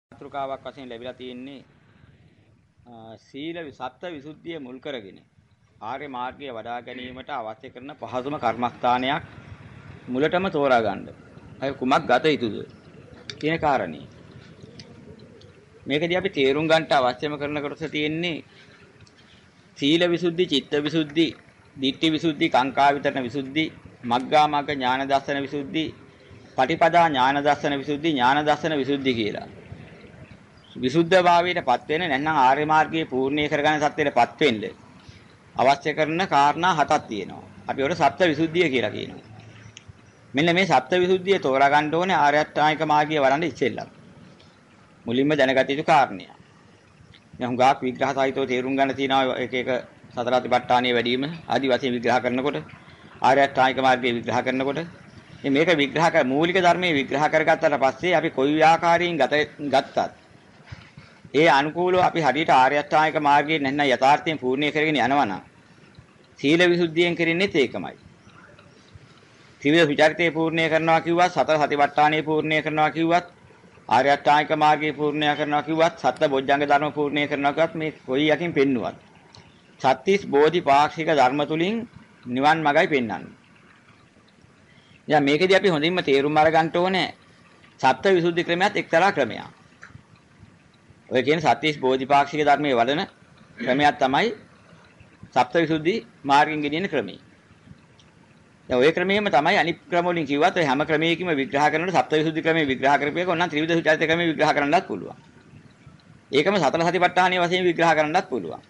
මාතෘකාවක් වශයෙන් ලැබිලා තියෙන්නේ සීල සත්ත්ව විසුද්ධිය මුල් කරගෙන ආර්ය මාර්ගය වඩා ගැනීමට අවශ්‍ය කරන පහසුම කර්මස්ථානයක් මුලටම තෝරා ගන්න. අය කුමක් ගත යුතුද කියන කාරණේ. මේකදී අපි තේරුම් ගන්නට අවශ්‍යම කරන කොටස තියෙන්නේ සීල විසුද්ධි, චිත්ත විසුද්ධි, ditthi විසුද්ධි, කාංකා විතරණ විසුද්ධි, මග්ගා මග්ග ඥාන දර්ශන විසුද්ධි, පටිපදා ඥාන දර්ශන විසුද්ධි, ඥාන දර්ශන විසුද්ධි කියලා. විසුද්ධ භාවයටපත් වෙන නැත්නම් ආර්ය මාර්ගයේ පූර්ණේ කරගන්න සත්‍යයටපත් වෙන්න අවශ්‍ය කරන කාරණා හතක් තියෙනවා. අපි ඒකට සත්‍ය විසුද්ධිය කියලා කියනවා. මෙන්න මේ සත්‍ය විසුද්ධිය තෝරා ගන්න ඕනේ ආර්ය අෂ්ටාංගික මාර්ගය වඩන්න ඉස්සෙල්ලා. මුලින්ම දැනගත යුතු කාරණය. දැන් හුඟක් විග්‍රහ සහිතව තේරුම් ගන්න තියෙනවා එක එක සතර අතිපට්ඨානයේ වැඩිම ආදි වශයෙන් විග්‍රහ කරනකොට ආර්ය අෂ්ටාංගික මාර්ගයේ විග්‍රහ කරනකොට මේක විග්‍රහ මූලික ධර්මයේ විග්‍රහ කරගත්තාට පස්සේ අපි කොයි ආකාරයෙන් ගත්තත් ඒ අනුකූලව අපි හරියට ආර්ය අෂ්ටාංගික මාර්ගයේ නැත්නම් යථාර්ථයෙන් පූර්ණේ කරගෙන යනවා නම් සීල විසුද්ධියෙන් කරන්නේත් ඒකමයි. ත්‍රිවිධ විචාරිතේ පූර්ණේ කරනවා කිව්වත් සතර සතිපට්ඨානයේ පූර්ණේ කරනවා කිව්වත් ආර්ය අෂ්ටාංගික මාර්ගයේ පූර්ණේ කරනවා කිව්වත් සත්‍ය බොජ්ජංග ධර්ම පූර්ණේ කරනවා කිව්වත් මේ කොයි යකින් පෙන්නුවත් සත්‍තිස් බෝධිපාක්ෂික ධර්ම තුලින් නිවන් මාර්ගයි පෙන්වන්නේ. දැන් මේකදී අපි හොඳින්ම තේරුම් අරගන්න ඕනේ සත්‍ය විසුද්ධි ක්‍රමයක් එක්තරා ක්‍රමයක්. ඔය කියන සත්‍තිස් බෝධිපාක්ෂික ධර්මයේ වඩන ක්‍රමයක් තමයි සප්තවිසුද්ධි මාර්ගයෙන් ගෙනියන ක්‍රමය. දැන් ඔය ක්‍රමයේම තමයි අනිත් ක්‍රම වලින් කිව්වත් ඔය හැම ක්‍රමයකින්ම විග්‍රහ කරනකොට සප්තවිසුද්ධි ක්‍රමයේ විග්‍රහ කරපේක ඕනනම් ත්‍රිවිධ විචාරිත ක්‍රමයේ විග්‍රහ කරන්නත් පුළුවන්. ඒකම සතර සතිපට්ඨානීය වශයෙන් විග්‍රහ කරන්නත් පුළුවන්.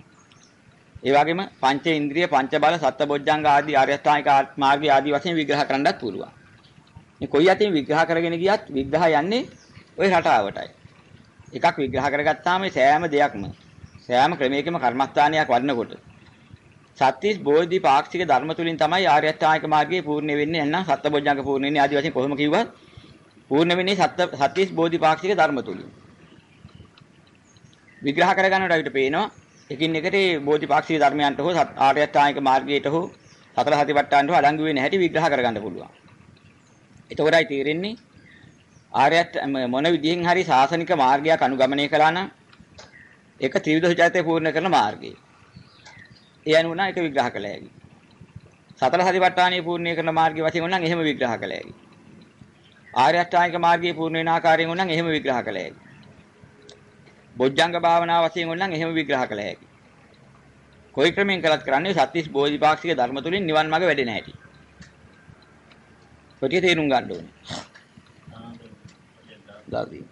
ඒ වගේම පංච ඉන්ද්‍රිය, පංච බල, සත්බොජ්ජංග ආදී ආර්ය අෂ්ටාංගික මාර්ගය ආදී වශයෙන් විග්‍රහ කරන්නත් පුළුවන්. මේ කොයි අතින් විග්‍රහ කරගෙන ගියත් විග්‍රහ යන්නේ ওই රටාවටයි. එකක් විග්‍රහ කරගත්තාම සෑම දෙයක්ම සෑම ක්‍රමයකම කර්මස්ථානයක් වඩනකොට සත්‍තිස් බෝධිපාක්ෂික ධර්ම තුලින් තමයි ආර්ය අෂ්ටාංගික මාර්ගයේ පූර්ණ වෙන්නේ නැත්නම් සත්බොජ්ජංග පූර්ණ වෙන්නේ ආදී වශයෙන් කොහොම කිව්වත් පූර්ණ වෙන්නේ සත්‍තිස් බෝධිපාක්ෂික ධර්ම තුලින්. විග්‍රහ කරගන්නට අපිට පේනවා එකින් එකට මේ බෝධිපාක්ෂික ධර්මයන්ට හෝ ආර්ය අෂ්ටාංගික මාර්ගයට හෝ සතර සතිපට්ඨානට හෝ අඩංගු වෙන්නේ නැහැටි විග්‍රහ කරගන්න පුළුවන්. එතකොටයි තේරෙන්නේ ආර්යත් මොන විදිහෙන් හරි සාසනික මාර්ගයක් අනුගමනය කළා නම් ඒක ත්‍රිවිධ විචාරිතය පූර්ණ කරන මාර්ගය. ඒ අනුව නම් ඒක විග්‍රහ කළ හැකියි. සතර සතිපට්ඨානීය පූර්ණේ කරන මාර්ගය වශයෙන් උනනම් එහෙම විග්‍රහ කළ හැකියි. ආර්ය අෂ්ටාංගික මාර්ගයේ පූර්ණ වෙන ආකාරයෙන් උනනම් එහෙම විග්‍රහ කළ හැකියි. බොජ්ජංග භාවනාව වශයෙන් උනනම් එහෙම විග්‍රහ කළ හැකියි. කොයි ක්‍රමෙන් කළත් කරන්නේ සත්‍තිස් බෝධිපාක්ෂික ධර්ම තුලින් නිවන් මාර්ග වැඩෙන හැටි. කොටිය තේරුම් ගන්න ඕනේ. දාදී.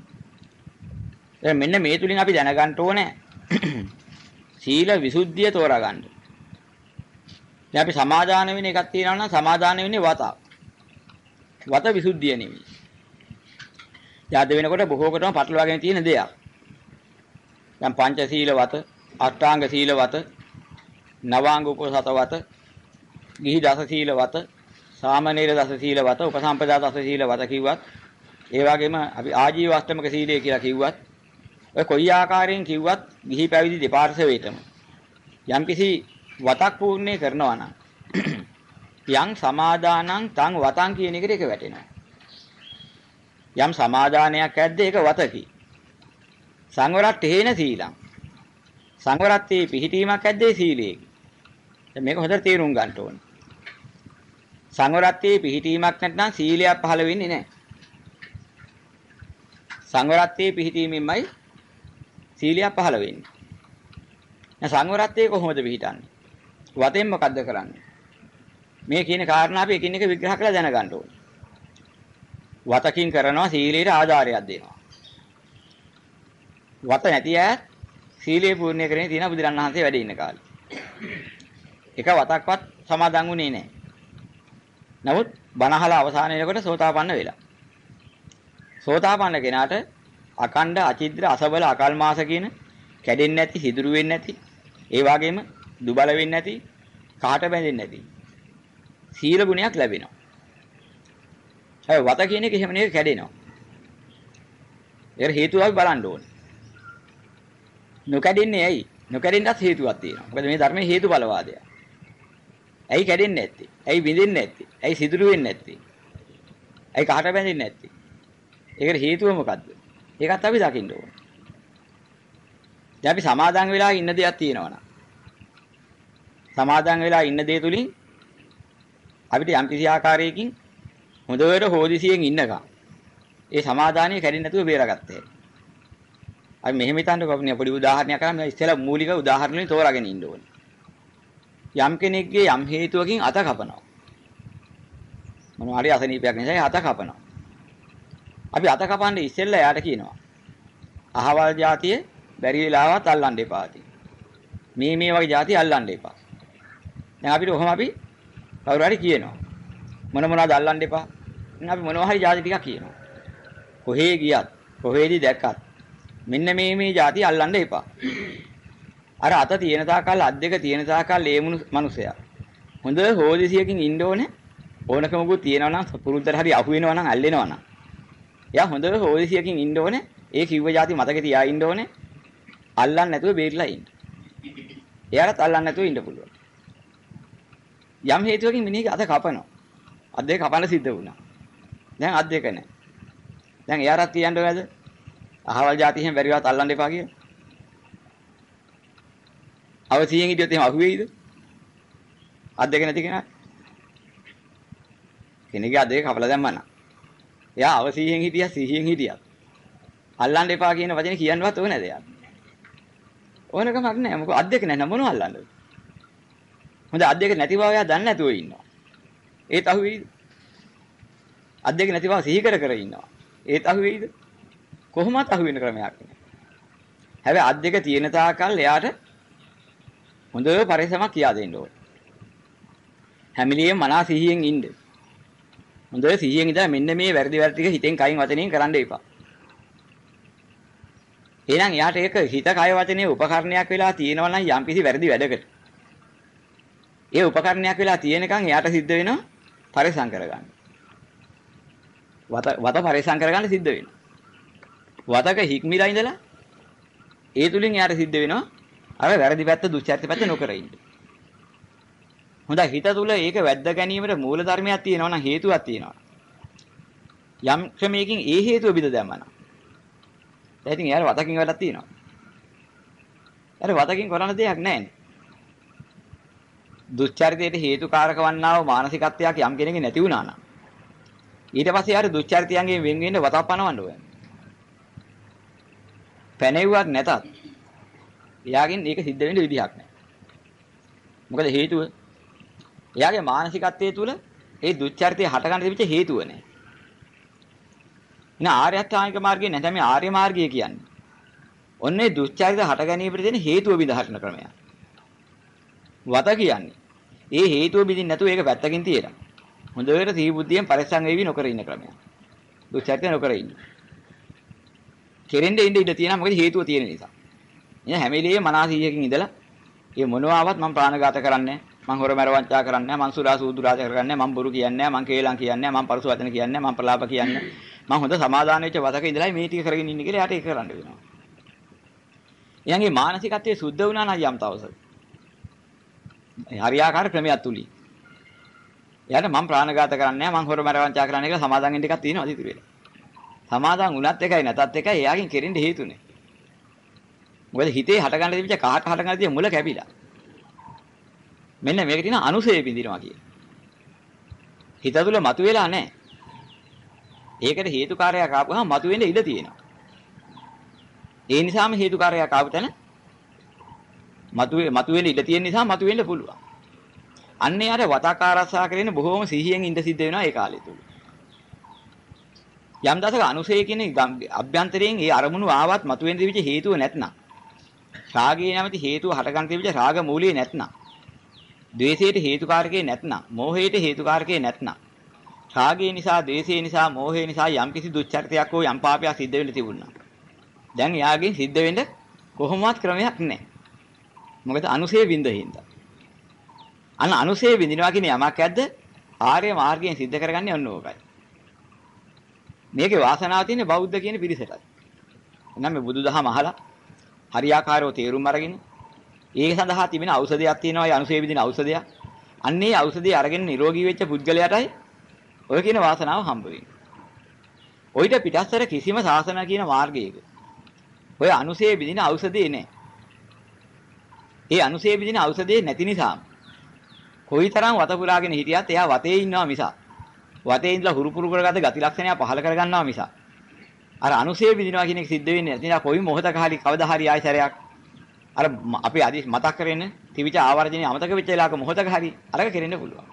මෙන්න මේ තුලින් අපි දැනගන්න ඕනේ සීල විසුද්ධිය තෝරා ගන්න. දැන් අපි සමාදාන වෙන එකක් තියෙනවා නම් සමාදාන වෙන්නේ වත. වත විසුද්ධිය නෙවෙයි. යාද වෙනකොට බොහෝ කොටම පටලවාගෙන තියෙන දෙයක්. දැන් පංච සීල වත, අෂ්ටාංග සීල වත, නවාංග උපසත වත, ගිහි දස සීල වත, සාමනීර දස සීල වත, උපසම්පදා දස සීල වත කිව්වත් ඒ වගේම අපි ආජීව අෂ්ටමක සීලය කියලා කිව්වත් ඔය කොයි ආකාරයෙන් කිව්වත් ගිහි පැවිදි දෙපාර්ශවයටම යම්කිසි වතක් පූර්ණේ කරනවා නම් යම් සමාදානං තං වතං කියන එකට ඒක වැටෙනවා. යම් සමාදානයක් ඇද්ද ඒක වතකි. සංවරට්ඨේන සීලං. සංවරත්තේ පිහිටීමක් ඇද්දේ සීලයේකි. දැන් මේක හොඳට තේරුම් ගන්න ඕනේ. සංවරත්තේ පිහිටීමක් නැත්නම් සීලයක් පහළ වෙන්නේ නැහැ. සංවරත්තේ පිහිටීමෙන්මයි සීලයක් පහළ වෙන්නේ. දැන් සංවරත්තේ කොහොමද පිහිටන්නේ? වතෙන් මොකද්ද කරන්නේ? මේ කියන කාරණා අපි එකින් එක විග්‍රහ කරලා දැනගන්න ඕනේ. වතකින් කරනවා සීලයට ආධාරයක් දෙනවා. වත නැති අය සීලය පූර්ණ කරගෙන තියෙන බුදුරණවහන්සේ වැඩ ඉන්න කාලේ. එක වතක්වත් සමාදන් වුණේ නැහැ. නමුත් බණහලා අවසාන වෙනකොට සෝතාපන්න වෙලා. සෝතාපන්න කෙනාට අකණ්ඩ අචිද්‍ර අසබල අකල්මාස කියන කැඩෙන්නේ නැති සිදුරු වෙන්නේ නැති ඒ වගේම දුබල වෙන්නේ නැති කාට බැඳෙන්නේ නැති සීල ගුණයක් ලැබෙනවා. ඒ වත කියන එක එහෙම නෙවෙයි කැඩෙනවා. ඒකට හේතුව අපි බලන්න ඕනේ. නොකැඩෙන්නේ ඇයි? නොකැඩෙන්නත් හේතුවක් තියෙනවා. මොකද මේ ධර්මයේ හේතුඵලවාදය. ඇයි කැඩෙන්නේ නැත්තේ? ඇයි බිඳෙන්නේ නැත්තේ? ඇයි සිදුරු වෙන්නේ නැත්තේ? ඇයි කාට බැඳෙන්නේ නැත්තේ? ඒකට හේතුව මොකද්ද? ඒකත් අපි දකින්න ඕනේ. දැන් අපි සමාදන් වෙලා ඉන්න දෙයක් තියෙනවනම් සමාදන් වෙලා ඉන්න දේ තුලින් අපිට යම් කිසි ආකාරයකින් හොඳට හොදිසියෙන් ඉන්නකම් ඒ සමාදානිය කැඩෙන්නේ නැතුව බේරගත්තේ. අපි මෙහෙම හිතන්නකෝ අපි පොඩි උදාහරණයක් කරා මම ඉස්සෙල්ලා මූලික උදාහරණ වලින් තෝරාගෙන ඉන්න ඕනේ. යම් කෙනෙක්ගේ යම් හේතුවකින් අත කපනවා. මොනවා හරි අසනීපයක් නිසා අත කපනවා. අපි අත කපන්නේ ඉස්සෙල්ලා යාට කියනවා. අහවල් જાතිය බැරි වෙලාවත් අල්ලන්න එපා ති. මේ වගේ જાති අල්ලන්න එපා. දැන් අපිට ඔහොම අපි කවුරු හරි කියනවා. මොනවද අල්ලන්න එපා. දැන් අපි මොනවා හරි જાති ටිකක් කියනවා. කොහේ ගියත් කොහේදී දැක්කත් මෙන්න මේ જાති අල්ලන්න එපා. අර අත තියෙන තාකල් අත් දෙක තියෙන තාකල් ඒ මනුස්සයා හොඳ හොදිසියකින් ඉන්න ඕනේ. ඕනකමකුත් තියෙනවා නම් පුරුද්දට හරි අහු වෙනවා නම් අල්ලෙනවා නම්. එයා හොඳ හොදිසියකින් ඉන්න ඕනේ. ඒ කිව්ව જાති මතකේ තියා ඉන්න ඕනේ. අල්ලන්න නැතුව බේරිලා ඉන්න. එයාට අල්ලන්න නැතුව ඉන්න පුළුවන්. යම් හේතුවකින් මිනිහගේ අත කපනවා. අත් දෙක කපන්න සිද්ධ වුණා. දැන් අත් දෙක නැහැ. දැන් එයාට තියන්න ඕනේද? අහවල් જાති එහෙම බැරිවත් අල්ලන්න එපා කියලා. අවසියෙන් හිටියොත් එහෙම අහු වෙයිද? අත් දෙක නැති කෙනා. කෙනෙක්ගේ අත් දෙක කපලා දැම්මා නම්. එයා අවසියෙන් හිටියා සිහියෙන් හිටියා. අල්ලන්න එපා කියන වචනේ කියන්නවත් ඕනේ නැද එයාට? ඕනකමක් නැහැ. මොකද අත් දෙක නැහැ මොනව අල්ලන්නද? හොඳ අත් දෙක නැති බව එයා දන්නේ නැතුව ඉන්නවා. ඒත් අහු වෙයිද? අත් දෙක නැති බව සිහි කර ඉන්නවා. ඒත් අහු වෙයිද? කොහොමවත් අහු වෙන ක්‍රමයක් නෑ. හැබැයි අත් දෙක තියෙන තාකල් එයාට හොඳ පරිසමක් කියා දෙන්න ඕනේ. හැමිලියෙන් මනස සිහියෙන් ඉන්න. හොඳ සිහියෙන් ඉඳලා මෙන්න මේ වැරදි ටික හිතෙන් කයින් වචනෙන් කරන්න එපා. එහෙනම් එයාට ඒක හිත කය වචනේ උපකරණයක් වෙලා තියෙනවා නම් යම්කිසි වැරදි වැඩකට. ඒ උපකරණයක් වෙලා තියෙනකන් එයාට සිද්ධ වෙනවා පරිසම් කරගන්න. වත පරිසම් කරගන්න සිද්ධ වෙනවා. වතක හික්මිලා ඉඳලා ඒ තුලින් එයාට සිද්ධ වෙනවා අර වැරදි පැත්ත දුස්චරිත පැත්ත නොකර ඉන්න. හොඳයි හිත තුල ඒක වැද්ද ගැනීමට මූල ධර්මයක් තියෙනවා නම් හේතුවක් තියෙනවා. යම් ක්‍රමයකින් ඒ හේතුව බිඳ දැම්මනම්. දැන් ඉතින් එයාට වතකින් වැඩක් තියෙනවා. එයාට වතකින් කරන්න දෙයක් නැහැ. දුස්චරිතයට හේතුකාරක වන්නා වූ මානසිකත්වයක් යම් කෙනෙකුගේ නැති වුණා නම් ඊට පස්සේ යාර දුස්චරිතයන්ගෙන් වෙන් වෙන්න වතක් පනවන්න ඕනේ. පැනෙව්වක් නැතත් එයාගෙන් ඒක සිද්ධ වෙන්න විදිහක් නැහැ. මොකද හේතුව එයාගේ මානසිකත්වයේ තුල ඒ දුස්චරිතය හටගන්න තිබිච්ච හේතුව නැහැ. නා ආර්ය අෂ්ටාංගික මාර්ගය නැත්නම් මේ ආර්ය මාර්ගය කියන්නේ. ඔන්නේ දුස්චරිත හට ගැනීමට දෙන හේතුව බිඳ හටන ක්‍රමයක්. වත කියන්නේ ඒ හේතුව බිඳින්න නැතුව ඒක පැත්තකින් තියලා. හොඳට සිහි බුද්ධියෙන් පරිස්සම් වෙවි නොකර ඉන්න ක්‍රමයක්. දුස්චරිත නොකර ඉන්න. කෙරෙන්න ඉන්න ඉඩ තියෙනවා මොකද හේතුව තියෙන නිසා. ඉතින් හැම වෙලේම මනසීයකින් ඉඳලා මේ මොනවාවත් මම ප්‍රාණඝාත කරන්නේ මම හොරමර වංචා කරන්නේ මම සුරා සූදුරාජ කරන්නේ මම බොරු කියන්නේ මම කේලම් කියන්නේ මම පරුස වචන කියන්නේ මම ප්‍රලාප කියන්නේ මම හොඳ සමාදාන වෙච්ච වතක ඉඳලා මේ ටික කරගෙන ඉන්නේ කියලා යාට ඒක කරන්න වෙනවා. ඊයන්ගේ මානසිකත්වයේ සුද්ධ වුණා නම් යම් තවසක. හරියාකාර ක්‍රමයක් තුලින්. එයාට මම ප්‍රාණඝාත කරන්නේ මම හොරමර වංචා කරන්නේ කියලා සමාදාන් වෙන්න එකක් තියෙනවා අදිතුරු වෙලා. සමාදාන් වුණත් එකයි නැතත් එකයි එයාගෙන් කෙරෙන්න හේතුනේ. මොකද හිතේ හට ගන්න තිබිච්ච කාට හට ගන්න තිබ්බ මුල කැපිලා. මෙන්න මේක තියෙන අනුසය බින්දිනවා කිය. හිත තුළ මතුවෙලා නැහැ. ඒකට හේතුකාරයක් ආපුවම මතුවෙන්න ඉඩ තියෙනවා. ඒ නිසාම හේතුකාරයක් ආපු තැන මතුවෙන්න ඉඩ තියෙන නිසා මතුවෙන්න පුළුවන්. අන්නේ අර වතකාරසා කරගෙන බොහෝම සිහියෙන් ඉඳ සිද්ධ වෙනවා ඒ කාලය තුල. යම් දසක අනුසය කියන අභ්‍යන්තරයෙන් ඒ අරමුණු ආවත් මතුවෙන්න තිබිච්ච හේතුව නැත්නම් රාගයේ නැමැති හේතුව හටගන්න තිබිච්ච රාග මූලියේ නැත්නම් ද්වේෂයට හේතුකාරකේ නැත්නම් මෝහයට හේතුකාරකේ නැත්නම් රාගය නිසා ද්වේෂය නිසා මෝහය නිසා යම්කිසි දුච්චරිතයක් හෝ යම් පාපයක් සිද්ධ වෙන්න තිබුණා. දැන් යාගෙන් සිද්ධ වෙන්න කොහොමවත් ක්‍රමයක් නැහැ. මොකද අනුසය විඳ හින්දා. අනුසය විඳිනවා කියන යමක් ඇද්ද ආර්ය මාර්ගයෙන් සිද්ධ කරගන්නේ ඔන්න ඕකයි. මේකේ වාසනාව තියෙන්නේ බෞද්ධ කියන පිරිසටයි. එහෙනම් මේ බුදුදහම අහලා හරියාකාරව තේරුම් අරගෙන ඒක සඳහා තිබෙන ඖෂධයක් තියෙනවා ඒ අනුසය විදින ඖෂධයක්. අන්නේ ඖෂධය අරගෙන නිරෝගී වෙච්ච පුද්ගලයාටයි ඔය කියන වාසනාව හම්බ වෙන්නේ. ඔయిత පිටස්සර කිසිම සාසන කියන මාර්ගයක ඔය අනුසේ බිඳින ඖෂධේ නැහැ. ඒ අනුසේ බිඳින ඖෂධේ නැති නිසා කොයිතරම් වත පුරාගෙන හිටියත් එයා වතේ ඉන්නවා මිස වතේ ඉඳලා හුරුපුරු කරගත ගති ලක්ෂණය පහල කරගන්නවා මිස අර අනුසේ බිඳිනවා කියන එක සිද්ධ වෙන්නේ නැති. කොයි මොහොතක හරි කවදා හරි ආයි සැරයක් අර අපි අදි මතක් කරගෙන තිවිච ආවර්ජනේ අමතක වෙච්ච වෙලාවක මොහොතක හරි අරක කෙරෙන්න පුළුවන්.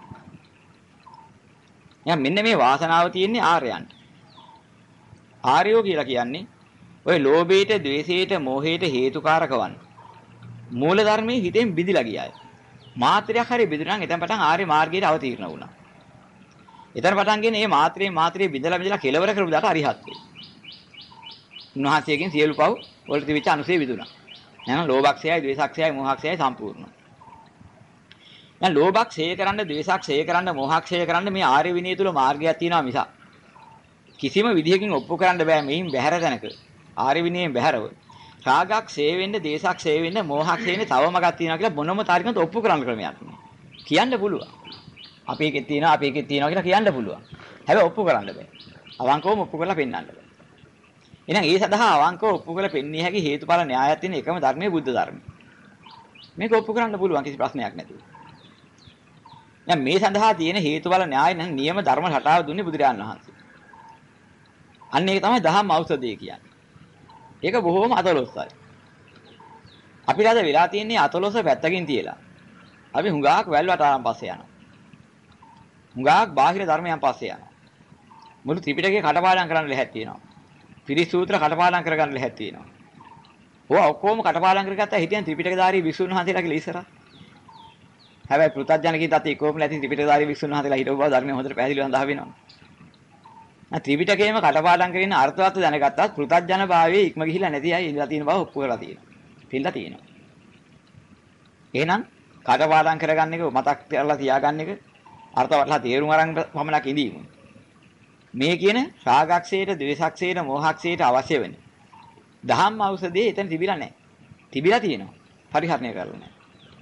එහෙනම් මෙන්න මේ වාසනාව තියෙන්නේ ආර්යයන්ට. ආර්යෝ කියලා කියන්නේ ඔය ලෝභයට, ද්වේෂයට, මෝහයට හේතුකාරක වන් මූල ධර්මයේ හිතෙන් බිඳිලා ගියාය. මාත්‍රයක් හරි බිඳුනා නම් එතන පටන් ආර්ය මාර්ගයට අවතීර්ණ වුණා. එතන පටන්ගෙන මේ මාත්‍රේ බිඳලා කෙලවර කරපු දාට අරිහත් වේ. උන්වහන්සේගෙන් සියලු පව් වලට තිබිච්ච අනුසේ විදුණා. එහෙනම් ලෝභක්ෂයයි, ද්වේෂක්ෂයයි, මෝහක්ෂයයි සම්පූර්ණ. දැන් ලෝභක්ෂය කරන්න, ද්වේෂක්ෂය කරන්න, මෝහක්ෂය කරන්න මේ ආර්ය විනය තුල මාර්ගයක් තියෙනවා මිස කිසිම විදිහකින් ඔප්පු කරන්න බෑ මේන් බැහැර තැනක. ආර්ය විනයෙන් බැහැරව. රාගක්ෂය වෙන්න, දේශක්ෂය වෙන්න, මෝහක්ෂය වෙන්න තව මගක් තියෙනවා කියලා මොනම තාරිකකට ඔප්පු කරන්න ක්‍රමයක් නෑ. කියන්න පුළුවන්. අපි එකේ තියෙනවා කියලා කියන්න පුළුවන්. හැබැයි ඔප්පු කරන්න බෑ. අවංකවම ඔප්පු කරලා පෙන්වන්න බෑ. එහෙනම් ඒ සඳහා අවංකව ඔප්පු කරලා පෙන්විය හැකි හේතුඵල න්‍යායයක් තියෙන එකම ධර්මයේ බුද්ධ ධර්මය. මේක ඔප්පු කරන්න පුළුවන් කිසි ප්‍රශ්නයක් නැතුව. දැන් මේ සඳහා තියෙන හේතුඵල න්‍යාය නම් නියම ධර්ම රටාව දුන්නේ බුදුරජාණන් වහන්සේ. අන්න ඒක තමයි දහම් ඖෂධය කියන්නේ. ඒක බොහෝම අතලොස්සයි. අපිට අද වෙලා තියෙන්නේ අතලොස්ස පැත්තකින් තියලා. අපි හුඟාක් වැල්වට ආරම්භ පස්සේ යනවා. හුඟාක් බාහිර ධර්මයන් පස්සේ යනවා. මුළු ත්‍රිපිටකේ කටපාඩම් කරන්න ලැහැත් තියෙනවා. පිරිස් සූත්‍ර කටපාඩම් කරගන්න ලැහැත් තියෙනවා. ඕවා ඔක්කොම කටපාඩම් කරගත්තා හිටියන් ත්‍රිපිටකධාරී විසුණු වහන්සේලා කියලා ඉස්සරහ. හැබැයි පෘථග්ජනකී තත් එක්කෝම නැති ත්‍රිපිටකධාරී විසුණු වහන්සේලා හිටව බව ධර්මයේ හොඳට පැහැදිලිව හඳා වෙනවා. ත්‍රිපිටකයේම කටපාඩම් කරගෙන අර්ථවත් දැනගත්තත් පෘථග්ජන භාවයේ ඉක්ම ගිහිලා නැති අය ඉඳලා තියෙන බව ඔප්පු කරලා තියෙනවා. පිළිලා තියෙනවා. එහෙනම් කටපාඩම් කරගන්න එක මතක් කරලා තියාගන්න එක අර්ථවත්ලා තේරුම් අරන් පමණක් ඉඳීම. මේ කියන රාගක්ෂයට, ද්වේෂක්ෂයට, මෝහක්ෂයට අවශ්‍ය වෙන දහම් ඖෂධය එතන තිබිලා නැහැ. තිබිලා තියෙනවා. පරිහරණය කරලා නැහැ.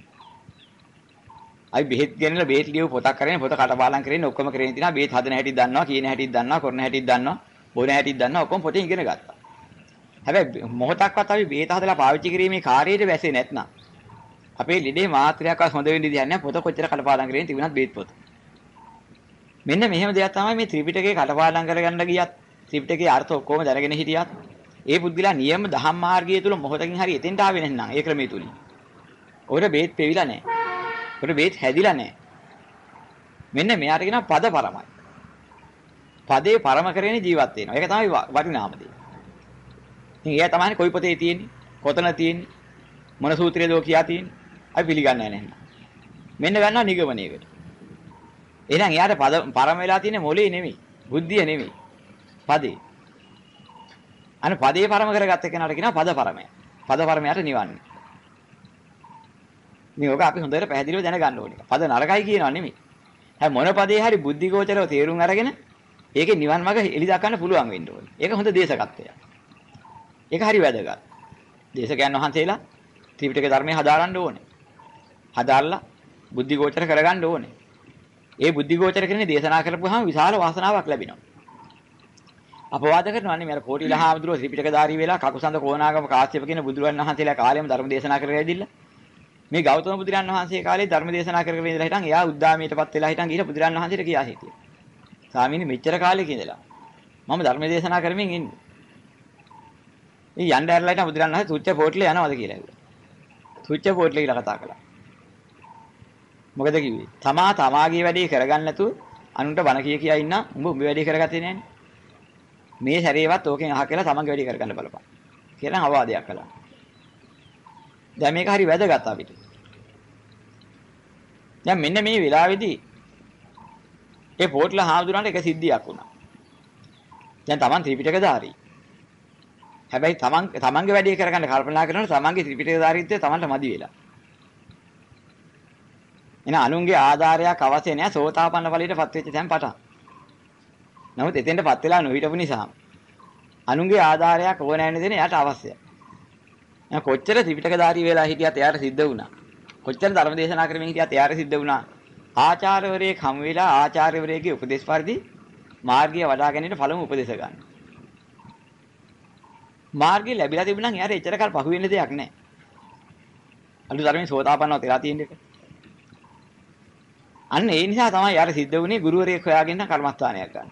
අයි බෙහෙත් ගෙනලා බෙහෙත් ලියව පොතක් කරගෙන පොත කටපාඩම් කරගෙන ඔක්කොම කරගෙන තිනා බෙහෙත් හදන හැටි දන්නවා, කියන හැටි දන්නවා, කරන හැටි දන්නවා, බොන හැටි දන්නවා ඔක්කොම පොතෙන් ඉගෙන ගත්තා. හැබැයි මොහොතක්වත් අපි බෙහෙත් හදලා පාවිච්චි කිරීමේ කාර්යයට වැසේ නැත්නම් අපේ ලෙඩේ මාත්‍රයක්වත් හොඳ වෙන්න දෙයක් නැහැ. පොත කොච්චර කටපාඩම් කරගෙන තිබුණත් බෙහෙත් පොත. මෙන්න මෙහෙම දෙයක් තමයි මේ ත්‍රිපිටකේ කටපාඩම් කරගන්න ගියත් ත්‍රිපිටකේ අර්ථ ඔක්කොම දැනගෙන හිටියත් ඒ පුද්ගලයා නියම දහම් මාර්ගය තුල මොහොතකින් හරි එතෙන්ට ආවේ නැත්නම් ඒ ක්‍රමයේ තුලින්. ඔකට බෙහෙත් පෙවිලා නැහැ. ඔකට බෙහෙත් හැදිලා නැහැ. මෙන්න මෙයාට කියනවා පද පරමයි. පදේ පරම කරගෙන ජීවත් වෙනවා. ඒක තමයි වටිනාම දේ. ඉතින් එයා තමයි කොයි පොතේ තියෙන්නේ? කොතන තියෙන්නේ? මොන සූත්‍රයේද කියා තියෙන්නේ? අපි පිළිගන්නේ නැහැ. මෙන්න ගන්නවා නිගමනයකට. එහෙනම් එයාට පද පරම වෙලා තියෙන්නේ මොලේ නෙමෙයි, බුද්ධිය නෙමෙයි. පදේ. අනේ පදේ පරම කරගත්ත කෙනාට කියනවා පද පරමය. පද පරමයට නිවන්නේ. මේක අපි හොඳට පැහැදිලිව දැනගන්න ඕනේ. පද නරකයි කියනවා නෙමෙයි. හැබැයි මොන පදේ හරි බුද්ධිගෝචරව තේරුම් අරගෙන ඒකේ නිවන් මාර්ග එලි දක්වන්න පුළුවන් වෙන්න ඕනේ. ඒක හොඳ දේශකත්වයක්. ඒක හරි වැදගත්. දේශකයන් වහන්සේලා ත්‍රිපිටක ධර්මයේ හදාරන්න ඕනේ. හදාarලා බුද්ධිගෝචර කරගන්න ඕනේ. ඒ බුද්ධිගෝචර කරන්නේ දේශනා කරපුවාම විශාල වාසනාවක් ලැබෙනවා. අපවාද කරනවා නේ මම කෝටිලහාමුදුරුව ත්‍රිපිටකධාරී වෙලා කකුසඳ කොණාගම කාශ්‍යප කියන බුදුරජාණන් වහන්සේලා කාලෙම ධර්ම දේශනා කරගෙන ඇවිදින්න. මේ ගෞතම බුදුරජාණන් වහන්සේ කාලේ ධර්ම දේශනා කරගෙන ඉඳලා හිටන් එයා උද්දාමීටපත් වෙලා හිටන් ගිහින් බුදුරජාණන් වහන්සේට කියා හිටියා. ස්වාමීනි මෙච්චර කාලෙක ඉඳලා මම ධර්ම දේශනා කරමින් ඉන්නේ. යන්න ඇරලා හිටන් බුදුරජාණන් වහන්සේ තුච්ච පොට්ලේ යනවාද කියලා ඇහුවා. තුච්ච පොට්ලේ කියලා කතා කළා. මොකද කිව්වේ? තමාගේ වැඩේ කරගන්න නැතුව අනුන්ට බන කියා ඉන්න උඹ වැඩේ කරගත්තේ නෑනේ. මේ සැරේවත් ඕකෙන් අහ කියලා තමන්ගේ වැඩේ කරගන්න බලපන්. කියලා අවවාදයක් කළා. දැන් මේක හරි වැදගත් අපිට. දැන් මෙන්න මේ වෙලාවේදී ඒ පොට්ල හාමුදුරන්ට එක සිද්ධියක් වුණා. දැන් තමන් ත්‍රිපිටකධාරී. හැබැයි තමන්ගේ වැඩේ කරගන්න කල්පනා කරනකොට තමන්ගේ ත්‍රිපිටකධාරීත්වය තමන්ට මදි වෙලා. එන අනුන්ගේ ආධාරයක් අවශ්‍ය නැහැ සෝතාපන්න ඵලයටපත් වෙච්ච තැන් පටන්. නමුත් එතෙන්ටපත් වෙලා නොහිටපු නිසා අනුන්ගේ ආධාරයක් ඕනෑන දෙන එයාට අවශ්‍යයි. එහෙනම් කොච්චර ත්‍රිපිටකධාරී වෙලා හිටියත් එයාට සිද්ධ වුණා. කොච්චර ධර්ම දේශනා කරමින් හිටියත් එයාට සිද්ධ වුණා. ආචාර්යවරයෙක් හමු වෙලා ආචාර්යවරයෙක්ගේ උපදේශ පරිදි මාර්ගය වඩා ගැනීමට පළමු උපදේශ ගන්න. මාර්ගය ලැබිලා තිබුණා නම් එයාට එච්චර කල් පහු වෙන්න දෙයක් නැහැ. අලු ධර්මයේ සෝතාපන්නව තියලා තියෙන එක. අන්න ඒ නිසා තමයි යාර සිද්ධ වුණේ ගුරුවරයෙක් හොයාගෙන කර්මස්ථානයක් ගන්න.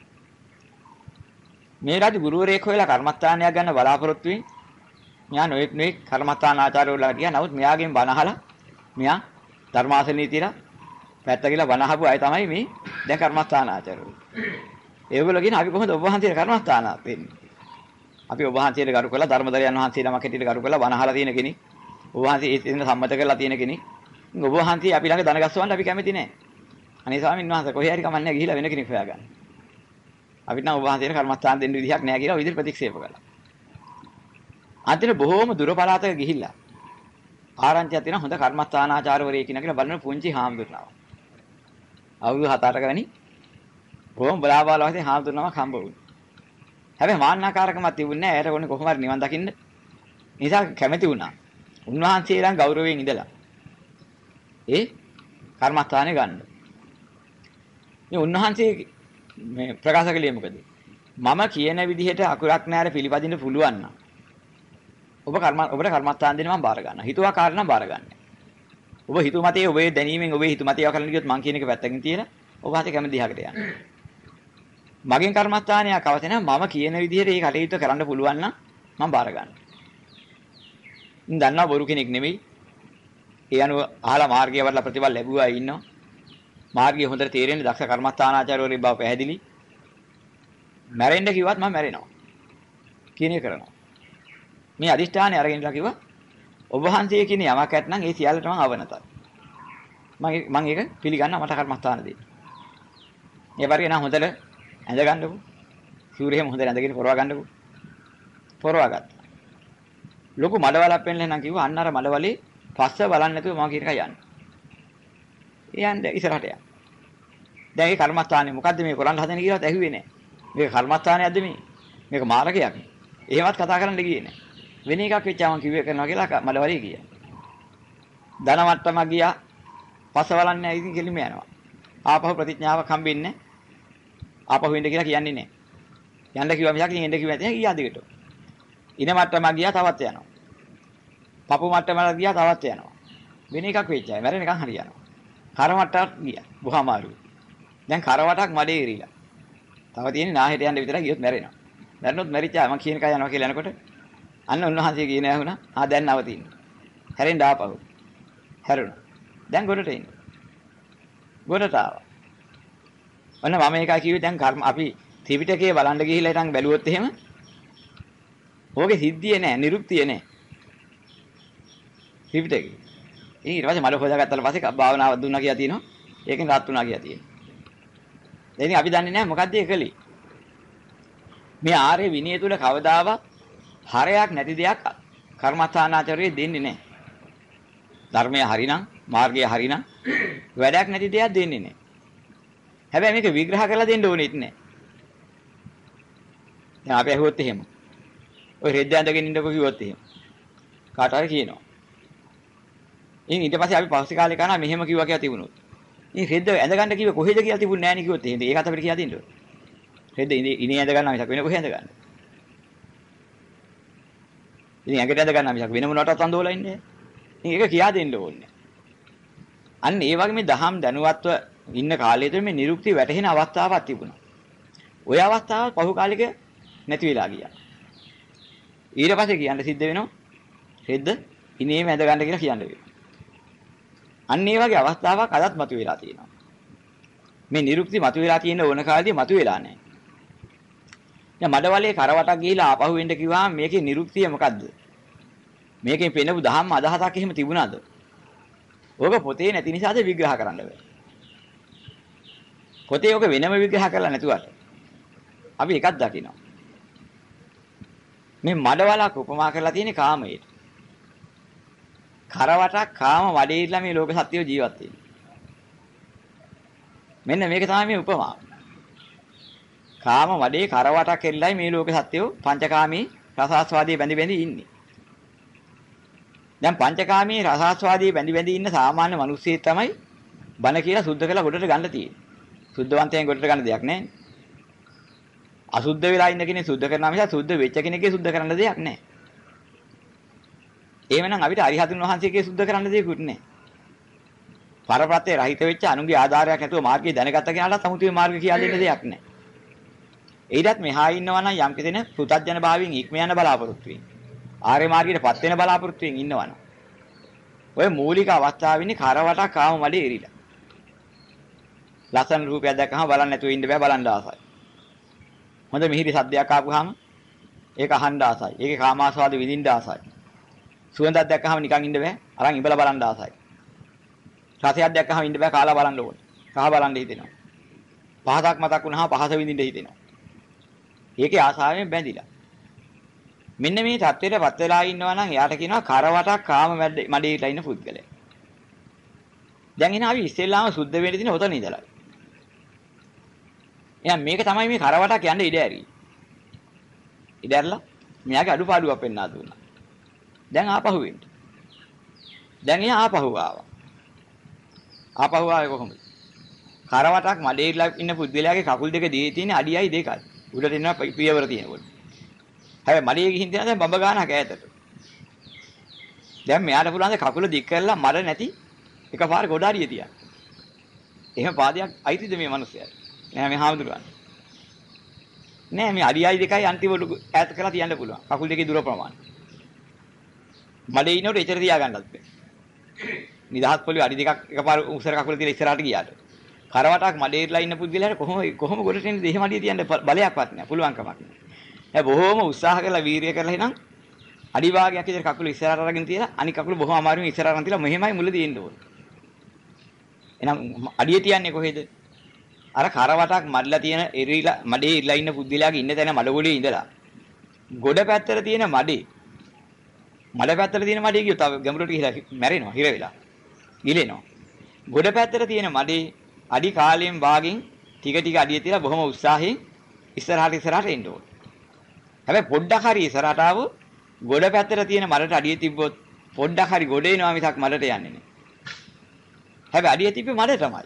මේ රාජ ගුරුවරයෙක් හොයලා කර්මස්ථානයක් ගන්න බලාපොරොත්තු වෙන්නේ. මෙයා නොඑක් කර්මස්ථාන ආචාර්යවරුලා ගියා. නමුත් මෙයාගෙන් බණ අහලා මෙයා ධර්මාසනයේ තියලා පැත්ත ගිහලා බණ අහපු අය තමයි මේ දැන් කර්මස්ථාන ආචාර්යවරු. ඒගොල්ලෝ කියන අපි කොහොමද ඔබ වහන්සේට කර්මස්ථානක් වෙන්නේ? අපි ඔබ වහන්සේට ගරු කළා ධර්මදරයන් වහන්සේ නමක් හැටියට ගරු කළා බණ අහලා තියෙන කෙනෙක්. ඔබ වහන්සේ ඒ දෙන්න සම්මත කරලා තියෙන කෙනෙක්. ඔබ වහන්සේ අපි ළඟ දන ගස්සවන්න අපි කැමති නැහැ. අනේ ස්වාමීන් වහන්සේ කොහේ හරි කමන්නේ ගිහිලා වෙන කෙනෙක් හොයාගන්න. අපිට නම් ඔබ වහන්සේට කර්මස්ථාන දෙන්න විදිහක් නැහැ කියලා විදිහට ප්‍රතික්ෂේප කළා. අන්තිමට බොහෝම දුර පළාතක ගිහිල්ලා ආරංචියක් තියෙන හොඳ කර්මස්ථානාචාර්යවරයෙක් කෙනෙක් කියලා බලන පුංචි හාමුදුරුවෝ. අවුරුදු 7-8ක වැනි බොහොම බලාබාල වශයෙන් හාමුදුරුවෝම හම්බ වුණා. හැබැයි මාන්නාකාරකමක් තිබුණේ නැහැ. එයාට ඕනේ කොහොම හරි නිවන් දකින්න. නිසා කැමති වුණා. උන්වහන්සේලාන් ගෞරවයෙන් ඉඳලා ඒ කර්මස්ථානේ ගන්න. මේ උන්වහන්සේ මේ ප්‍රකාශ කළේ මොකද? මම කියන විදිහට අකුරක් නැර පිළිපදින්න පුළුවන් නම් ඔබට කර්මස්ථාන දෙන්න මම බාර ගන්නවා. හිතුවා කාරණා බාර ගන්න. ඔබ හිතුව මතේ ඔබේ දැනීමෙන් ඔබේ හිතුව මතේ කරන්න ගියොත් මං කියන එක පැත්තකින් තියලා ඔබ හිතේ කැමති දිහාකට යන්න. මගෙන් කර්මස්ථානයක් අවශ්‍ය නැහැ. මම කියන විදිහට මේ කටයුතු කරන්න පුළුවන් නම් මම බාර ගන්නවා. මම දන්නවා බොරු කෙනෙක් නෙමෙයි. ඒ අනුව අහලා මාර්ගය වඩලා ප්‍රතිඵල ලැබුවා ඉන්නවා. මාර්ගය හොඳට තේරෙන්නේ දක්ෂ කර්මස්ථානාචාර්යවරු බව පැහැදිලි. මැරෙන්න කිව්වත් මම මැරෙනවා. කියන එක කරනවා. මේ අදිෂ්ඨානය අරගෙන ඉඳලා කිව්වා ඔබ වහන්සේ කියන යමක් ඇත්නම් ඒ සියල්ලටම අවනතයි. මම ඒක පිළිගන්නවා මට කර්මස්ථාන දෙන්න. මේ වගේ නම් හොඳට ඇඳ ගන්නකො. සූර්යෙම හොඳට ඇඳගෙන පොරවා ගන්නකො. පොරවා ගත්තා. ලොකු මඩවලක් පෙන්නලා නම් කිව්වා අන්න අර මඩවලේ පස්ස බලන්න නැතුව මම කියන එක යන්න. යන්න ඉස්සරහට යන්න. දැන් මේ කර්මස්ථානේ මොකද්ද මේ කරන්න හදන්නේ කියලාත් ඇහුවේ නැහැ. මේක කර්මස්ථානයක්ද මේ? මේක මාරකයක්. එහෙමත් කතා කරන්න ගියේ නැහැ. වෙන එකක් වෙච්චාම කිව්වේ කරනවා කියලා මඩවලේ ගියා. ධන මට්ටමක් ගියා. පස්ස බලන්නේ නැහැ ඉතින් කෙලින්ම යනවා. ආපහු ප්‍රතිඥාවක් හම්බෙන්නේ නැහැ. ආපහු වෙන්න කියලා කියන්නේ නැහැ. යන්න කිව්වා මිසක් ඉතින් එන්න කිව්වා නැත්නම් ගියා දිගට. ඉන මට්ටමක් ගියා තවත් යනවා. පපු මට්ටමකට ගියා තවත් යනවා. වෙන එකක් වෙච්චායි. මැරෙනකන් හරියනවා. කර මට්ටමක් ගියා. බොහොම අමාරුයි. දැන් කරවටක් මඩේ ඉරිලා. තව තියෙන්නේ නාහෙට යන්න විතරයි ගියොත් මැරෙනවා. මැරුණොත් මැරිච්චා මම කියන කය යනවා කියලා යනකොට අන්න උන්වහන්සේ කියන ඇහුණා. දැන් නවතින්න. හැරෙන්න ආපහු. හැරුණා. දැන් ගොඩට එන්න. ගොඩට ආවා. ඔන්න මම එකයි කිව්වේ දැන් කර්ම අපි ත්‍රිපිටකයේ බලන්න ගිහිල්ලා ඉතින් බැලුවොත් එහෙම ඕකේ සිද්ධිය නැහැ, නිරුක්තිය නැහැ. ත්‍රිපිටකේ. ඊට පස්සේ මඩ හොදාගත්තාට පස්සේ භාවනාවක් දුන්නා කියලා තියෙනවා. ඒකෙන් රත් වුණා කියලා තියෙනවා. දැන් ඉතින් අපි දන්නේ නැහැ මොකද්ද ඒ කලේ. මේ ආර්ය විනය තුල කවදාවත් හරයක් නැති දෙයක් කර්මස්ථානාචාරයේ දෙන්නේ නැහැ. ධර්මය හරිනම්, මාර්ගය හරිනම් වැඩක් නැති දෙයක් දෙන්නේ නැහැ. හැබැයි මේක විග්‍රහ කරලා දෙන්න ඕනෙත් නැහැ. දැන් අපි අහුවොත් එහෙම. ඔය රෙද්ද ඇඳගෙන ඉන්නකො කිව්වොත් එහෙම. කාට හරි කියනවා. ඉතින් ඊට පස්සේ අපි පස්සේ කාලේ කනවා මෙහෙම කිව්වා කියලා තිබුණොත්. ඉතින් රෙද්ද ඇඳ ගන්න කිව්වේ කොහෙද කියලා තිබුණේ නැහැ නේ කිව්වොත් එහෙම. ඒකත් අපිට කියලා දෙන්න ඕනේ. රෙද්ද ඉනේ ඇඳ ගන්නවා මිසක් වෙන කොහෙ ඇඳ ගන්න. ඉතින් ඇඟට ඇඳ ගන්නවා මිසක් වෙන මොනවටවත් අඳවලා ඉන්නේ නැහැ. ඉතින් ඒක කියා දෙන්න ඕනේ. අන්න ඒ වගේ මේ දහම් දැනුවත්ව ඉන්න කාලය තුළ මේ නිරුක්ති වැටහෙන අවස්ථාවක් තිබුණා. ওই අවස්ථාව පහු කාලෙක නැති වෙලා ගියා. ඊට පස්සේ කියන්න සිද්ධ වෙනවා රෙද්ද ඉනේම ඇඳ ගන්න කියලා කියන්න වෙනවා. අන්න ඒ වගේ අවස්ථාවක් අදත් මතුවලා තියෙනවා. මේ නිරුක්ති මතුවලා තියෙන ඕන කාලෙදී මතුවලා නැහැ. දැන් මඩවලේ කරවටක් ගිහිලා ආපහු වෙන්න කිව්වහම මේකේ නිරුක්තිය මොකද්ද? මේකෙන් පෙන්නපු දහම් අදහසක් එහෙම තිබුණාද? ඕක පොතේ නැති නිසාද විග්‍රහ කරන්න බෑ. පොතේ ඕක වෙනම විග්‍රහ කරලා නැතුවට අපි එකක් දකිනවා. මේ මඩවලක් උපමා කරලා තියෙන්නේ කාමයට. කරවටක් කාම වඩේ ඉట్లా මේ ලෝක සත්‍යය ජීවත් වෙන්නේ. මෙන්න මේක තමයි මේ උපමාව. කාම වඩේ කරවටක් එල්ලයි මේ ලෝක සත්‍යය පංචකාමී රසාස්වාදී බැඳි බැඳි ඉන්නේ. දැන් පංචකාමී රසාස්වාදී බැඳි බැඳි ඉන්න සාමාන්‍ය මිනිස්සෙක් තමයි බන කියලා සුද්ධ කරලා ගොඩට ගන්න තියෙන්නේ. සුද්ධවන්තයෙන් ගොඩට ගන්න දෙයක් නැහැ. අසුද්ධ වෙලා ඉන්න කෙනෙක් සුද්ධ කරනවා මිස සුද්ධ වෙච්ච කෙනෙක්ගේ සුද්ධ කරන්න දෙයක් නැහැ. එහෙමනම් අපිට අරිහතුන් වහන්සේගේ සුද්ධ කරන්න දෙයක්වත් නැහැ. පරප්‍රත්‍ය රහිත වෙච්ච අනුගේ ආධාරයක් නැතුව මාර්ගය දැනගත්ත කෙනාට සමුතුවේ මාර්ගය කියලා දෙන්න දෙයක් නැහැ. ඊටත් මෙහා ඉන්නවා නම් යම් කෙනෙක් පුතත්ජන භාවයෙන් ඉක්ම යන බලාපොරොත්තු වෙන්නේ. ආර්ය මාර්ගයටපත් වෙන බලාපොරොත්තු වෙමින් ඉන්නවනම්. ඔය මූලික අවස්ථාවෙන්නේ කරවටක් කාම මඩේ එරිලා. ලස්සන රූපයක් දැක්කම බලන්න නැතුව ඉන්න බෑ බලන්න ආසයි. හොඳ මිහිරි සද්දයක් ආපුවාම ඒක අහන්න ආසයි. ඒකේ කාමාස්වාද විඳින්න ආසයි. සුවඳක් දැක්කම නිකන් ඉන්න බෑ. අරන් ඉබලා බලන්න ආසයි. රසයක් දැක්කම ඉන්න බෑ කාලා බලන්න ඕනේ. කහ බලන්න හිතෙනවා. පහසක් මතක් වුණාම පහස විඳින්න හිතෙනවා. ඒකේ ආසාවෙන් බැඳිලා. මෙන්න මේ தත්ත්වයටපත් වෙලා ඉන්නවා නම් එයාට කියනවා කරවටක් කාම මඩේට ඉන්න පුද්ගලයා. දැන් එන අපි ඉස්සෙල්ලාම සුද්ධ වෙන්න තියෙන ඔතන ඉඳලා. එහෙනම් මේක තමයි මේ කරවටක් යන්නේ ඉඩ ඇරි. ඉඩ ඇරලා මෙයාගේ අඩුපාඩුවක් පෙන්වා දුන්නා. දැන් ආපහු වෙන්න. දැන් එයා ආපහු ආවා. ආපහු ආවේ කොහොමද? කරවටක් මඩේලා ඉන්න පුද්ගලයාගේ කකුල් දෙක දී තියෙන අඩියයි දෙකයි. උඩට එනවා පියවර තියෙනකොට. හැබැයි මඩේ ගිහින් තියෙන දැන් බඹ ගානක් ඈතට. දැන් මෙයාට පුළුවන් ද කකුල දික් කරලා මඩ නැති එකපාර ගොඩාරිය තියන්න. එහෙම පාදයක් අයිතිද මේ මිනිස්සයාට? නෑ මේ හාමුදුරුවෝ. නෑ මේ අඩියයි දෙකයි අන්තිමට ඈත කරලා තියන්න පුළුවන්. කකුල් දෙකේ දුර ප්‍රමාණය. මඩේ ඉන්නකොට එච්චර තියාගන්නත් බෑ. නිදහස් පොළවේ අඩි දෙකක් එකපාර උසර කකුල තියලා ඉස්සරහට ගියාට. කරවටක් මඩේලා ඉන්න පුද්ගලයාට කොහොම ගොඩට එන්නේ එහෙම අඩිය තියන්න බලයක්වත් නෑ. පුළුවන් කමක් නෑ. හැබැයි බොහොම උත්සාහ කරලා වීරිය කරලා එනං අඩි භාගයක් විතර කකුල ඉස්සරහට අරගෙන තියලා අනික කකුල බොහොම අමාරුවෙන් ඉස්සරහට අරන් තියලා මෙහෙමයි මුල තියෙන්න ඕනේ. එහෙනම් අඩිය තියන්නේ කොහෙද? අර කරවටක් මඩලා තියෙන එරිලා මඩේ ඉරලා ඉන්න පුද්ගලයාගේ ඉන්න තැන මඩ ගොඩේ ඉඳලා ගොඩ පැත්තට තියෙන මඩේ මඩ පැත්තට තියෙන මඩේ ගියොත් තව ගැඹුරට ගිහලා මැරෙනවා හිර වෙලා. ගිලෙනවා. ගොඩ පැත්තට තියෙන මඩේ අඩි කාලයෙන් භාගෙන් ටික ටික අඩිය තියලා බොහොම උත්සාහයෙන් ඉස්සරහට එන්න ඕනේ. හැබැයි පොඩ්ඩක් හරි ඉස්සරහට ආව ගොඩ පැත්තට තියෙන මඩට අඩිය තිබ්බොත් පොඩ්ඩක් හරි ගොඩ එනවා මිසක් මඩට යන්නේ නැහැ. හැබැයි අඩිය තිබ්බේ මඩ තමයි.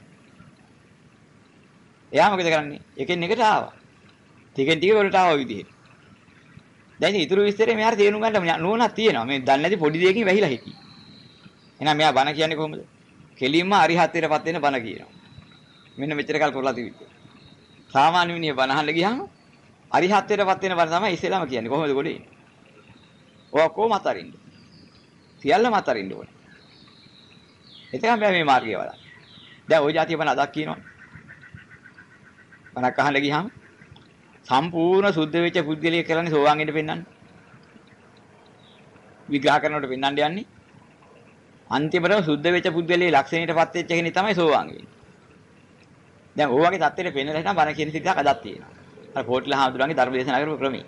එයා මොකද කරන්නේ? එකෙන් එකට ආවා. ටිකෙන් ටික වලට ආවා විදිහට. දැන් ඉතින් ඊටු විස්තරේ මෙයාට තේරුම් ගන්න නෝනක් තියෙනවා. මේ දන්නේ නැති පොඩි දෙයකින් වැහිලා හිටි. එහෙනම් මෙයා බණ කියන්නේ කොහොමද? කෙලින්ම අරිහත්ත්වයටපත් වෙන බණ කියනවා. මෙන්න මෙච්චර කල් කරලා තිබිච්ච. සාමාන්‍ය මිනිහ බණ අහන්න ගියාම අරිහත්ත්වයටපත් වෙන බණ තමයි ඉස්සෙල්ලාම කියන්නේ. කොහොමද ගොඩේ ඉන්නේ? ඔය කොහොම අතරින්ද? සියල්ලම අතරින්ද ඕනේ. එතකම මේ මාර්ගය වල. දැන් ওই જાතිය බණ අදක් කියනවා. බණක් අහන්න ගියාම සම්පූර්ණ සුද්ධ වෙච්ච පුද්ගලයෙක් කියලානේ සෝවාන් වෙන්න පෙන්නන්නේ. විග්‍රහ කරනකොට පෙන්නන්න යන්නේ. අන්තිමට සුද්ධ වෙච්ච පුද්ගලයේ ලක්ෂණයටපත් වෙච්ච කෙනෙක් තමයි සෝවාන් වෙන්නේ. දැන් ඕ වගේ தත්ත්වෙට පෙන්නලා හිටන් බණ කියන සිද්ධාක් අදක් තියෙනවා. අර කෝටිලා හාමුදුරන්ගේ ධර්ම දේශනා කරපු ක්‍රමී.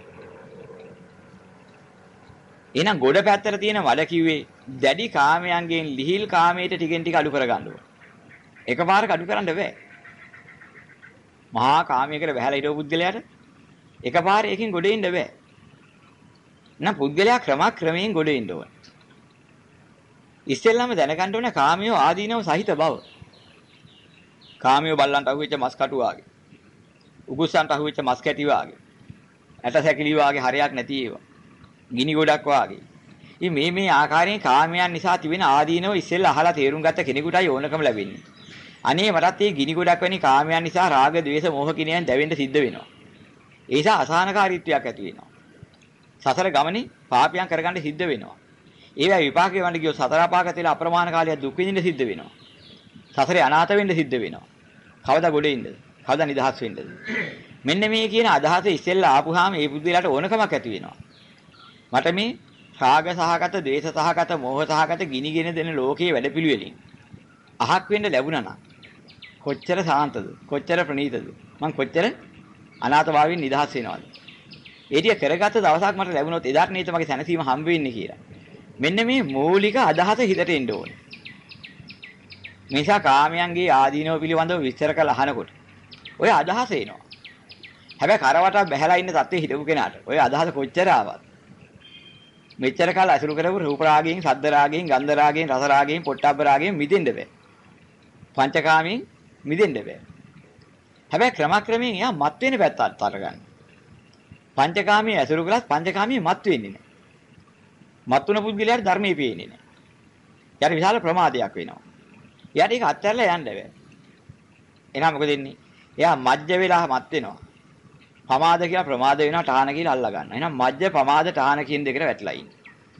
එහෙනම් ගොඩ පැත්තට තියෙන වල කිව්වේ දැඩි කාමයන්ගෙන් ලිහිල් කාමයට ටිකෙන් ටික අඩු කරගන්න ඕන. එකපාරක අඩු කරන්න බෑ. මහා කාමයකට වැහැලා හිටව පුද්ගලයාට එකපාර එකකින් ගොඩ එන්න බෑ. නම් පුද්ගලයා ක්‍රමයෙන් ගොඩ එන්න ඕන. ඉස්සෙල්ලාම දැනගන්න ඕනේ කාමියෝ ආදීනව සහිත බව. කාමියෝ බල්ලන්ට අහුවෙච්ච මස් කටු වාගේ. උගුස්සන්ට අහුවෙච්ච මස් කැටි වාගේ. ඇට සැකිලි වාගේ හරයක් නැති ඒවා. ගිනි ගොඩක් වාගේ. ඉතින් මේ ආකාරයෙන් කාමයන් නිසා තිබෙන ආදීනව ඉස්සෙල්ලා අහලා තේරුම් ගත්ත කෙනෙකුටයි ඕනකම ලැබෙන්නේ. අනේ මටත් මේ ගිනි ගොඩක් වැනි කාමයන් නිසා රාග, ద్వේෂ, මෝහ කිනියන් දැවෙන්න සිද්ධ වෙනවා. ඒ නිසා අසහනකාරීත්වයක් ඇති වෙනවා. සසර ගමනේ පාපයන් කරගන්න සිද්ධ වෙනවා. ඒවා විපාකේ වන්න ගියොත් සතර පාක තියලා අප්‍රමාණ කාලයක් දුක් විඳින්න සිද්ධ වෙනවා. සසරේ අනාථ වෙන්න සිද්ධ වෙනවා. කවදා ගොඩේ ඉන්නද? කවදා නිදහස් වෙන්නද? මෙන්න මේ කියන අදහස ඉස්සෙල්ලා ආපුහාම ඒ බුද්ධිලාට ඕනකමක් ඇති වෙනවා. මට මේ රාග සහගත, ද්වේෂ සහගත, මෝහ සහගත ගිනිගෙන දෙන ලෝකයේ වැඩපිළිවෙලින් අහක් වෙන්න ලැබුණා නම් කොච්චර සාන්තද? කොච්චර ප්‍රණීතද? මං කොච්චර අනාථභාවයෙන් නිදහස් වෙනවද? ඒ ටික කරගත්ත දවසක් මට ලැබුණොත් එදාට නේද මගේ සැනසීම හම්බ වෙන්නේ කියලා. මෙන්න මේ මූලික අදහස හිතට එන්න ඕනේ. නිසා කාමයන්ගේ ආදීනව පිළිබඳව විස්තර කරලා අහනකොට ඔය අදහස එනවා. හැබැයි කරවටක් බැහැලා ඉන්න තත්ත්වයේ හිටපු කෙනාට ඔය අදහස කොච්චර ආවත් මෙච්චර කාල අසුරු කරපු රූප රාගයෙන්, ශබ්ද රාගයෙන්, ගන්ධ රාගයෙන්, රස රාගයෙන්, පොට්ටබ්බ රාගයෙන් මිදෙන්න බෑ. පංචකාමයෙන් මිදෙන්න බෑ. හැබැයි ක්‍රමක්‍රමයෙන් එයා මත් වෙන පැත්ත අත්හර ගන්න. පංචකාමයේ ඇසුරු කළත් පංචකාමයේ මත් වෙන්නේ නැහැ. මත් වුණ පුද්ගලයාට ධර්මයේ පේන්නේ නැහැ. යාට විශාල ප්‍රමාදයක් වෙනවා. යාට ඒක අත්හැරලා යන්න බෑ. එහෙනම් මොකද වෙන්නේ? එයා මජ්ජ වෙලා මත් වෙනවා. පමාද කියලා ප්‍රමාද වෙනවා, ඨාන කියලා අල්ලා ගන්නවා. එහෙනම් මජ්ජ පමාද ඨාන කියන දෙකට වැටලා ඉන්නේ.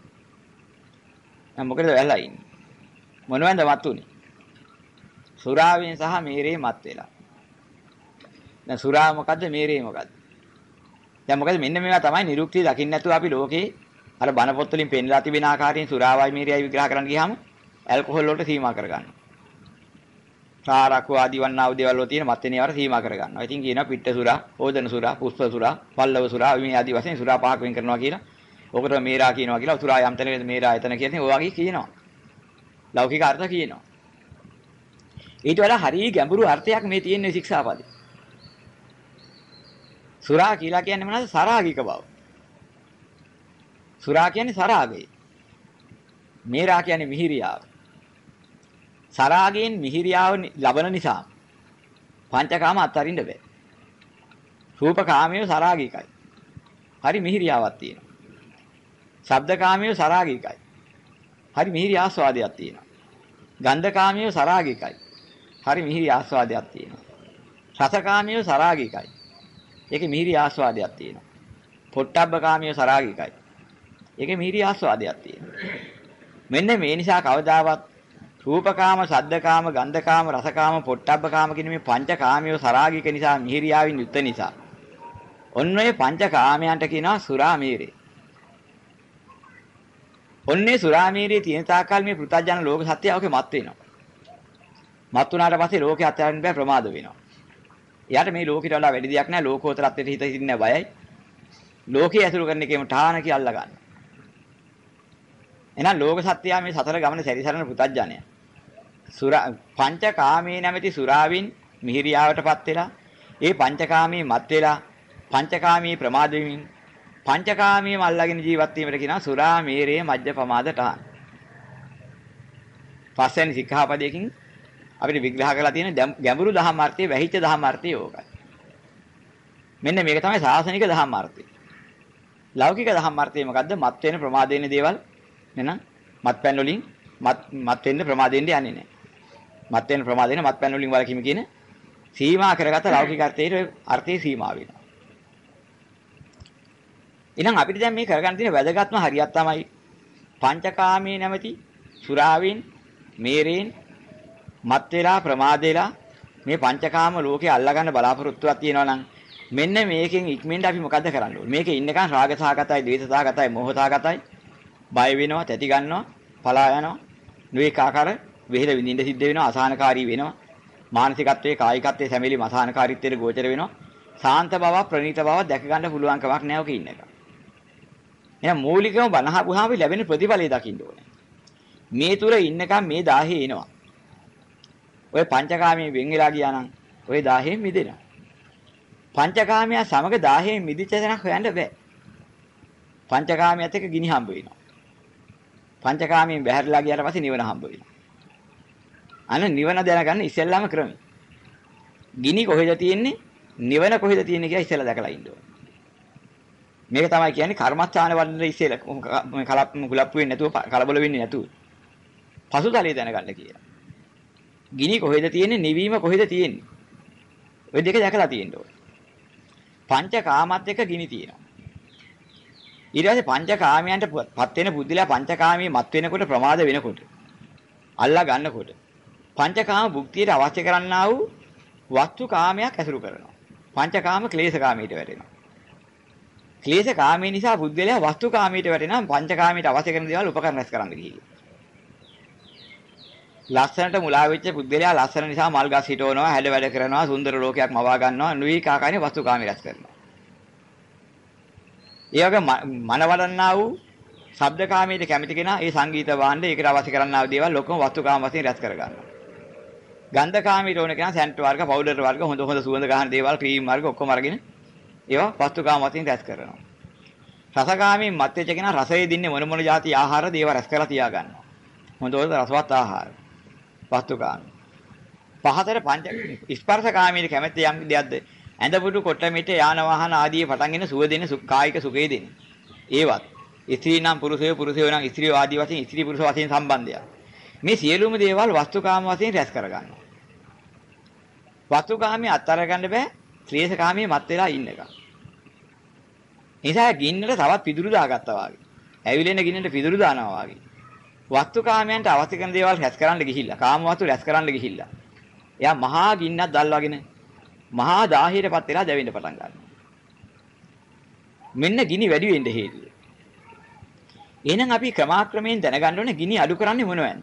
දැන් මොකද වෙලා ඉන්නේ? මොනවද මත් උනේ? සුරාවෙන් සහ මේරේ මත් වෙලා. දැන් සුරාව මොකද්ද? මේරේ මොකද්ද? දැන් මොකද මෙන්න මේවා තමයි නිරුක්තිය දකින්න නැතුව අපි ලෝකේ අර බණ පොත් වලින් පෙන්නලා තිබෙන ආකාරයෙන් සුරාවයි මේරයයි විග්‍රහ කරන්න ගියාම ඇල්කොහොල් වලට සීමා කරගන්නවා. සාරකෝ ආදී වන්නා වූ දේවල් වල තියෙන මත්වෙනේවට සීමා කරගන්නවා. ඉතින් කියනවා පිට්ට සුරා, ඕදන සුරා, පුෂ්ප සුරා, පල්ලව සුරා මේ ආදී වශයෙන් සුරා පහක් වෙන් කරනවා කියලා. ඕකට මේරා කියනවා කියලා සුරා යම් තැනකද මේරා එතන කියන්නේ ඔය වගේ කියනවා. ලෞකික අර්ථ කියනවා. ඊට වඩා හරිය ගැඹුරු අර්ථයක් මේ තියෙන ශික්ෂාපදේ. සුරා කියලා කියන්නේ මොනවද? සරාගික බව. සුරා කියන්නේ සරාගය. මේරා කියන්නේ මිහිරියාව. සරාගයෙන් මිහිරියාව ලබන නිසා පංචකාම අත්හරින්න බෑ. රූපකාමයේ සරාගිකයි. හරි මිහිරියාවක් තියෙනවා. ශබ්දකාමයේ සරාගිකයි. හරි මිහිරි ආස්වාදයක් තියෙනවා. ගන්ධකාමයේ සරාගිකයි. හරි මිහිරි ආස්වාදයක් තියෙනවා. රසකාමයේ සරාගිකයි. ඒකේ මිහිරි ආස්වාදයක් තියෙනවා. පොට්ටබ්බකාමයේ සරාගිකයි. ඒකේ මිහිරි ආස්වාදයක් තියෙනවා. මෙන්න මේ නිසා කවදාවත් රූපකාම, ශබ්දකාම, ගන්ධකාම, රසකාම, පොට්ටබ්බකාම කියන මේ පංචකාමියෝ සරාගික නිසා මිහිරියාවින් යුක්ත නිසා ඔන්න ඔය පංචකාමයන්ට කියනවා සුරාමීරේ. ඔන්නේ සුරාමීරේ තියෙන තාක්කල් මේ පෘථජන ලෝක සත්‍යය ඔකේ මත් වෙනවා. මත් වුණාට පස්සේ ලෝකේ අත්හැරෙන්න බෑ, ප්‍රමාද වෙනවා. එයාට මේ ලෝකෙට වඩා වැඩි දෙයක් නැහැ. ලෝකෝත්තරත්වයට හිත හිටින්නේ බයයි. ලෝකයේ ඇසුරු කරන එකේම ඨාන කියලා අල්ල ගන්න. එහෙනම් ලෝක සත්‍යය මේ සතර ගමන සැරිසරන පෘථජනය. පංචකාමී නැමැති සුරාවින් මිහිරියාවටපත් වෙලා ඒ පංචකාමී මත් වෙලා පංචකාමී ප්‍රමාද වෙමින් පංචකාමීම අල්ලාගෙන ජීවත් වීමට කියනවා සුරා මේරේ මජ්ජ පමාදටහන්. පස්වෙනි සික්ඛාපදයකින් අපිට විග්‍රහ කරලා තියෙන ගැඹුරු දහම් අර්ථයේ වැහිච්ච දහම් අර්ථය ඕකයි. මෙන්න මේක තමයි සාසනික දහම් අර්ථය. ලෞකික දහම් අර්ථය මොකද්ද? මත් වෙන ප්‍රමාද වෙන දේවල් නේනම් මත්පැන් වලින් මත් වෙන්න ප්‍රමාද වෙන්න යන්නේ නැහැ. මත් වෙන ප්‍රමාද වෙන මත්පැන් වලින් වලකීම කියන සීමා කරගත ලෞකික අර්ථයේ සීමා වෙනවා. එහෙනම් අපිට දැන් මේ කරගන්න තියෙන වැදගත්ම හරියක් තමයි පංචකාමී නැමැති සුරාවෙන් මේරෙන් මත් වෙලා ප්‍රමාද වෙලා මේ පංචකාම ලෝකේ අල්ලගන්න බලාපොරොත්තුවක් තියෙනවා නම් මෙන්න මේකෙන් ඉක්මෙන්ට අපි මොකද්ද කරන්න ඕනේ? මේකේ ඉන්නකන් රාගසහගතයි, ද්වේෂසහගතයි, මෝහසහගතයි, බය වෙනවා, තැති ගන්නවා, පලා යනවා, නුවේක ආකාර වෙහෙල විඳින්න සිද්ධ වෙනවා, අසහනකාරී වෙනවා, මානසිකත්වයේ කායිකත්වයේ සැමිලි අසහනකාරීත්වයට ගෝචර වෙනවා, සාන්ත බව, ප්‍රණීත බව දැක ගන්න පුළුවන් කමක් නැහැ ඔක ඉන්න එක. එහෙනම් මූලිකව බනහපුවාම ලැබෙන ප්‍රතිඵලය දකින්න ඕනේ. මේ තුර ඉන්නකම් මේ 1000 එනවා. ඔය පංචකාමයේ වෙන් වෙලා ගියා නම් ඔය 1000 මිදෙනවා. පංචකාමයා සමග 1000 මිදිච්ච තැනක් හොයන්න බෑ. පංචකාමයට එක ගිනි හම්බ වෙනවා. පංචකාමයෙන් බැහැරලා ගියාට පස්සේ නිවන හම්බ වෙනවා. අන්න නිවන දැනගන්න ඉස්සෙල්ලාම ක්‍රමයි. ගිනි කොහෙද තියෙන්නේ? නිවන කොහෙද තියෙන්නේ කියලා ඉස්සෙල්ලා දැකලා ඉන්න ඕනේ. මේක තමයි කියන්නේ කර්මස්ථාන වලට ඉස්සෙල්ලා කුලප්පු වෙන්නේ නැතුව කලබල වෙන්නේ නැතුව. පසුතලයේ දැනගන්න කියලා. ගිනි කොහෙද තියෙන්නේ? නිවීම කොහෙද තියෙන්නේ? ඔය දෙක දැකලා තියෙන්න ඕනේ. පංචකාමත් එක්ක ගිනි තියෙනවා. ඊට පස්සේ පංචකාමයන්ටපත් වෙන බුද්ධිලා පංචකාමී මත් වෙනකොට ප්‍රමාද වෙනකොට අල්ලා ගන්නකොට පංචකාම භුක්තියට අවශ්‍ය කරන්නා වූ වස්තු කාමයක් ඇසුරු කරනවා. පංචකාම ක්ලේශ කාමයට වැටෙනවා. ක්ලේශ කාමයේ නිසා බුද්ධිලා වස්තු කාමයට වැටෙනවා. පංචකාමයට අවශ්‍ය කරන දේවල් උපකරණ රැස් කරන්න ගිහිල්ලා. ලස්සනට මුලා වෙච්ච බුද්ධිලා ලස්සන නිසා මල් ගස් හිටවනවා, හැඩ වැඩ කරනවා, සුන්දර ලෝකයක් මවා ගන්නවා, නුයි කාකානේ වස්තු කාමයේ රැස් කරනවා. ඒ වගේ මනවලන්නා වූ ශබ්දකාමීට කැමති කෙනා ඒ සංගීත වාණ්ඩ ඒකට අවශ්‍ය කරන්නා වූ දේවල් ඔක්කොම වස්තුකාම වශයෙන් රැස් කර ගන්නවා. ගන්ධකාමීට ඕන කෙනා සැන්ට් වර්ග, පවුඩර් වර්ග, හොඳ සුවඳ ගන්න දේවල්, ක්‍රීම් වර්ග ඔක්කොම අරගෙන ඒවා වස්තුකාම වශයෙන් රැස් කරනවා. රසකාමී මත් වෙච්ච කෙනා රසයේ දින්නේ මොන જાති ආහාර දේවල් රැස් කරලා තියා ගන්නවා. හොඳ රසවත් ආහාර වස්තුකාම. පහතර පංච ස්පර්ශකාමීට කැමති යම් දෙයක්ද ඇඳපුටු කොට මිට යාන වාහන ආදී පටන්ගෙන සුව දෙන කායික සුඛය දෙන. ඒවත් ස්ත්‍රී නම් පුරුෂයෝ නම් ස්ත්‍රියෝ ආදී වශයෙන් ස්ත්‍රී පුරුෂ වශයෙන් සම්බන්ධය. මේ සියලුම දේවල් වස්තුකාම වශයෙන් රැස් කරගන්නවා. වස්තුකාමී අත්තර ගන්න බෑ ශ්‍රේෂකාමී මත් වෙලා ඉන්නකම්. නිසා ගින්නට තවත් පිදුරු දාගත්තා වගේ. ඇවිලෙන ගින්නට පිදුරු දානවා වගේ. වස්තුකාමයන්ට අවශ්‍ය කරන දේවල් රැස් කරන්න ගිහිල්ලා කාම වස්තු රැස් කරන්න ගිහිල්ලා. එයා මහා ගින්නක් දැල්වගෙන මහා දාහයටපත් වෙලා දැවෙන්න පටන් ගන්නවා. මෙන්න ගිනි වැඩි වෙන්න හේතුව. එහෙනම් අපි ක්‍රමාක්‍රමයෙන් දැනගන්න ඕනේ ගිනි අඩු කරන්නේ මොනවද?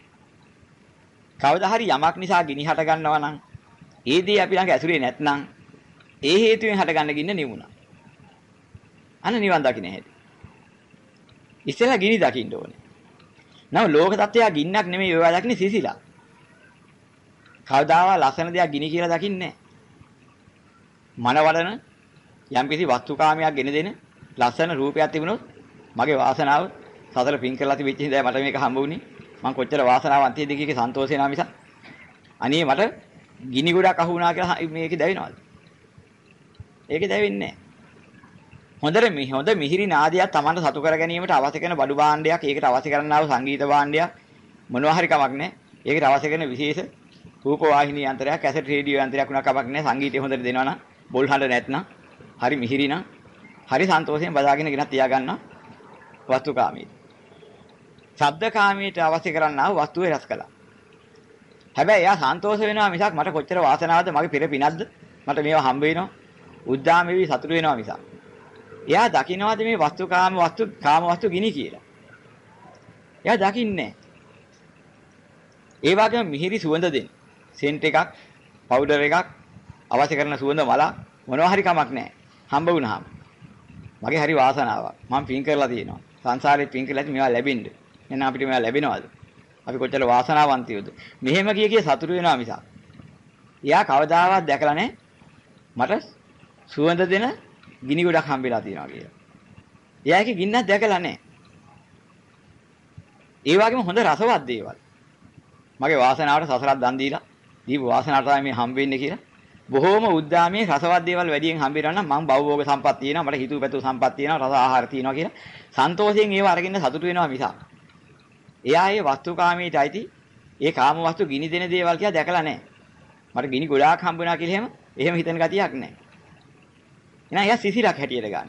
කවදා හරි යමක් නිසා ගිනි හට ගන්නවා නම් ඒ දේ අපි ළඟ ඇසුරේ නැත්නම් ඒ හේතුවෙන් හටගන්න ගින්න නිවුණා. අන්න නිවන් දකින්න හැටි. ඉස්සෙල්ලා ගිනි දකින්න ඕනේ. නම් ලෝක තත්ත්වය ගින්නක් නෙමෙයි ඒවා දකින්නේ සිසිලා. කවදාවත් ලස්සන දෙයක් ගිනි කියලා දකින්නේ නැහැ. මනවලන යම්කිසි වස්තුකාමයක් ගෙන දෙන ලස්සන රූපයක් තිබුණොත් මගේ වාසනාව සතර පින් කරලා තිබෙච්ච හින්දා මට මේක හම්බ වුණේ. මං කොච්චර වාසනාවන්තයෙක්ද කීකේ සන්තෝෂේ නා මිස. අනේ මට ගිනි ගොඩක් අහු වුණා කියලා මේකේ දැවෙනවද? ඒකේ දැවෙන්නේ නැහැ. හොඳ මිහිරි නාදයක් Tamanට සතු කර ගැනීමට අවශ්‍ය කරන බඩු භාණ්ඩයක්, ඒකට අවශ්‍ය කරනා වූ සංගීත භාණ්ඩයක් මොනවා හරි කමක් නැහැ. ඒකට අවශ්‍ය කරන විශේෂ රූප වාහිනී යන්ත්‍රයක්, කැසට් රේඩියෝ යන්ත්‍රයක් උනා කමක් නැහැ. සංගීතය හොඳට දෙනවනම්, බොල් හඬ නැත්නම්, හරි මිහිරි නම්, හරි සන්තෝෂයෙන් බදාගෙන ගෙනත් තියා ගන්නවා වස්තුකාමී. ශබ්දකාමීට අවශ්‍ය කරන්නා වූ වස්තුවේ රස කළා. හැබැයි එයා සන්තෝෂ වෙනවා මිසක් මට කොච්චර වාසනාවද මගේ පෙර පිනක්ද මට මේවා හම්බ වෙනවා. උද්දාමෙවි සතුටු වෙනවා මිසක්. එයා දකින්නවාද මේ කාම වස්තු ගිනි කියලා. එයා දකින්නේ. ඒ වගේම මිහිරි සුවඳ දෙන සෙන්ට් එකක්, පවුඩර් එකක්, අවශ්‍ය කරන සුවඳ මල මොනවා හරි කමක් නැහැ. හම්බ වුණාම. මගේ හරි වාසනාවක්. මම පින් කරලා තියෙනවා. සංසාරේ පින් කරලා ඇති මේවා ලැබෙන්න. එහෙනම් අපිට මේවා ලැබෙනවද? අපි කොච්චර වාසනාවන්තයෝද? මෙහෙම කිය සතුටු වෙනවා මිසක්. එයා කවදාවත් දැකලා නැහැ. මට සුවඳ දෙන ගිනි ගොඩක් හම්බෙලා තියෙනවා කියලා. එයා ඒකේ ගින්නක් දැකලා නැහැ. ඒ වගේම හොඳ රසවත් දේවල්. මගේ වාසනාවට සසරක් දන් දීලා දීපු වාසනාවට තමයි මේ හම්බෙන්නේ කියලා. බොහෝම උද්දාමයේ රසවත් දේවල් වැඩියෙන් හම්බෙනවා නම් මම භවභෝග සම්පත් තියෙනවා, මට හිතුව පැතුව සම්පත් තියෙනවා, රස ආහාර තියෙනවා කියලා සන්තෝෂයෙන් ඒව අරගෙන සතුටු වෙනවා මිසක්. එයා ඒ වස්තුකාමීට අයිති ඒ කාම වස්තු ගිනි දෙන දේවල් කියලා දැකලා නැහැ. මට ගිනි ගොඩාක් හම්බ වෙනවා කියලා එහෙම හිතන ගතියක් නැහැ. එහෙනම් එයා සිසිලක් හැටියට ගන්න.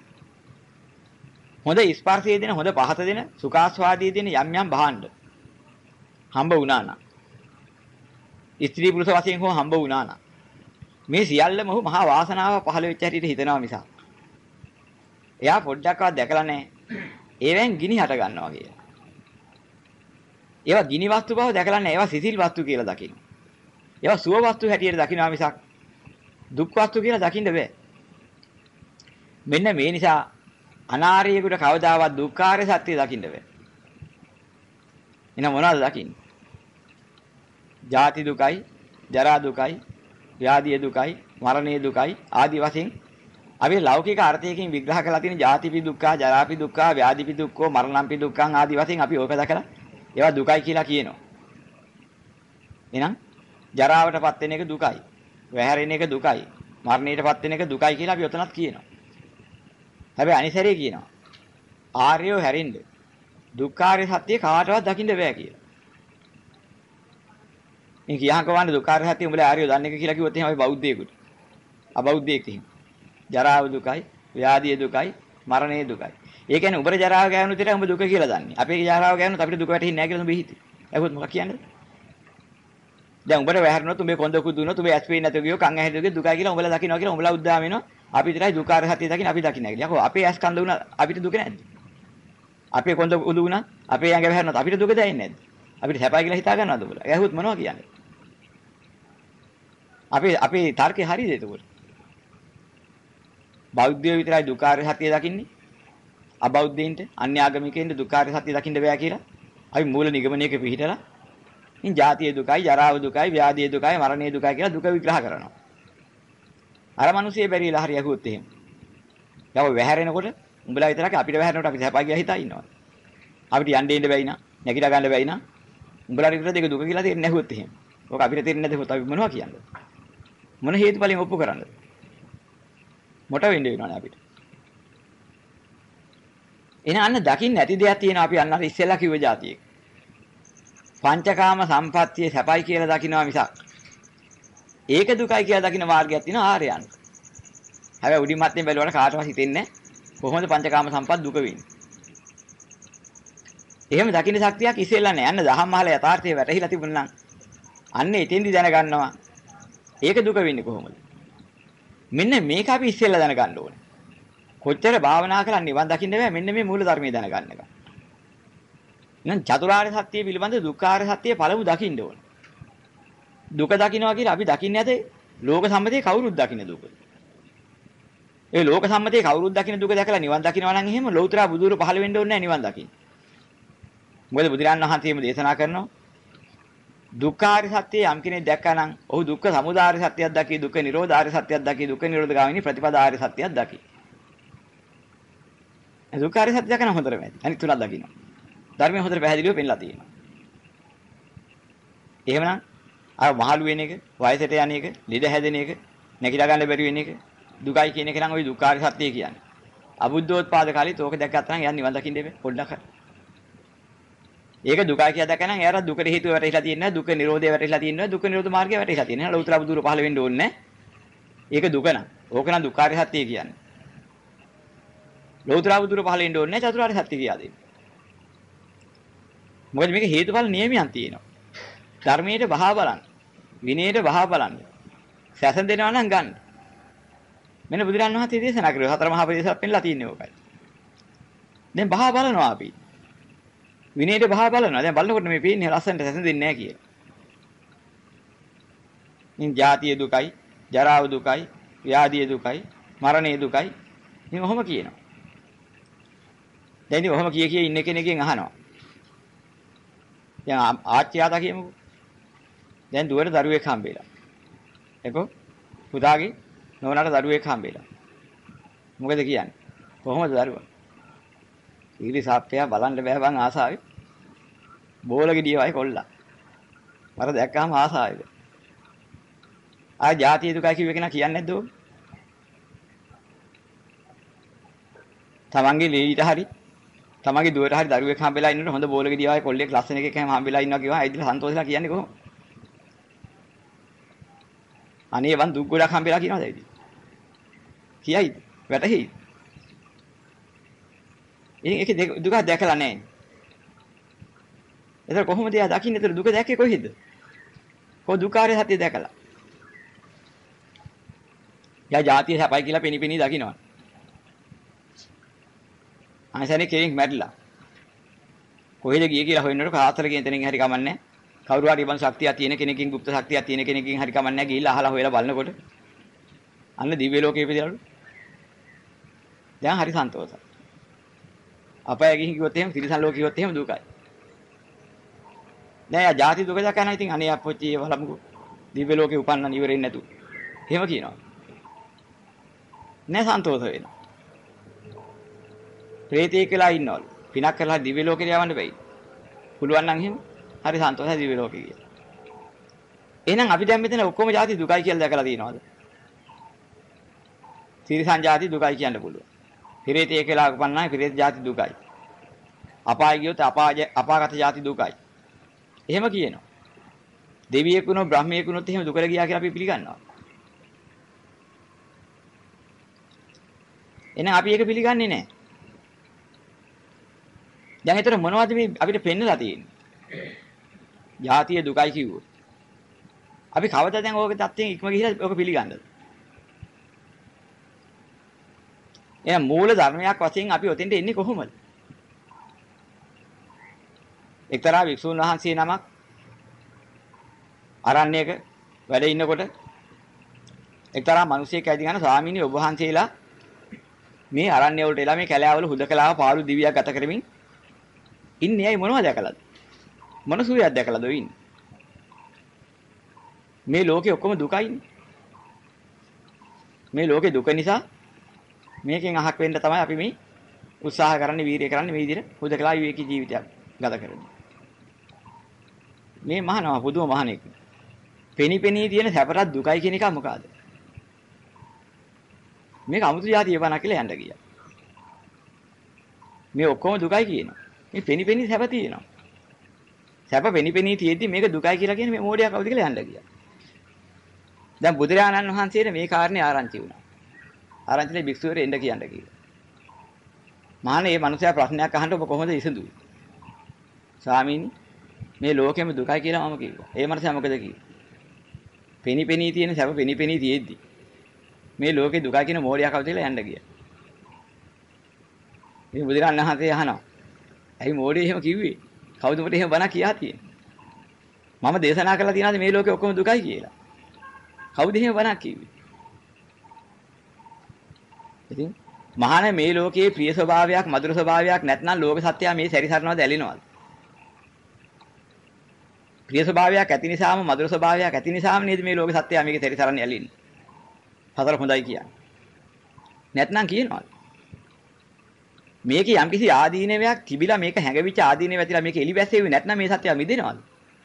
හොඳ ස්පර්ශය දෙන, හොඳ පහත දෙන, සුඛාස්වාදී දෙන යම් යම් භාණ්ඩ හම්බ වුණා නම්, ස්ත්‍රී පුරුෂ වශයෙන් හෝ හම්බ වුණා නම්, මේ සියල්ලම ඔහු මහා වාසනාව පහළ වෙච්ච හැටියට හිතනවා මිසක්. එයා පොඩ්ඩක්වත් දැකලා නැහැ. ඒවෙන් ගිනි හට ගන්නවා කියලා. ඒවා ගිනි වස්තු බව දැකලා නැහැ. ඒවා සිසිල් වස්තු කියලා දකින්න. ඒවා සුව වස්තු හැටියට දකින්නවා මිසක් දුක් වස්තු කියලා දකින්න බෑ. මෙන්න මේ නිසා අනාර්යයෙකුට කවදාවත් දුක්ඛාරය සත්‍ය දකින්න බෑ. එහෙනම් මොනවද දකින්නේ? ජාති දුකයි, ජරා දුකයි, ව්‍යාධි දුකයි, මරණයේ දුකයි ආදී වශයෙන් අපි ලෞකික අර්ථයකින් විග්‍රහ කරලා තියෙන ජාතිපි දුක්ඛ, ජරාපි දුක්ඛ, ව්‍යාධිපි දුක්ඛ, මරණම්පි දුක්ඛං ආදී වශයෙන් අපි ඕක දැකලා ඒවා දුකයි කියලා කියනවා. එහෙනම් ජරාවටපත් වෙන එක දුකයි, වැහැරෙන එක දුකයි, මරණයටපත් වෙන එක දුකයි කියලා අපි ඔතනත් කියනවා. හැබැයි අනිසරේ කියනවා ආර්යෝ හැරෙන්න දුක්ඛාරය සත්‍ය කාටවත් දකින්න බෑ කියලා. මේ කියහකවන්න දුක්ඛාරය සත්‍ය උඹලා ආර්යෝ දන්නේ කියලා කිව්වොත් එහෙනම් අපි බෞද්ධයෙකුට. අබෞද්ධයෙක් එහෙම. ජරාව දුකයි, ව්‍යාධිය දුකයි, මරණය දුකයි. ඒ කියන්නේ උඹට ජරාව ගෑනුත් විතර උඹ දුක කියලා දන්නේ. අපේ ජරාව ගෑනුත් අපිට දුක වැටෙන්නේ නැහැ කියලා උඹ හිතේ. ඒකත් මොකක් කියන්නේ? දැන් උඹට වැහැරුණොත් උඹේ කොන්ද කුදුනොත් උඹේ ඇස් පේන්නේ නැතුව ගියෝ කන් ඇහෙන්නේ දුකයි කියලා උඹලා දකින්නවා කියලා උඹලා උද්දාම වෙනවා. අපි විතරයි දුක්ඛාර සත්‍ය දකින්න අපි දකින්නේ නැහැ කියලා. යකෝ අපේ ඇස් කන්ද වුණා අපිට දුක නැද්ද? අපේ කොන්ද උදු වුණා අපේ ඇඟ වැහැරුණොත් අපිට දුක දැනෙන්නේ නැද්ද? අපිට සැපයි කියලා හිතා ගන්නවද උඹලා? ඇහුවොත් මොනවා කියන්නේ? අපේ තර්කේ හරියද එතකොට? බෞද්ධයෝ විතරයි දුක්ඛාර සත්‍ය දකින්නේ. අබෞද්ධයින්ට අන්‍යාගමිකයින්ට දුක්ඛාර සත්‍ය දකින්න බෑ කියලා. අපි මූල නිගමනයක පිළිහිටලා ඉන් ජාතිය දුකයි, ජරාව දුකයි, ව්‍යාධිය දුකයි, මරණය දුකයි කියලා දුක විග්‍රහ කරනවා. අර මිනිස්සේ බැරිලා හරි යහුවොත් එහෙම. යව වැහැරෙනකොට උඹලා විතරක් අපිට වැහැරෙනකොට අපි සැපයි කියලා හිතා ඉන්නවා. අපිට යන්න දෙන්න බැයි නා, නැගිට ගන්න බැයි නා. උඹලාට විතර දෙක දුක කියලා තේරෙන්නේ නැහුවොත් එහෙම. ඔක අපිට තේරෙන්නේ නැද්ද? අපි මොනවා කියන්නේ? මොන හේතුඵලෙන් ඔප්පු කරන්නද? මොට වෙන්න වෙනවනේ අපිට. එන අන්න දකින්න ඇති දෙයක් තියෙනවා අපි අන්න අර ඉස්සෙල්ලා කිව්ව જાතියේ. පංචකාම සම්පත්තිය සැපයි කියලා දකින්නවා මිසක් ඒක දුකයි කියලා දකින්න මාර්ගයක් තියෙනවා ආර්යයන්. හැබැයි උඩින් මැත්තෙන් බැලුවට කාටවත් හිතෙන්නේ කොහොමද පංචකාම සම්පත් දුක වෙන්නේ. එහෙම දකින්න ශක්තියක් ඉස්සෙල්ලා නැහැ. අන්න දහම් මහල යථාර්ථය වැටහිලා තිබුණා නම් අන්න එතෙන්දි දැනගන්නවා ඒක දුක වෙන්නේ කොහොමද? මෙන්න මේක අපි ඉස්සෙල්ලා දැනගන්න ඕනේ. කොච්චර භාවනා කළා නිවන් දකින්න බෑ මෙන්න මේ මූල ධර්මයේ දැනගන්න එක. එහෙනම් චතුරාර්ය සත්‍ය පිළිබඳ දුක්ඛාර්ය සත්‍ය පළමු දකින්න ඕනේ. දුක දකින්නවා කියලා අපි දකින්නේ නැතේ ලෝක සම්මතයේ කවුරුත් දකින්න දුක. ඒ ලෝක සම්මතයේ කවුරුත් දකින්න දුක දැකලා නිවන් දකින්නවා නම් එහෙම ලෞතර බුදුරු පහළ වෙන්න ඕනේ නැහැ නිවන් දකින්න. මොකද බුදුරජාණන් වහන්සේම දේශනා කරනවා දුක්ඛාර්ය සත්‍ය යම් කෙනෙක් දැක්කා නම් ඔහු දුක්ඛ සමුදය සත්‍යයක් දකි දුක්ඛ නිරෝධාර්ය සත්‍යයක් දකි දුක්ඛ නිරෝධ ගාමිනී ප්‍රතිපදාර්ය සත්‍යයක් දකි. ඒ දුක්ඛාර්ය සත්‍ය දකන හොඳට වැඩි. අනිත් තුනක් දකින්න. ධර්මයේ හොඳට පැහැදිලිව පෙන්නලා තියෙනවා. එහෙමනම් අර මහලු වෙන එක, වයසට යන එක, ලිද හැදෙන එක, නැගිලා ගන්න බැරි වෙන එක දුකයි කියන එක නම් ওই දුක්ඛාර්ය සත්‍ය කියන්නේ. අබුද්ධෝත්පාද කාලෙත් ඕක දැක්කත් නම් යන්නේ නිවන් දකින්න දෙන්නේ පොඩ්ඩක් හරි. ඒක දුකයි කියලා දැකනනම් එයාට දුකට හේතුව වැටහිලා තියෙනවා දුක නිරෝධය වැටහිලා තියෙනවා දුක නිරෝධ මාර්ගය වැටහිලා තියෙනවා ලෞතර බුදුර පහළ වෙන්න ඕනේ ඒක දුක නම් ඕක නම් දුක්ඛාරය සත්‍ය කියන්නේ ලෞතර බුදුර පහළ වෙන්න ඕනේ චතුරාර්ය සත්‍ය කියා දෙන්නේ මොකද මේක හේතුඵල නියමයන් තියෙනවා ධර්මයේ බහා බලන්න විනයයේ බහා බලන්න සැසඳ දෙනවා නම් ගන්න මෙන්න බුදුරන් වහන්සේ දේශනා කළේ හතර මහා ප්‍රදේශات පෙන්නලා තියෙන්නේ ඕකයි දැන් බහා බලනවා අපි විනයට බහා බලනවා. දැන් බලනකොට මේ පේන්නේ ලස්සනට සැසඳෙන්නේ නැහැ කියලා. ඉන් ජාතිය දුකයි, ජරාව දුකයි, ව්‍යාධිය දුකයි, මරණය දුකයි. ඉතින් ඔහොම කියනවා. දැන් ඉතින් ඔහොම කිය ඉන්න කෙනෙක්ගෙන් අහනවා. දැන් ආච්චියාට කියමුකෝ. දැන් දුවට දරුවෙක් හම්බෙලා. එකෝ පුතාගේ නෝනාට දරුවෙක් හම්බෙලා. මොකද කියන්නේ? කොහොමද දරුවා? ඊලි සාප්පයා බලන්න බෑ බං ආසාවේ. බෝල ගෙඩිය වයි කොල්ලා. මර දැක්කම ආසාවේද. ආ ජාතිය දුකයි කිව්ව කෙනා කියන්නේ නැද්ද ඕක? තමන්ගේ ලීට හරි තමන්ගේ දුවට හරි දරුවෙක් හම්බෙලා ඉන්නකොට හොඳ බෝල ගෙඩිය වයි කොල්ලෙක් ලස්සන එකෙක් හැම හම්බෙලා ඉන්නවා කිව්වා ඇයිදලා සන්තෝෂලා කියන්නේ කොහොමද? අනේ වන් දුක් ගොඩක් හම්බෙලා කියනවාද ඇයිද? කියයිද? වැටහෙයිද? ඒක දුක දැකලා නැහැ. එතකොට කොහොමද එයා දකින්නේ? එතකොට දුක දැක්කේ කොහෙද? කො දුකාරය සත්‍ය දැකලා. යා ජාතිය සැපයි කියලා පෙනිපෙනී දකින්නවා. ආයසනේ කෙනෙක් මැරිලා. කොහෙද ගියේ කියලා හොයනකොට කාතර කියන තැනින් හරි කමන්නේ. කවුරු හරි බන් ශක්තියක් තියෙන කෙනකින් গুপ্ত ශක්තියක් තියෙන කෙනකින් හරි කමන්නේ ගිහිල්ලා අහලා හොයලා බලනකොට අන්න දිව්‍ය ලෝකේ ඉපදිලාලු. දැන් හරි සන්තෝෂයි. අපය ගිහින් කිව්වොත් එහෙම තිරිසන් ලෝකෙ කිව්වොත් එහෙම දුකයි. දැන් යා ಜಾති දුක දකන ඉතින් අනේ අපොච්චි වලමුකෝ. දිව්‍ය ලෝකේ උපන්න ඉවරෙන්නේ නැතු. එහෙම කියනවා. නෑ සන්තෝෂ වෙනවා. ප්‍රේතයෙක් වෙලා ඉන්නවලු. පිනක් කරලා දිව්‍ය ලෝකෙට යවන්න බෑයි. පුළුවන් නම් එහෙම හරි සන්තෝෂයි දිව්‍ය ලෝකෙ කියලා. එහෙනම් අපි දැන් මෙතන ඔක්කොම ಜಾති දුකයි කියලා දැකලා තියෙනවද? තිරිසන් ಜಾති දුකයි කියන්න පුළුවන්. පිරේතයෙක් වෙලා උපන්නා පිරේත ಜಾති දුකයි. අපාය ගියොත් අපාගත ಜಾති දුකයි. එහෙම කියනවා. දෙවියෙක් වුණොත් බ්‍රහ්මයෙක් වුණොත් එහෙම දුකට ගියා කියලා අපි පිළිගන්නවා. එහෙනම් අපි ඒක පිළිගන්නේ නැහැ. දැන් ඒතර මොනවද මේ අපිට පෙන්නලා තියෙන්නේ? ಜಾතිය දුකයි කිව්වොත්. අපි කවදද දැන් ඕකේ தත්යෙන් ඉක්ම ගිහිලා ඕක පිළිගන්නද? එහෙනම් මූල ධර්මයක් වශයෙන් අපි ඔතෙන්ට එන්නේ කොහොමද? එක්තරා වික්ෂුන් වහන්සේ නමක් අරණ්‍යයක වැඩ ඉන්නකොට එක්තරා මිනිසෙක් ඇවිදින ස්වාමීනි ඔබ වහන්සේලා මේ අරණ්‍ය වලට එලා මේ කැලෑවල හුදකලාව පාළු දිවියක් ගත කරමින් ඉන්නේ ඇයි මොනවද දැකලාද? මොන සුවයක් දැකලාද ඔය ඉන්නේ? මේ ලෝකේ ඔක්කොම දුකයිනේ. මේ ලෝකේ දුක නිසා මේකෙන් අහක් වෙන්න තමයි අපි මේ උත්සාහ කරන්නේ වීරිය කරන්නේ මේ විදිහට හුදකලා විවේකී ජීවිතයක් ගත කරන්නේ. මේ මහානව පුදුම මහණෙක්. පෙනී තියෙන සැපරත් දුකයි කියන එක මොකಾದ? මේක අමුතු જાතිය බණ කියලා යන්න ගියා. මේ ඔක්කොම දුකයි කියනවා. මේ පෙනිපෙනී සැප තියෙනවා. සැප පෙනිපෙනී තියෙද්දි මේක දුකයි කියලා කියන්නේ මේ මෝඩයා කවුද කියලා යන්න ගියා. දැන් බුදුරජාණන් වහන්සේට මේ කාරණේ ආරංචි වුණා. ආරංචිලේ භික්ෂුවර එන්න කියන්න කිව්වා. මහානේ මේ මනුස්සයා ප්‍රශ්නයක් අහන්න ඔබ කොහොමද විසඳුවේ? ස්වාමීනි මේ ලෝකෙම දුකයි කියලා මම කිව්වා. ඒ මනුස්සයා මොකද කිව්වේ? පෙනිපෙනී තියෙන සැප පෙනිපෙනී තියෙද්දි මේ ලෝකේ දුකයි කියන මෝඩයා කවුද කියලා යන්න ගියා. මේ බුදුරජාණන් වහන්සේ අහනවා. ඇයි මෝඩේ එහෙම කිව්වේ? කවුද මට එහෙම බණ කියා තියෙන්නේ? මම දේශනා කරලා තියනවාද මේ ලෝකේ ඔක්කොම දුකයි කියලා? කවුද එහෙම බණක් කිව්වේ? ඉතින් මහාන මේ ලෝකයේ ප්‍රිය ස්වභාවයක් මధుර ස්වභාවයක් නැත්නම් ලෝක සත්‍යය මේ සැරිසරනවද ඇලිනවද? ප්‍රිය ස්වභාවයක් ඇති නිසාම මధుර ස්වභාවයක් ඇති නිසාම නේද මේ ලෝක සත්‍යය මේකේ සැරිසරන්නේ ඇලින්නේ. හතර හොඳයි කියන්නේ. නැත්නම් කියනවද? මේකේ යම්කිසි ආදීනවයක් තිබිලා මේක හැඟවිච්ච ආදීනව ඇතිලා මේක එලි බැස්සෙවි නැත්නම් මේ සත්‍යය මිදෙනවද?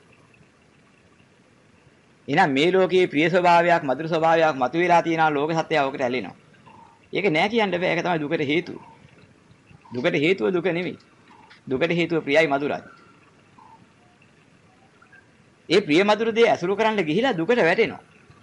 එහෙනම් මේ ලෝකයේ ප්‍රිය ස්වභාවයක් මధుර ස්වභාවයක් මතුවලා තියෙනා ලෝක සත්‍යය ඔකට ඇලෙනවා. ඒක නෑ කියන්න බෑ. ඒක තමයි දුකට හේතුව. දුකට හේතුව දුක නෙමෙයි. දුකට හේතුව ප්‍රියයි මధుරයි. ඒ ප්‍රිය මధుර දේ ඇසුරු කරන්න ගිහිලා දුකට වැටෙනවා.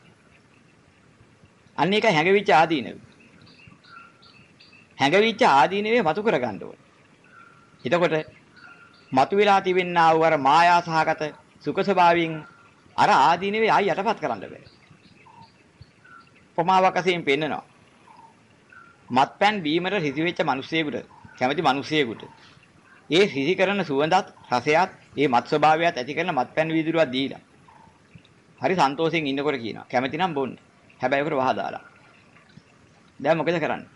අන්න ඒක හැඟවිච්ච ආදීනව. හැඟවිච්ච ආදීනවේ මතු කර ගන්න ඕනේ. එතකොට මතුවලා තිබෙනා වූ අර මායා සහගත සුඛ ස්වභාවයෙන් අර ආදීනවේ ආයි යටපත් කරන්න බෑ. ප්‍රමාවක් වශයෙන් පෙන්නනවා. මත්පැන් බීමට රිසි වෙච්ච මිනිස්සෙකුට කැමති මිනිස්සෙකුට ඒ රිසි කරන සුවඳත් රසයත් ඒ මත් ස්වභාවයත් ඇති කරන මත්පැන් වීදුරුවක් දීලා හරි සන්තෝෂයෙන් ඉන්නකොට කියනවා කැමති නම් බොන්න. හැබැයි උකට වහ දාලා. දැන් මොකද කරන්නේ?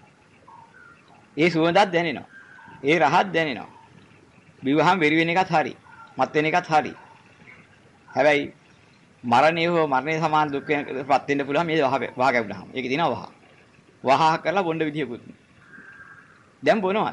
ඒ සුවඳත් දැනෙනවා. ඒ රහත් දැනෙනවා. බිවහම වෙරි වෙන එකත් හරි. මත් වෙන එකත් හරි. හැබැයි මරණය හෝ මරණය සමාන දුක් වෙනපත් වෙන්න පුළුවන් මේ වහ ගැවුනහම. ඒකේ තියෙනවා වහ. වහ කරලා බොන්න විදියකුත්. දැන් බොනවා.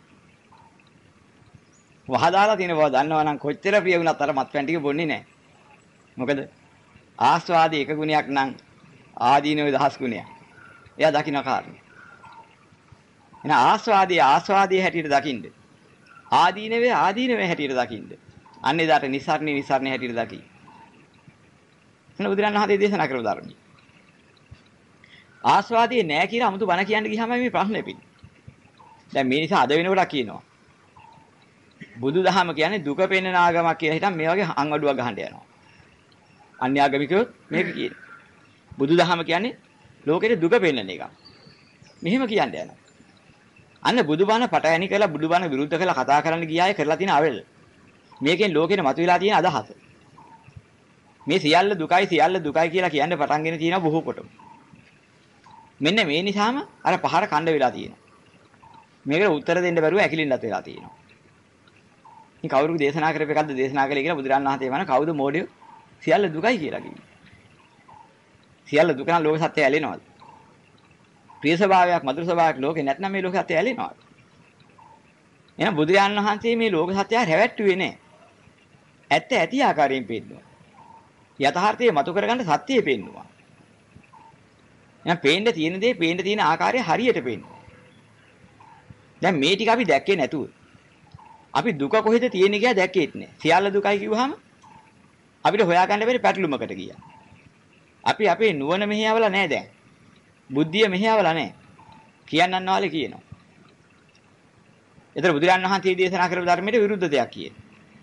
වහ දාලා තියෙන බව දන්නවා නම් කොච්චර ප්‍රිය වුණත් අර මත්පැන් ටික බොන්නේ නැහැ. මොකද ආස්වාදී එක ගුණයක් නම් ආදීනෝ දහස් ගුණයක්. එයා දකින්න කාරණේ. එන ආස්වාදී හැටියට දකින්න. ආදීනවේ හැටියට දකින්න. අන්න එදාට නිසරණේ හැටියට දකි. එන බුදුරණන් වහන්සේ දේශනා කරපු ධර්මයි. ආස්වාදී නෑ කියලා 아무තු බණ කියන්න ගියාම මේ ප්‍රශ්නේ පිටින්. දැන් මේ නිසා අද වෙනකොට කියනවා. බුදුදහම කියන්නේ දුක පෙන්වන ආගමක් කියලා හිතන් මේ වගේ අංගඩුවක් ගහන්න යනවා. අන්‍ය ආගමිකයෝ මේක කියනවා. බුදුදහම කියන්නේ ලෝකෙට දුක පෙන්වන එක. මෙහෙම කියන්න යනවා. අන්න බුදුබණ පටහැනි කරලා බුදුබණ විරුද්ධ කරලා කතා කරන්න ගියාය කරලා තියෙන අවෙල්. මේකෙන් ලෝකෙට මතුවලා තියෙන අදහස. මේ සියල්ල දුකයි කියලා කියන්න පටන්ගෙන තියෙන බොහෝ කොට. මෙන්න මේ නිසාම අර පහර කණ්ඩ වෙලා තියෙනවා. මේකට උත්තර දෙන්න බැරුව ඇකිලින්නත් වෙලා තියෙනවා. ඉතින් කවුරු දේශනා කරපු එකක්ද දේශනා කළේ කියලා බුදුරණන් වහන්සේ වන කවුද මොඩියෝ සියල්ල දුකයි කියලා කිව්වේ. සියල්ල දුක නම් ලෝක සත්‍යය ඇලෙනවද? ප්‍රිය ස්වභාවයක් මధుර ස්වභාවයක් ලෝකේ නැත්නම් මේ ලෝක සත්‍යය ඇලෙනවද? එහෙනම් බුදුරණන් වහන්සේ මේ ලෝක සත්‍යය රැවැට්ටුවේ නැහැ. ඇත්ත ඇති ආකාරයෙන් පෙන්නනවා. යථාර්ථයේ මතු කරගන්න සත්‍යය පෙන්නවා. එහෙනම් පේන්න තියෙන ආකාරය හරියට පෙන්නවා. දැන් මේ ටික අපි දැක්කේ නැතුව අපි දුක කොහෙද තියෙන්නේ කියලා දැක්කේත් නෑ. සියල්ල දුකයි කිව්වහම අපිට හොයාගන්න බැරි පැටලුමකට ගියා. අපි අපේ නුවණ මෙහෙයවලා නෑ දැන්. බුද්ධිය මෙහෙයවලා නෑ. කියන්නන් වාලේ කියනවා. ඒතර බුදුරජාණන් වහන්සේ දේශනා කරපු ධර්මයට විරුද්ධ දෙයක් කියන්නේ.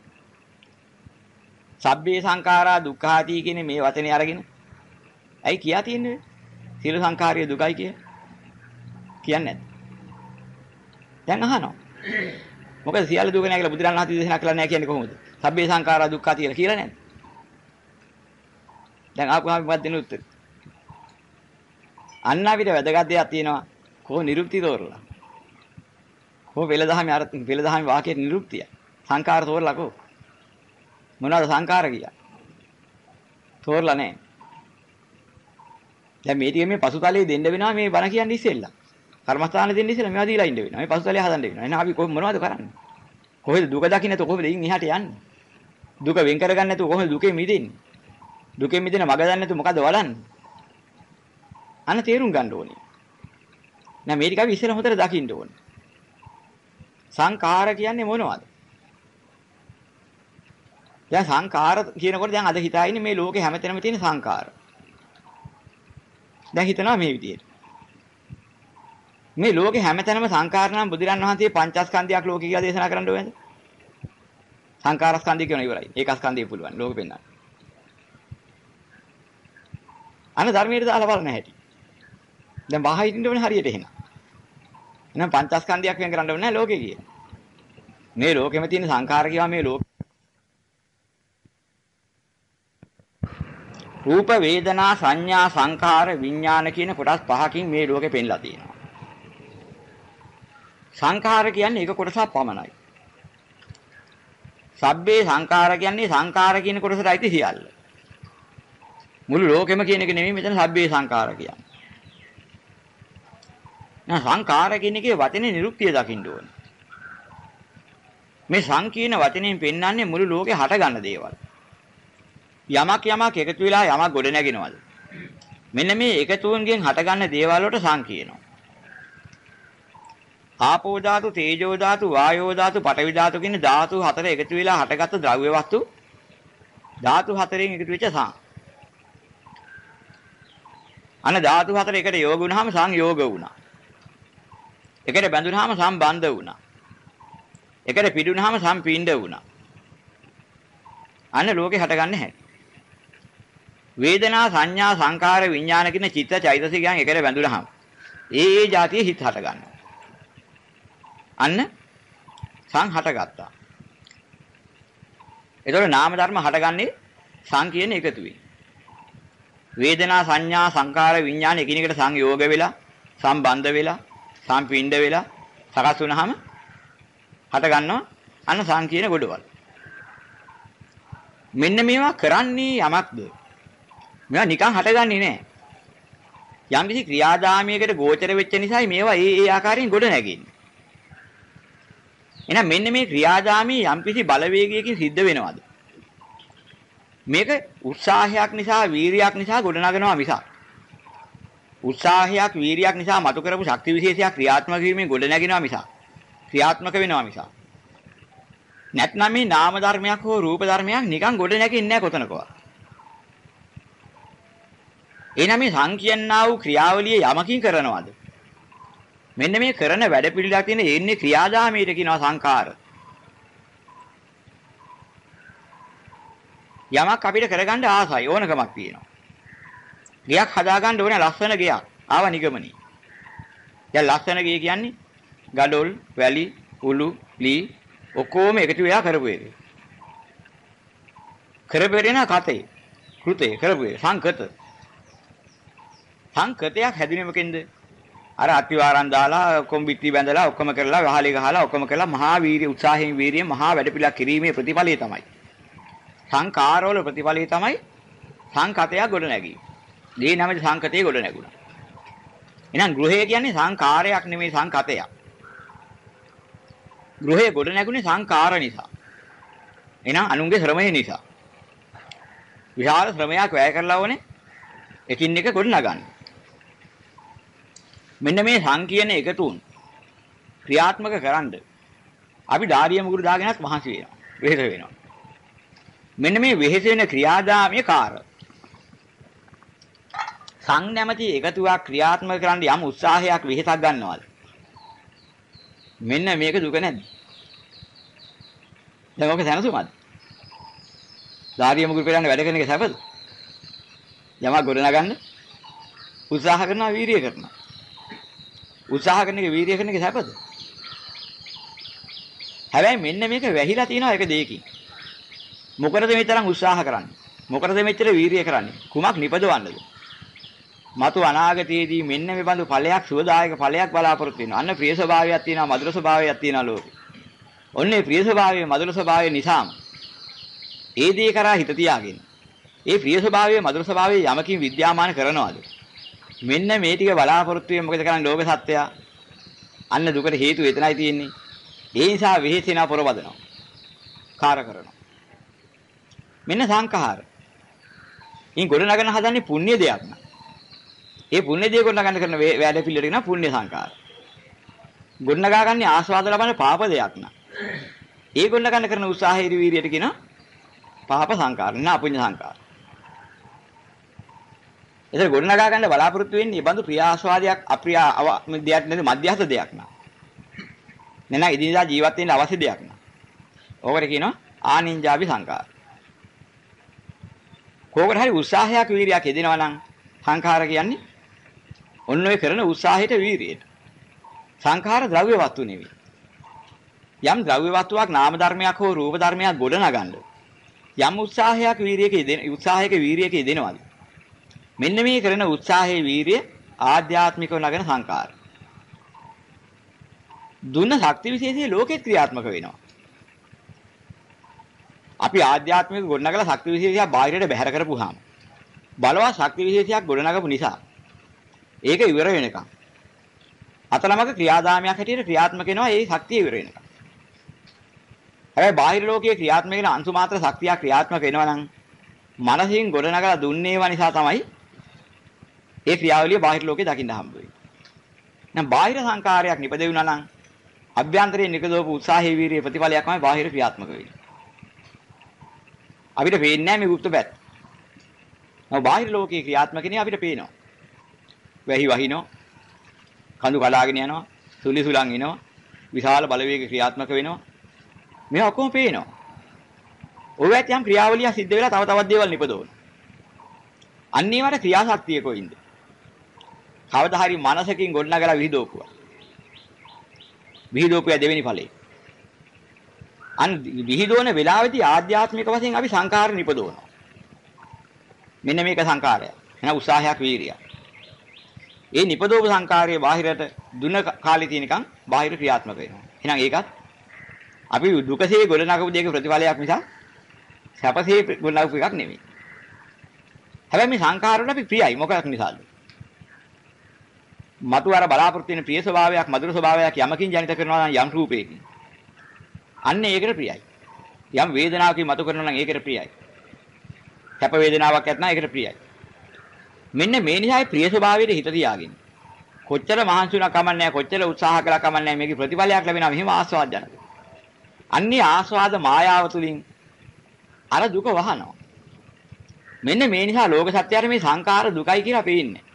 සබ්බේ සංඛාරා දුක්ඛාති කියන මේ වචනේ අරගෙන ඇයි කියා තියෙන්නේ? සියලු සංඛාරිය දුකයි කියන්නේ නැද්ද? දැන් අහනවා. මොකද සියලු දුක නැහැ කියලා බුදුරණන් වහන්සේ දේශනා කළා නැහැ කියන්නේ කොහොමද? සබ්බේ සංඛාරා දුක්ඛාති කියලා නැද්ද? දැන් ආපුවාම මොකක්ද දෙන උත්තර? අන්න අපිට වැදගත් දෙයක් තියෙනවා. කොහොම නිරුක්ති තෝරලා. කොහොම පෙළදහමේ වාක්‍යයේ නිරුක්තිය. සංඛාර තෝරලා කොහොම? මොනවාද සංඛාර කියන්නේ? තෝරලා නැහැ. දැන් මේ ටික මේ පසුතලයේ දෙන්න වෙනවා මේ බණ කියන්නේ ඉස්සෙල්ලා. කර්මස්ථාන දෙන්න ඉස්සෙල්ලා මේවා දීලා ඉන්න වෙනවා. මේ පසුතලයේ හදන්න වෙනවා. එහෙනම් අපි මොනවද කරන්නේ? කොහෙද දුක දකින්න නැතුව කොහෙද ඉන් එහාට යන්නේ? දුක වෙන් කරගන්න නැතුව කොහෙද දුකෙන් මිදෙන්නේ? දුකෙන් මිදෙන මග දන්නේ නැතුව මොකද වඩන්නේ? අන්න තේරුම් ගන්න ඕනේ. නෑ මේ ටික අපි ඉස්සෙල්ලා හොඳට දකින්න ඕනේ. සංඛාර කියන්නේ මොනවද? දැන් සංඛාර කියනකොට දැන් අද හිතා ඉන්නේ මේ ලෝකේ හැමතැනම තියෙන සංඛාර. දැන් හිතනවා මේ විදියට. මේ ලෝකේ හැමතැනම සංඛාර නම් බුදුරන් වහන්සේ පංචස්කන්ධයක් ලෝකේ කියලා දේශනා කරන්න ඕනේද? සංඛාරස්කන්ධය කියන ඉවරයි. ඒකස්කන්ධය පුළුවන් ලෝකෙ පෙන්නන්න. අන්න ධර්මයේ දාලා බලන්න හැටි. දැන් බාහිර ඉන්න ඕනේ හරියට එහෙනම්. එහෙනම් පංචස්කන්ධයක් වෙන් කරන්න ඕනේ නැහැ ලෝකේ කියන්නේ. මේ ලෝකෙම තියෙන සංඛාර කියවා මේ ලෝක රූප වේදනා සංඥා සංඛාර විඥාන කියන කොටස් පහකින් මේ ලෝකෙ පෙන්ලා තියෙනවා. සංඛාර කියන්නේ එක කොටසක් පමණයි. සබ්බේ සංඛාර කියන්නේ සංඛාර කියන කොටසට අයිති සියල්ල. මුළු ලෝකෙම කියන එක නෙමෙයි මෙතන සබ්බේ සංඛාර කියන්නේ. නෑ සංඛාර කියන එකේ වචනේ නිරුක්තිය දකින්න ඕනේ. මේ සංකීර්ණ වචනයෙන් පෙන්වන්නේ මුළු ලෝකේ හට ගන්න දේවල්. යමක් එකතු වෙලා යමක් ගොඩ නැගෙනවද? මෙන්න මේ එකතුන්ගෙන් හට ගන්න දේවල් වලට සංකීර්ණව. ආපෝ ධාතු, තේජෝ ධාතු, වායෝ ධාතු, පඨවි ධාතු කියන ධාතු හතර එකතු වෙලා හටගත්තු ද්‍රව්‍ය වස්තු ධාතු හතරෙන් එකතු වෙච්ච සං. අන්න ධාතු හතර එකට යෝග වුණාම සංයෝග වුණා. එකට බැඳුනහම සම්බන්ධ වුණා. එකට පිටුනහම සම්පින්ඩ වුණා. අන්න ලෝකේ හටගන්නේ නැහැ. වේදනා සංඥා සංකාර විඥාන කියන චිත්ත චෛතසිකයන් එකට බැඳුනහම ඒ જાතිය හිත හටගන්නවා. අන්න සං හටගත්තා. ඒතකොට නාම ධර්ම හටගන්නේ සං කියන එකතුවෙන්. වේදනා සංඥා සංකාර විඥාන එකිනෙකට සංයෝග වෙලා සම්බන්ධ වෙලා සම්පින්ඩ වෙලා සකස් වුණාම හට ගන්නවා අන්න සං කියන ගොඩවල්. මෙන්න මේවා කරන්නේ යමක්ද? මේවා නිකන් හටගන්නේ නැහැ. යම් කිසි ක්‍රියාදාමයකට ගෝචර වෙච්ච නිසායි මේවා ඒ ආකාරයෙන් ගොඩ නැගෙන්නේ. එහෙනම් මෙන්න මේ ක්‍රියාදාමී යම් කිසි බලවේගයකින් සිද්ධ වෙනවද? මේක උත්සාහයක් නිසා වීරියක් නිසා ගොඩ නගනවා මිසක් උත්සාහයක් වීරියක් නිසා මතු කරපු ශක්ති විශේෂයක් ක්‍රියාත්මක වීමෙන් ගොඩ නැගිනවා මිසක් ක්‍රියාත්මක වෙනවා මිසක් නැත්නම් මේ නාම ධර්මයක් හෝ රූප ධර්මයක් නිකන් ගොඩ නැගින්නේ නැහැ කොතනකවත්. එහෙනම් මේ සංකීර්ණා වූ ක්‍රියාවලිය යමකින් කරනවද? මෙන්න මේ කරන වැඩ පිළිලක් තියෙන එන්නේ ක්‍රියාදාමයට කියනවා සංඛාර. යමක් අපිට කරගන්න ආසයි ඕනකමක් තියෙනවා. ගයක් හදාගන්න ඕනේ ලස්සන ගයක්. ආව නිගමනී. දැන් ලස්සන ගේ කියන්නේ ගඩොල්, වැලි, උළු, ලී ඔක්කොම එකතු වෙලා කරපු එක. කරපෙරෙන කතේ, කෘතේ කරපු එක සංකත. සංකතයක් හැදුනේ මොකෙන්ද? අර අතිවාරම් දාලා කොම්බිටි බැඳලා ඔක්කොම කරලා වහලේ ගහලා ඔක්කොම කරලා මහා වීරිය උත්සාහයෙන් වීරිය මහා වැඩපිළිවෙලක් කිරීමේ ප්‍රතිඵලය තමයි. සංකාරවල ප්‍රතිඵලය තමයි සංකතයක් ගොඩ නැගීම. දී නැමැති සංකතේ ගොඩ නැගුණා. එහෙනම් ගෘහය කියන්නේ සංකාරයක් නෙමෙයි සංකතයක්. ගෘහය ගොඩ නැගුණේ සංකාර නිසා. එහෙනම් අනුන්ගේ ශ්‍රමය නිසා. විශාල ශ්‍රමයක් වැය කරලා ඕනේ එකින් එක ගොඩ නගන්න. මෙන්න මේ සංකීර්ණ එකතුන් ක්‍රියාත්මක කරන්න අපි ධාරිය මුගුරු දාගෙනත් මහන්සි වෙනවා. වෙහෙස වෙනවා. මෙන්න මේ වෙහෙස වෙන ක්‍රියාදාමයේ කාර්ය සං නැමැති එකතුවක් ක්‍රියාත්මක කරන්න යම් උත්සාහයක් වෙහෙසක් ගන්නවාද? මෙන්න මේක දුක නැද්ද? දැන් ඔක සැනසුමද? ධාරිය මුගුරු පෙරන්න වැඩ කරන එක සැපද? යමක් ගොඩ නගන්න උත්සාහ කරනවා වීරිය කරනවා. උත්සාහ කරන එක වීරිය කරන එක සැපද? හැබැයි මෙන්න මේක වැහිලා තියෙනවා එක දෙයකින්. මොකටද මේ තරම් උත්සාහ කරන්නේ? මොකටද මෙච්චර වීරිය කරන්නේ? කුමක් නිපදවන්නද? මතු අනාගතයේදී මෙන්න මේ බඳු ඵලයක් සුවදායක ඵලයක් බලාපොරොත්තු වෙනවා. අන්න ප්‍රිය ස්වභාවයක් තියෙනවා, මధుර ස්වභාවයක් තියෙනවා ලෝකෙ. ඔන්නේ ප්‍රිය ස්වභාවය, මధుර ස්වභාවය නිසාම ඒ දේ කරා හිත තියාගෙන ඒ ප්‍රිය ස්වභාවය, මధుර ස්වභාවය යමකින් විද්‍යාමාන කරනවාද? මෙන්න මේ ටික බලාපොරොත්තු වෙන මොකද කරන්නේ ලෝක සත්‍යය? අන්න දුකට හේතු එතනයි තියෙන්නේ. ඒ නිසා වෙහෙසෙනා පොරවදනවා. කාර කරනවා. මෙන්න සංඛාර. ඉන් ගොඩ නගන හදන්නේ පුණ්‍ය දෙයක් න ะ. ඒ පුණ්‍ය දේ ගොඩනගන්න කරන වැඩ පිළිවෙලට කියන පුණ්‍ය සංකාර. ගොඩනගා ගන්න ආස්වාද ලබන පාප දෙයක් නා. ඒ ගොඩනගන්න කරන උත්සාහයේ වීරියට කියන පාප සංකාර නා අපුඤ්ඤ සංකාර. ඒතර ගොඩනගා ගන්න බලාපොරොත්තු වෙන්නේ මේ බඳු ප්‍රිය ආස්වාදයක් අප්‍රිය දෙයක් නෙවෙයි මධ්‍යස්ථ දෙයක් නා. නේන ඉදිනදා ජීවත් වෙන්න අවශ්‍ය දෙයක් නා. ඕකට කියනවා ආනින්ජාපි සංකාර. කෝකට හරි උත්සාහයක් වීරියක් යෙදෙනවා නම් සංඛාර කියන්නේ ඔන්න ඔය කරන උත්සාහයට වීරියට. සංඛාර ද්‍රව්‍ය වස්තු නෙවෙයි. යම් ද්‍රව්‍ය වස්තුවක් නාම ධර්මයක් හෝ රූප ධර්මයක් ගොඩනගන්න. යම් උත්සාහයක වීරියක යෙදෙනවාද? මෙන්න මේ කරන උත්සාහයේ වීරිය ආධ්‍යාත්මිකව නගන සංඛාර. දුන්න ශක්ති විශේෂයේ ලෝකෙත් ක්‍රියාත්මක වෙනවා. අපි ආධ්‍යාත්මික ගොඩනගලා ශක්ති විශේෂයක් බාහිරට බැහැර කරපුවාම බලවත් ශක්ති විශේෂයක් ගොඩනගපු නිසා ඒක ඉවර වෙනකම් අතලමක ක්‍රියාදාමයක් හැටියට ක්‍රියාත්මක වෙනවා ඒ ශක්තිය ඉවර වෙනකම්. හැබැයි බාහිර ලෝකයේ ක්‍රියාත්මක වෙන අංශු මාත්‍ර ශක්තියක් ක්‍රියාත්මක වෙනවා නම් මනසින් ගොඩනගලා දුන්නේවා නිසා තමයි ඒ ක්‍රියාවලිය බාහිර ලෝකේ දකින්න හම්බ වෙන්නේ. නම් බාහිර සංකාරයක් නිපදෙවුණා නම් අභ්‍යන්තරයෙන් නිකදවපු උත්සාහයේ වීරිය ප්‍රතිඵලයක්මයි බාහිර ක්‍රියාත්මක වෙන්නේ. අපිට පේන්නේ නැහැ මේ গুপ্ত පැත්ත. නෝ බාහිර ලෝකයේ ක්‍රියාත්මකනේ අපිට පේනවා. වැහි වහිනවා. කඳු කලාගෙන යනවා. සුලි සුලං එනවා. විශාල බලවේග ක්‍රියාත්මක වෙනවා. මේ ඔක්කොම පේනවා. ඔයත් යම් ක්‍රියාවලිය සිද්ධ වෙලා තව තවත් දේවල් නිපදවන. අන්න ඒවට ක්‍රියාශක්තිය කොයින්ද? කවදා හරි මනසකින් ගොඩනගලා විහිදෝකුවා. විහිදෝකුවා දෙවෙනි ඵලයේ. අන් විහිදෝන වෙලාවේදී ආධ්‍යාත්මික වශයෙන් අපි සංඛාර නිපදවනවා. මෙන්න මේක සංඛාරය. එන උත්සාහයක් වීරියක්. ඒ නිපදෝප සංඛාරයේ බාහිරට දුන කාලේ තියෙනකන් බාහිර ක්‍රියාත්මක වෙනවා. එහෙනම් ඒකත් අපි දුකසේ ගොඩනගපු දෙයක ප්‍රතිඵලයක් නිසා සැපසේ ගොඩනගපු එකක් නෙමෙයි. හැබැයි මේ සංඛාර වල අපි ප්‍රියයි මොකක් නිසාද? මතු අර බලාපොරොත්තු වෙන ප්‍රිය ස්වභාවයක් මధుර ස්වභාවයක් යමකින් ජනිත කරනවා නම් යම් රූපයකින්. අන්න ඒකට ප්‍රියයි. යම් වේදනාවකින් මතු කරනවා නම් ඒකට ප්‍රියයි. සැප වේදනාවක් ඇත්නම් ඒකට ප්‍රියයි. මෙන්න මේ නිසායි ප්‍රිය ස්වභාවයේ හිත තියාගෙන. කොච්චර මහන්සි වුණා කමන්නේ කොච්චර උත්සාහ කළා කමන්නේ මේකේ ප්‍රතිඵලයක් ලැබෙනවා මෙහිම ආස්වාද ජනක. අන්නේ ආස්වාද මායාව තුලින් අර දුක වහනවා. මෙන්න මේ නිසා ලෝක සත්‍යයට මේ සංඛාර දුකයි කියලා පේන්නේ.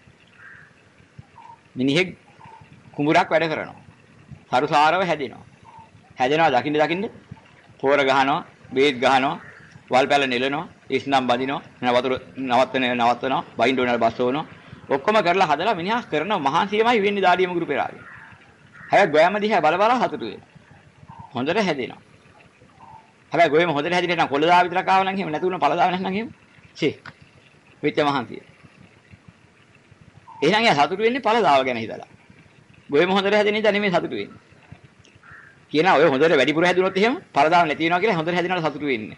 මිනිහෙක් කුඹුරක් වැඩ කරනවා. සරුසාරව හැදෙනවා. හැදෙනවා දකින්න පෝර ගහනවා, බේත් ගහනවා, වල් පැල නෙලනවා, ඉස්නම් බඳිනවා, වතුර නවත්තනවා, බයින්ඩ් ඕනල් බස් ඕනවා. ඔක්කොම කරලා හදලා මිනිහා කරන මහන්සියමයි වෙන්නේ දාඩිය මුගුරු පෙරාගේ. හැබැයි ගොයම දිහා බල බල හතුටු වෙනවා. හොඳට හැදෙනවා. හැබැයි ගොයම හොඳට හැදිලා නම් කොළදා විතරක් ආව නම් එහෙම නැතුණු පළදාව නැත්නම් එහෙම. ෂේ. වෙච්ච මහන්සිය. එහෙනම් එයා සතුටු වෙන්නේ පළදාව ගැන හිතලා. ගොයම හොඳට හැදෙන ඉඳන් නෙමෙයි සතුටු වෙන්නේ. කියනවා ඔය හොඳට වැඩිපුර හැදුනොත් එහෙම පළදාව නැති වෙනවා කියලා හොඳට හැදිනවට සතුටු වෙන්නේ.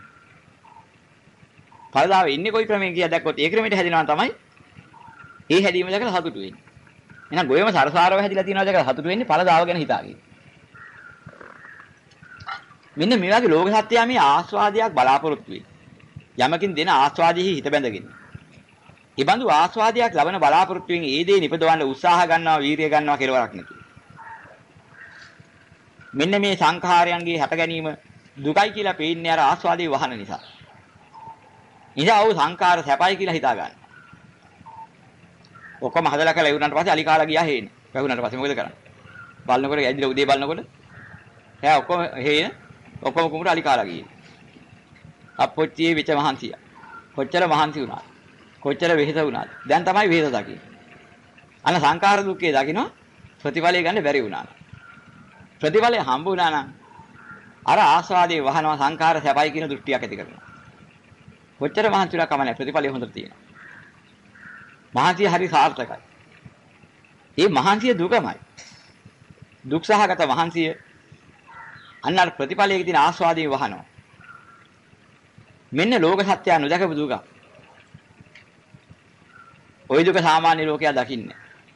පළදාව ඉන්නේ කොයි ක්‍රමයෙන් කියලා දැක්කොත් ඒ ක්‍රමයට හැදිනවා තමයි ඒ හැදීම දැකලා සතුටු වෙන්නේ. එහෙනම් ගොයම සරසාරව හැදිලා තියෙනවා දැකලා සතුටු වෙන්නේ පළදාව ගැන හිතාගෙන. මෙන්න මේ වගේ ලෝක සත්‍යය මේ ආස්වාදයක් බලාපොරොත්තු වෙයි. යමකින් දෙන ආස්වාදෙහි හිත බැඳගෙන. ඒ බඳු ආස්වාදයක් ලබන බලාපොරොත්තුෙන් ඒ දේ නිපදවන්න උත්සාහ ගන්නවා, වීරිය ගන්නවා කෙලවරක් නැතුව. මෙන්න මේ සංඛාරයන්ගේ හැට ගැනීම දුකයි කියලා පේන්නේ අර ආස්වාදයේ වහන නිසා. නිසා ਉਹ සංඛාර සැපයි කියලා හිතා ගන්න. ඔක්කොම හදලා කළා ඉවරනට පස්සේ අලි කාලා ගියා හේන. වැහුණාට පස්සේ මොකද කරන්නේ? බලනකොට ඇදිලා උදේ බලනකොට එයා ඔක්කොම හේන ඔක්කොම කුඹුර අලි කාලා ගියේ. අපොච්චියේ විච මහන්සිය. කොච්චර මහන්සි වුණාද? කොච්චර වෙහෙස වුණාද? දැන් තමයි වෙහෙස දකින්නේ. අන්න සංඛාර දුක්ඛේ දකින්න ප්‍රතිඵලය ගන්න බැරි වුණා. ප්‍රතිඵලය හම්බ වුණා නම් අර ආස්වාදයේ වහනවා සංඛාර සැපයි කියන දෘෂ්ටියක් ඇති කරනවා. කොච්චර මහන්සිලා කමන්නේ ප්‍රතිඵලය හොඳට තියෙනවා. මහන්සිය හරි සාර්ථකයි. මේ මහන්සිය දුකමයි. දුක් සහගත මහන්සිය අන්න අර ප්‍රතිඵලයේ තියෙන ආස්වාදයේ වහනවා. මෙන්න ලෝක සත්‍යය නොදකපු දුක. ওই දුක සාමාන්‍ය ලෝකයා දකින්නේ.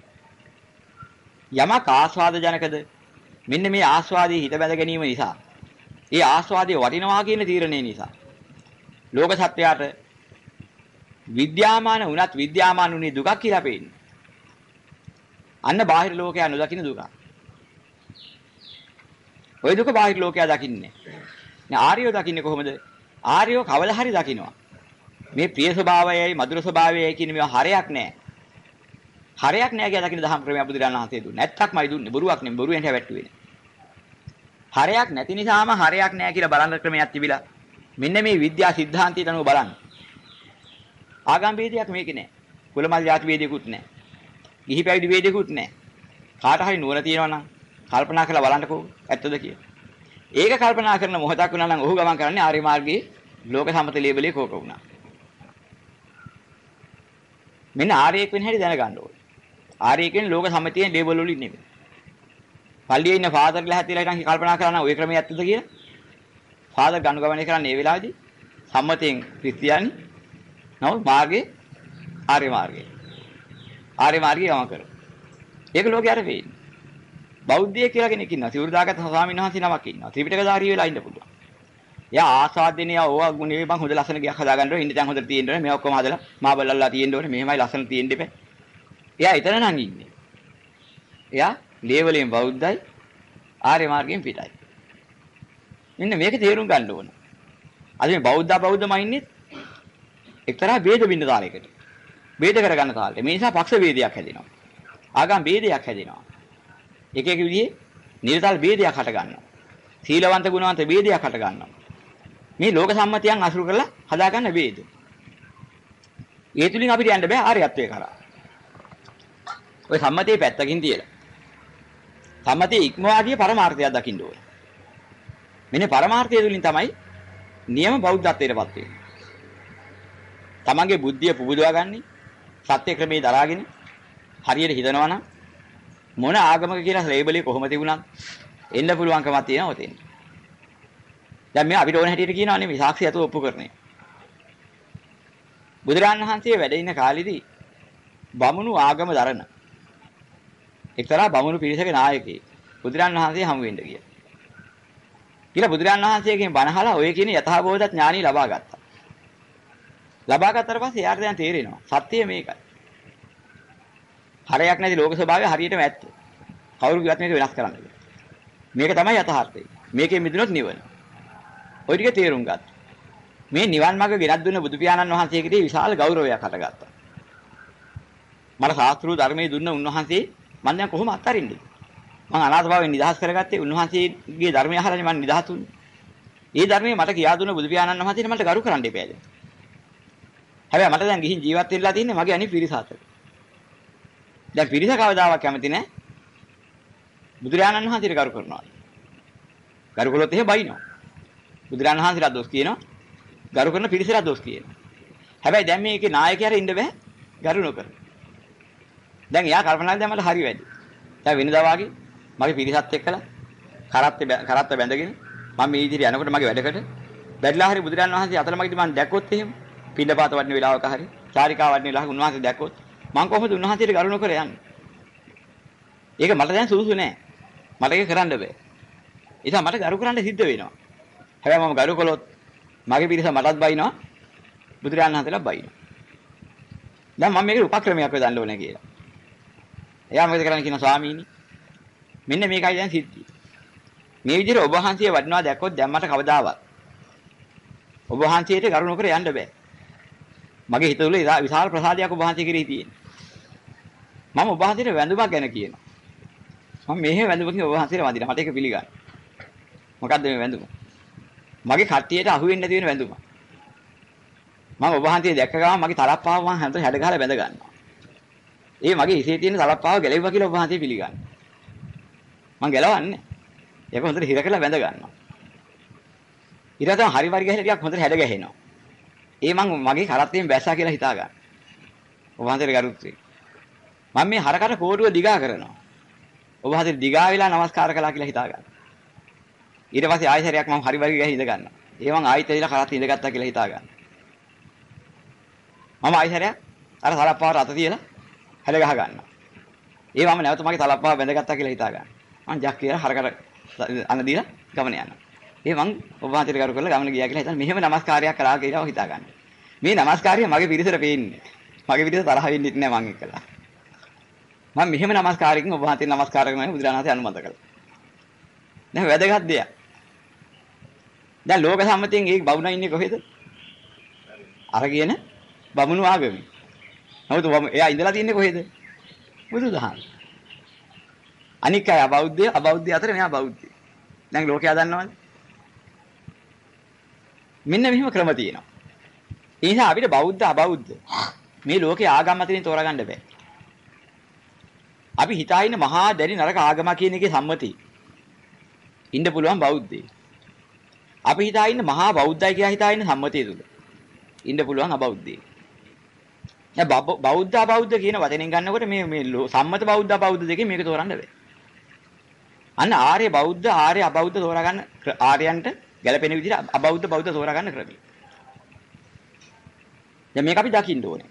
යමක් ආස්වාද ජනකද මෙන්න මේ ආස්වාදයේ හිත බැඳ ගැනීම නිසා. ඒ ආස්වාදයේ වටිනවා කියන තීරණය නිසා. ලෝක සත්‍යයට විද්‍යාමාන වුණත් විද්‍යාමාන උනේ දුකක් කියලා පේන්නේ. අන්න බාහිර ලෝකයා නොදකින්න දුක. ওই දුක බාහිර ලෝකයා දකින්නේ. නේ ආර්යෝ දකින්නේ කොහොමද? ආර්යෝ කවදා හරි දකින්නවා. මේ ප්‍රිය ස්වභාවයයි මధుර ස්වභාවයයි කියන මේවා හරයක් නැහැ. හරයක් නැහැ කියලා දකින්න දහම් ක්‍රමය බුදුරජාණන් වහන්සේ දුන්නේ. නැත්තක්මයි දුන්නේ. බොරුවක් නෙමෙයි. බොරුවෙන් හැවැට්ටුවේ. හරයක් නැති නිසාම හරයක් නැහැ කියලා බලන ක්‍රමයක් තිබිලා. මෙන්න මේ විද්‍යා સિદ્ધාන්තයට අනුව බලන්න. ආගම් ભેදයක් මේකේ නැහැ. කුලමල් ජාති ભેදයක්වත් නැහැ. ගිහි පැවිදි ભેදයක්වත් නැහැ. කාට හරි නුවණ තියෙනවා නම් කල්පනා කරලා බලන්නකෝ ඇත්තද කියලා. ඒක කල්පනා කරන මොහොතක් වුණා නම් ඔහු ගමන් කරන්නේ ආර්ය මාර්ගයේ ලෝක සම්මත ලේබලේ කෝක වුණා. මෙන්න ආර්යයෙක් වෙන හැටි දැනගන්න ඕනේ. ආර්යයෙක් කියන්නේ ලෝක සම්මතියෙන් ලේබල් වලින් නෙමෙයි. පල්ලියේ ඉන්න ෆාදර්ලා හැතිලා ඉතින් කල්පනා කරනවා ඔය ක්‍රමයේ ඇත්තද කියලා. ෆාදර් ගනුගමනය කරන්නේ මේ වෙලාවේදී සම්මතයෙන් ක්‍රිස්තියානි නමුත් මාර්ගයේ ආර්ය මාර්ගයේ. ආර්ය මාර්ගය ගමන් කරනවා. ඒක ලෝකයට වෙන්නේ. බෞද්ධය කියලා කෙනෙක් ඉන්නවා. සිවුරුදාගත් ස්වාමීන් වහන්සේ නමක් ඉන්නවා. ත්‍රිපිටකධාරී වෙලා ඉන්න පුළුවන්. එයා ආස්වාදිනේ ඕවා ගුණේ බං හොඳ ලස්සන ගියක් හදාගන්න ඕනේ. ඉන්න තැන් හොඳට තියෙන්න ඕනේ. මේ ඔක්කොම හදලා මා බල්ලල්ලා තියෙන්න ඕනේ. මෙහෙමයි ලස්සන තියෙන්න ඉපේ. එයා එතන නම් ඉන්නේ. එයා ලේවලෙන් බෞද්ධයි ආර්ය මාර්ගයෙන් පිටයි. මෙන්න මේක තේරුම් ගන්න ඕන. අද මේ බෞද්ධම ඉන්නේ එක්තරා ભેද බින්න තාලයකට. ભેද කරගන්න තාලෙට. මේ නිසා පක්ෂ ભેදයක් හැදෙනවා. ආගම් ભેදයක් හැදෙනවා. එක එක විදිහේ නිර්තල් ભેදයක් හට ගන්නවා. සීලවන්ත ගුණවන්ත ભેදයක් හට ගන්නවා. මේ ලෝක සම්මතියන් අසුරු කරලා හදාගන්න ભેද. ඒ තුලින් අපිට යන්න බෑ ආර්යත්වයේ කරා. ඔය සම්මතියේ පැත්තකින් තියලා. සම්මතියේ ඉක්මවාදී පරමාර්ථයක් දකින්න ඕනේ. මෙන්න පරමාර්ථය තුලින් තමයි නියම බෞද්ධත්වයටපත් වෙන්නේ. තමන්ගේ බුද්ධිය පුබුදවා ගන්නේ සත්‍ය ක්‍රමයේ දරාගෙන හරියට හිතනවා නම් මොන ආගමක කියලා ලේබලේ කොහොම තිබුණත් එන්න පුළුවන්කමක් තියෙනවා ඔතෙන්. දැන් මේ අපිට ඕන හැටියට කියනවා නෙමෙයි සාක්ෂි ඇතුව ඔප්පු කරන්නේ. බුදුරජාණන් වහන්සේ වැඩ ඉන්න කාලෙදී බමුණු ආගම දරන එක්තරා බමුණු පිරිසක නායකයෙක් බුදුරජාණන් වහන්සේ හමු වෙන්න ගියා. කියලා බුදුරජාණන් වහන්සේගෙන් බණ අහලා ඔය කියන යථාබෝධ ඥානෙ ලබා ගත්තා. ලබා ගත්තට පස්සේ එයාට දැන් තේරෙනවා සත්‍යය මේකයි. හරයක් නැති ලෝක ස්වභාවය හරියටම ඇත්ත. කවුරු කිව්වත් මේක වෙනස් කරන්න බෑ. මේක තමයි යථාර්ථය. මේකෙන් මිදුනොත් නිවන. ඔය ටික තේරුම් ගත්තා. මේ නිවන් මාර්ග ගෙනත් දුන්න බුදු පියාණන් වහන්සේගෙදී විශාල ගෞරවයක් හටගත්තා. මට ශාස්ත්‍රීය ධර්මයේ දුන්න උන්වහන්සේ මම දැන් කොහොම අත්හරින්නද? මම අනාථ භාවයෙන් නිදහස් කරගත්තේ උන්වහන්සේගේ ධර්මය අහලානේ මම නිදහස් වුනේ. ඒ ධර්මයේ මට කියා දුන්න බුදු පියාණන් වහන්සේට මට ගරු කරන්න එපා දැන්. හැබැයි මට දැන් ගිහින් ජීවත් වෙන්නලා තින්නේ මගේ අනිත් පිරිස අතර. දැන් පිරිස කවදාවත් කැමති නැහැ. බුදුරජාණන් වහන්සේට ගරු කරනවා. ගරු කළොත් එහෙම බයිනවා. බුදුරජාණන් වහන්සේලා දොස් කියනවා. ගරු කරන පිරිසලා දොස් කියනවා. හැබැයි දැන් මේකේ නායකයාට ඉන්න බෑ. ගරු නොකර. දැන් එයා කල්පනා කරලා මට හරි වැඩි. දැන් වෙනදා වාගේ මගේ පිරිසත් එක්කලා කරත්ත බැඳගෙන මම මේ ඉදිරිය යනකොට මගේ වැඩකට බැරිලා හරි බුදුරජාණන් වහන්සේ අතල මගදී මම දැක්කොත් එහෙම පින්නපාත වඩන වෙලාවක හරි චාරිකා වඩන වෙලාවක උන්වහන්සේ දැක්කොත් මම කොහොමද උන්වහන්සේට ගරු නොකර යන්නේ? ඒක මට දැන් සුදුසු නෑ. මට ඒක කරන්න බෑ. ඒ නිසා මට ගරු කරන්න සිද්ධ වෙනවා. හැබැයි මම ගරු කළොත් මගේ පිරිස මටත් බයිනවා. බුදුරජාණන් වහන්සේලා බයිනවා. දැන් මම මේකේ උපක්‍රමයක් හොයන්න ඕනේ කියලා. එයා මොකද කරන්නේ කියන ස්වාමීනි මෙන්න මේකයි දැන් සිද්ධිය. මේ විදිහට ඔබ වහන්සේ වඩනවා දැක්කොත් දැන් මට කවදාවත් ඔබ වහන්සේට ගරු නොකර යන්න බෑ. මගේ හිත තුළ විශාල ප්‍රසාදයක් ඔබ වහන්සේ කෙරෙහි තියෙනවා. මම ඔබ වහන්සේට වැඳුමක් ගැන කියනවා. මම මෙහෙම වැඳුමකින් ඔබ වහන්සේට වඳිනවා. මට ඒක පිළිගන්න. මොකද්ද මේ වැඳුම? මගේ කට්ටියට අහු වෙන්නේ නැති වෙන වැඳුම. මම ඔබ වහන්සේ දැක්ක ගමන් මගේ තලප්පාව මම හැන්ද හැඩ ගහලා බැඳ ගන්නවා. ඒ මගේ හිසේ තියෙන තලප්පාව ගැලෙවුවා කියලා ඔබ වහන්සේ පිළිගන්න. මම ගැලවන්නේ. ඒක හොඳට හිර කරලා බැඳ ගන්නවා. ඊට තමයි හරි වරි ගහලා ටිකක් හොඳට හැඩ ගැහෙනවා. ඒ මම මගේ කරත්තෙන් බැස්සා කියලා හිතා ගන්න. ඔබ වහන්සේට ගරුත්වේ. මම මේ හරකට කෝඩුව දිගා කරනවා. ඔබ වහන්සේට දිගා වෙලා නමස්කාර කළා කියලා හිතා ගන්න. ඊට පස්සේ ආයෙ සැරයක් මම හරි වරි ගහලා ඉඳ ගන්නවා. ඒ මං ආයෙත් ඇවිල්ලා කරත් ඉඳගත්තා කියලා හිතා ගන්න. මම ආයෙ සැරයක් අර තලප්පාව රත තියලා හැඩ ගහ ගන්නවා. ඒ මම නැවත මගේ තලප්පාව බැඳගත්තා කියලා හිතා ගන්න. මං ජක් කියලා හරකට අන දීලා ගමන යනවා. ඒ මං ඔබ වහන්සේට කරු කරලා ගමන ගියා කියලා හිතන මෙහෙම නමස්කාරයක් කළා කියලා හිතා ගන්න. මේ নমස්කාරය මගේ පිරිසට පේන්නේ. මගේ පිරිස තරහ වෙන්නේ නැහැ මං එක්කලා. මම මෙහෙම নমස්කාරයකින් ඔබ වහන්සේ নমස්කාර කරනවා බුදුරණන් වහන්සේ අනුමත කළා. දැන් වැදගත් දෙයක්. දැන් ලෝක සම්මතියෙන් ඒක බවුනා ඉන්නේ කොහෙද? අර කියන බමුණු ආගමේ. නමුත් එයා ඉඳලා තින්නේ කොහෙද? බුදුදහම. අනික් අය අබෞද්ධය අතර මෙයා බෞද්ධය. දැන් ලෝකයා දන්නවද? මෙන්න මෙහෙම ක්‍රම තියෙනවා. ඒ නිසා අපිට බෞද්ධ අබෞද්ධ මේ ලෝකේ ආගම් අතරින් තෝරගන්න බෑ. අපි හිතා ඉන්න මහා දැඩි නරක ආගම කියන එකේ සම්මතිය. ඉන්න පුළුවන් බෞද්ධයෙක්. අපි හිතා ඉන්න මහා බෞද්ධයි කියලා හිතා ඉන්න සම්මතිය තුල. ඉන්න පුළුවන් අබෞද්ධයෙක්. දැන් බෞද්ධ අබෞද්ධ කියන වචනෙන් ගන්නකොට මේ සම්මත බෞද්ධ අබෞද්ධ දෙකේ මේක තෝරන්න බෑ. අන්න ආර්ය බෞද්ධ ආර්ය අබෞද්ධ තෝරාගන්න ආර්යයන්ට ගැළපෙන විදිහට අබෞද්ධ බෞද්ධ තෝරාගන්න ක්‍රමය. දැන් මේක අපි දකින්න ඕනේ.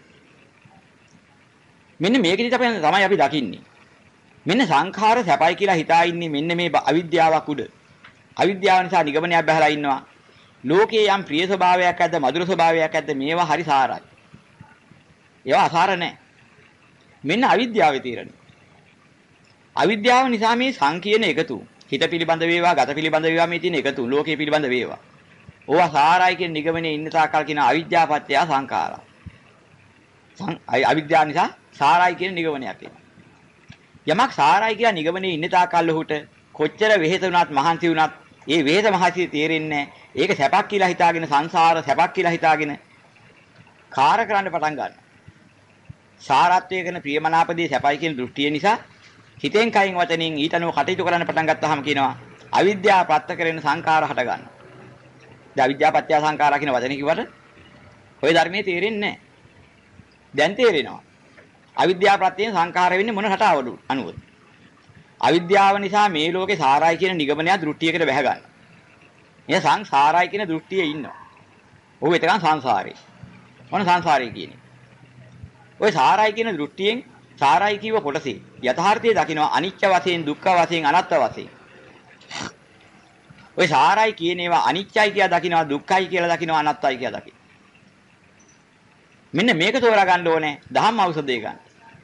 මෙන්න මේකෙදි තමයි අපි දකින්නේ. මෙන්න සංඛාර සැපයි කියලා හිතා ඉන්නේ මෙන්න මේ අවිද්‍යාවක් උඩ. අවිද්‍යාව නිසා නිගමනයක් බහලා ඉන්නවා. ලෝකයේ යම් ප්‍රිය ස්වභාවයක් ඇද්ද මధుර ස්වභාවයක් ඇද්ද මේවා හරි සාරයි. ඒවා අසාර නැහැ. මෙන්න අවිද්‍යාවේ තීරණය. අවිද්‍යාව නිසා මේ සංකීර්ණ එකතු හිත පිළිබඳ වේවා ගත පිළිබඳ වේවා මේ තියෙන එකතු ලෝකයේ පිළිබඳ වේවා. ඕවා සාරයි කියන නිගමනයේ ඉන්න තාකල් කියන අවිද්‍යාපත්‍ය සංඛාරා. අවිද්‍යාව නිසා සාරයි කියන නිගමනයක් එනවා. යමක් සාරයි කියලා නිගමනයේ ඉන්න තාකල් ඔහුට කොච්චර වෙහෙස වුණත් මහන්සි වුණත් ඒ වෙහෙස මහන්සිය තේරෙන්නේ නැහැ. ඒක සැපක් කියලා හිතාගෙන සංසාර සැපක් කියලා හිතාගෙන කාර කරන්න පටන් ගන්නවා. සාරත්වයේ කරන ප්‍රියමනාපදී සැපයි කියන දෘෂ්ටිය නිසා හිතෙන් කයින් වචනින් ඊටනෝ කටයුතු කරන්න පටන් ගත්තාම කියනවා අවිද්‍යාව ප්‍රත්‍ය කරගෙන සංඛාර හට ගන්නවා. දැන් අවිද්‍යාව පත්‍ය සංඛාරා කියන වචනේ කිව්වට ඔය ධර්මයේ තේරෙන්නේ නැහැ. දැන් තේරෙනවා. අවිද්‍යාව ප්‍රත්‍යයෙන් සංඛාර වෙන්නේ මොන රටාවලු අනුවද? අවිද්‍යාව නිසා මේ ලෝකේ සාරයි කියන නිගමනය දෘෂ්ටියකට බැහැ ගන්න. එයා සංසාරයි කියන දෘෂ්ටියේ ඉන්නවා. ඔහු එතකන් සංසාරේ. මොන සංසාරේ කියන්නේ? ඔය සාරයි කියන දෘෂ්ටියෙන් සාරයි කියව කොටසේ යථාර්ථය දකිනවා අනිත්‍ය වශයෙන් දුක්ඛ වශයෙන් අනාත්ම වශයෙන්. ඔය සාරයි කියන ඒවා අනිත්‍යයි කියලා දකිනවා දුක්ඛයි කියලා දකිනවා අනාත්තයි කියලා දකිනවා. මෙන්න මේක තෝරා ගන්න ඕනේ ධම්ම ඖෂධය ගන්න.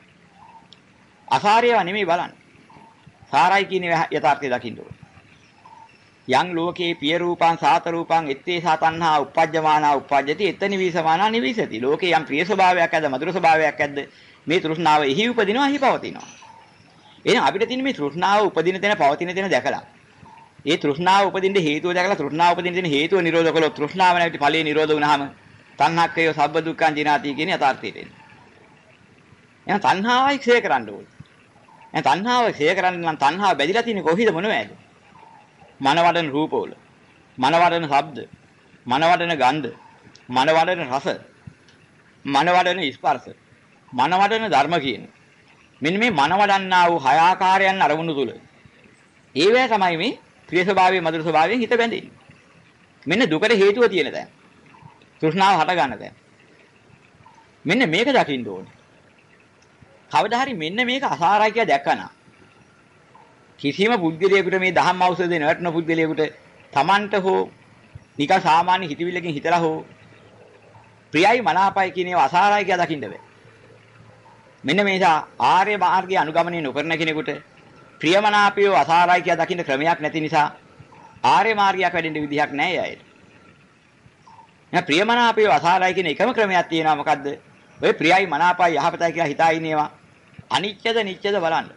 අසාරයව නෙමෙයි බලන්න. සාරයි කියන යථාර්ථය දකින්න ඕනේ. යං ලෝකේ පිය රූපං සාත රූපං එත්තේ සතන්හා uppajjamaana uppajjati එතනි විසමානා නිවිසති. ලෝකේ යම් ප්‍රිය ස්වභාවයක් ඇද්ද මధుර ස්වභාවයක් ඇද්ද මේ තෘෂ්ණාව එහි උපදිනවා එහි පවතිනවා. එහෙනම් අපිට තියෙන මේ තෘෂ්ණාව උපදින තැන පවතින තැන දැකලා ඒ තෘෂ්ණාව උපදින්න හේතුව දැකලා තෘෂ්ණාව උපදින තැන හේතුව නිරෝධ කළොත් තෘෂ්ණාව නැති ඵලයේ නිරෝධ වුණාම තණ්හක්කය සබ්බ දුක්ඛං ජිනාති කියන යථාර්ථයට එන්නේ. එහෙනම් තණ්හාවයි ක්ෂය කරන්න ඕනේ. එහෙනම් තණ්හාව ක්ෂය කරන්න නම් තණ්හාව බැඳිලා තියෙන්නේ කොහේද මොනවද? මනවඩන රූපවල, මනවඩන ශබ්ද, මනවඩන ගන්ධ, මනවඩන රස, මනවඩන ස්පර්ශ, මනවඩන ධර්ම කියන. මෙන්න මේ මනවඩන්නා වූ හය ආකාරයන් අරමුණු තුල. ඒවැ තමයි මේ ප්‍රිය ස්වභාවයේ මధుර ස්වභාවයෙන් හිත බැඳෙන්නේ. මෙන්න දුකට හේතුව තියෙන තැන. තෘෂ්ණාව හට ගන්න තැන. මෙන්න මේක දකින්න ඕනේ. කවදා හරි මෙන්න මේක අසාරයි කියලා දැක්කනා කිසිම පුද්ගලයෙකුට මේ දහම් ඖෂධ නැවැටෙන පුද්ගලයෙකුට Tamanට හෝ නිකන් සාමාන්‍ය හිතවිල්ලකින් හිතලා හෝ ප්‍රියයි මනාපයි කියන ඒවා අසාරයි කියලා දකින්න බෑ. මෙන්න මේ නිසා ආර්ය මාර්ගයේ අනුගමනය නොකරන කෙනෙකුට ප්‍රියමනාපය අසාරයි කියලා දකින්න ක්‍රමයක් නැති නිසා ආර්ය මාර්ගයක් වැඩෙන්න විදිහක් නැහැ අයයට. එහෙනම් ප්‍රියමනාපය අසාරයි කියන එකම ක්‍රමයක් තියෙනවා මොකද්ද? ඔය ප්‍රියයි මනාපයි යහපතයි කියලා හිතා ඉන්නේවා අනිත්‍යද නිත්‍යද බලන්න.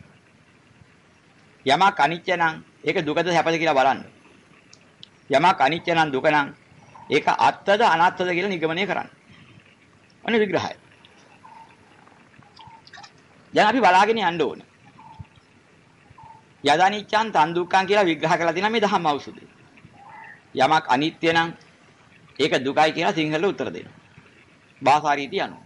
යමක් අනිත්‍ය නම් ඒක දුකද සැපද කියලා බලන්න. යමක් අනිත්‍ය නම් දුක නම් ඒක අත්තද අනාත්තද කියලා නිගමනය කරන්න. ඔන්න විග්‍රහය. දැන් අපි බලාගෙන යන්න ඕනේ. යදනිච්ඡන් තන් දුක්ඛං කියලා විග්‍රහ කරලා තියෙනවා මේ ධම්ම ඖෂධය. යමක් අනිත්‍ය නම් ඒක දුකයි කියලා සිංහලෙ උත්තර දෙනවා. භාෂා රීතිය අනුව.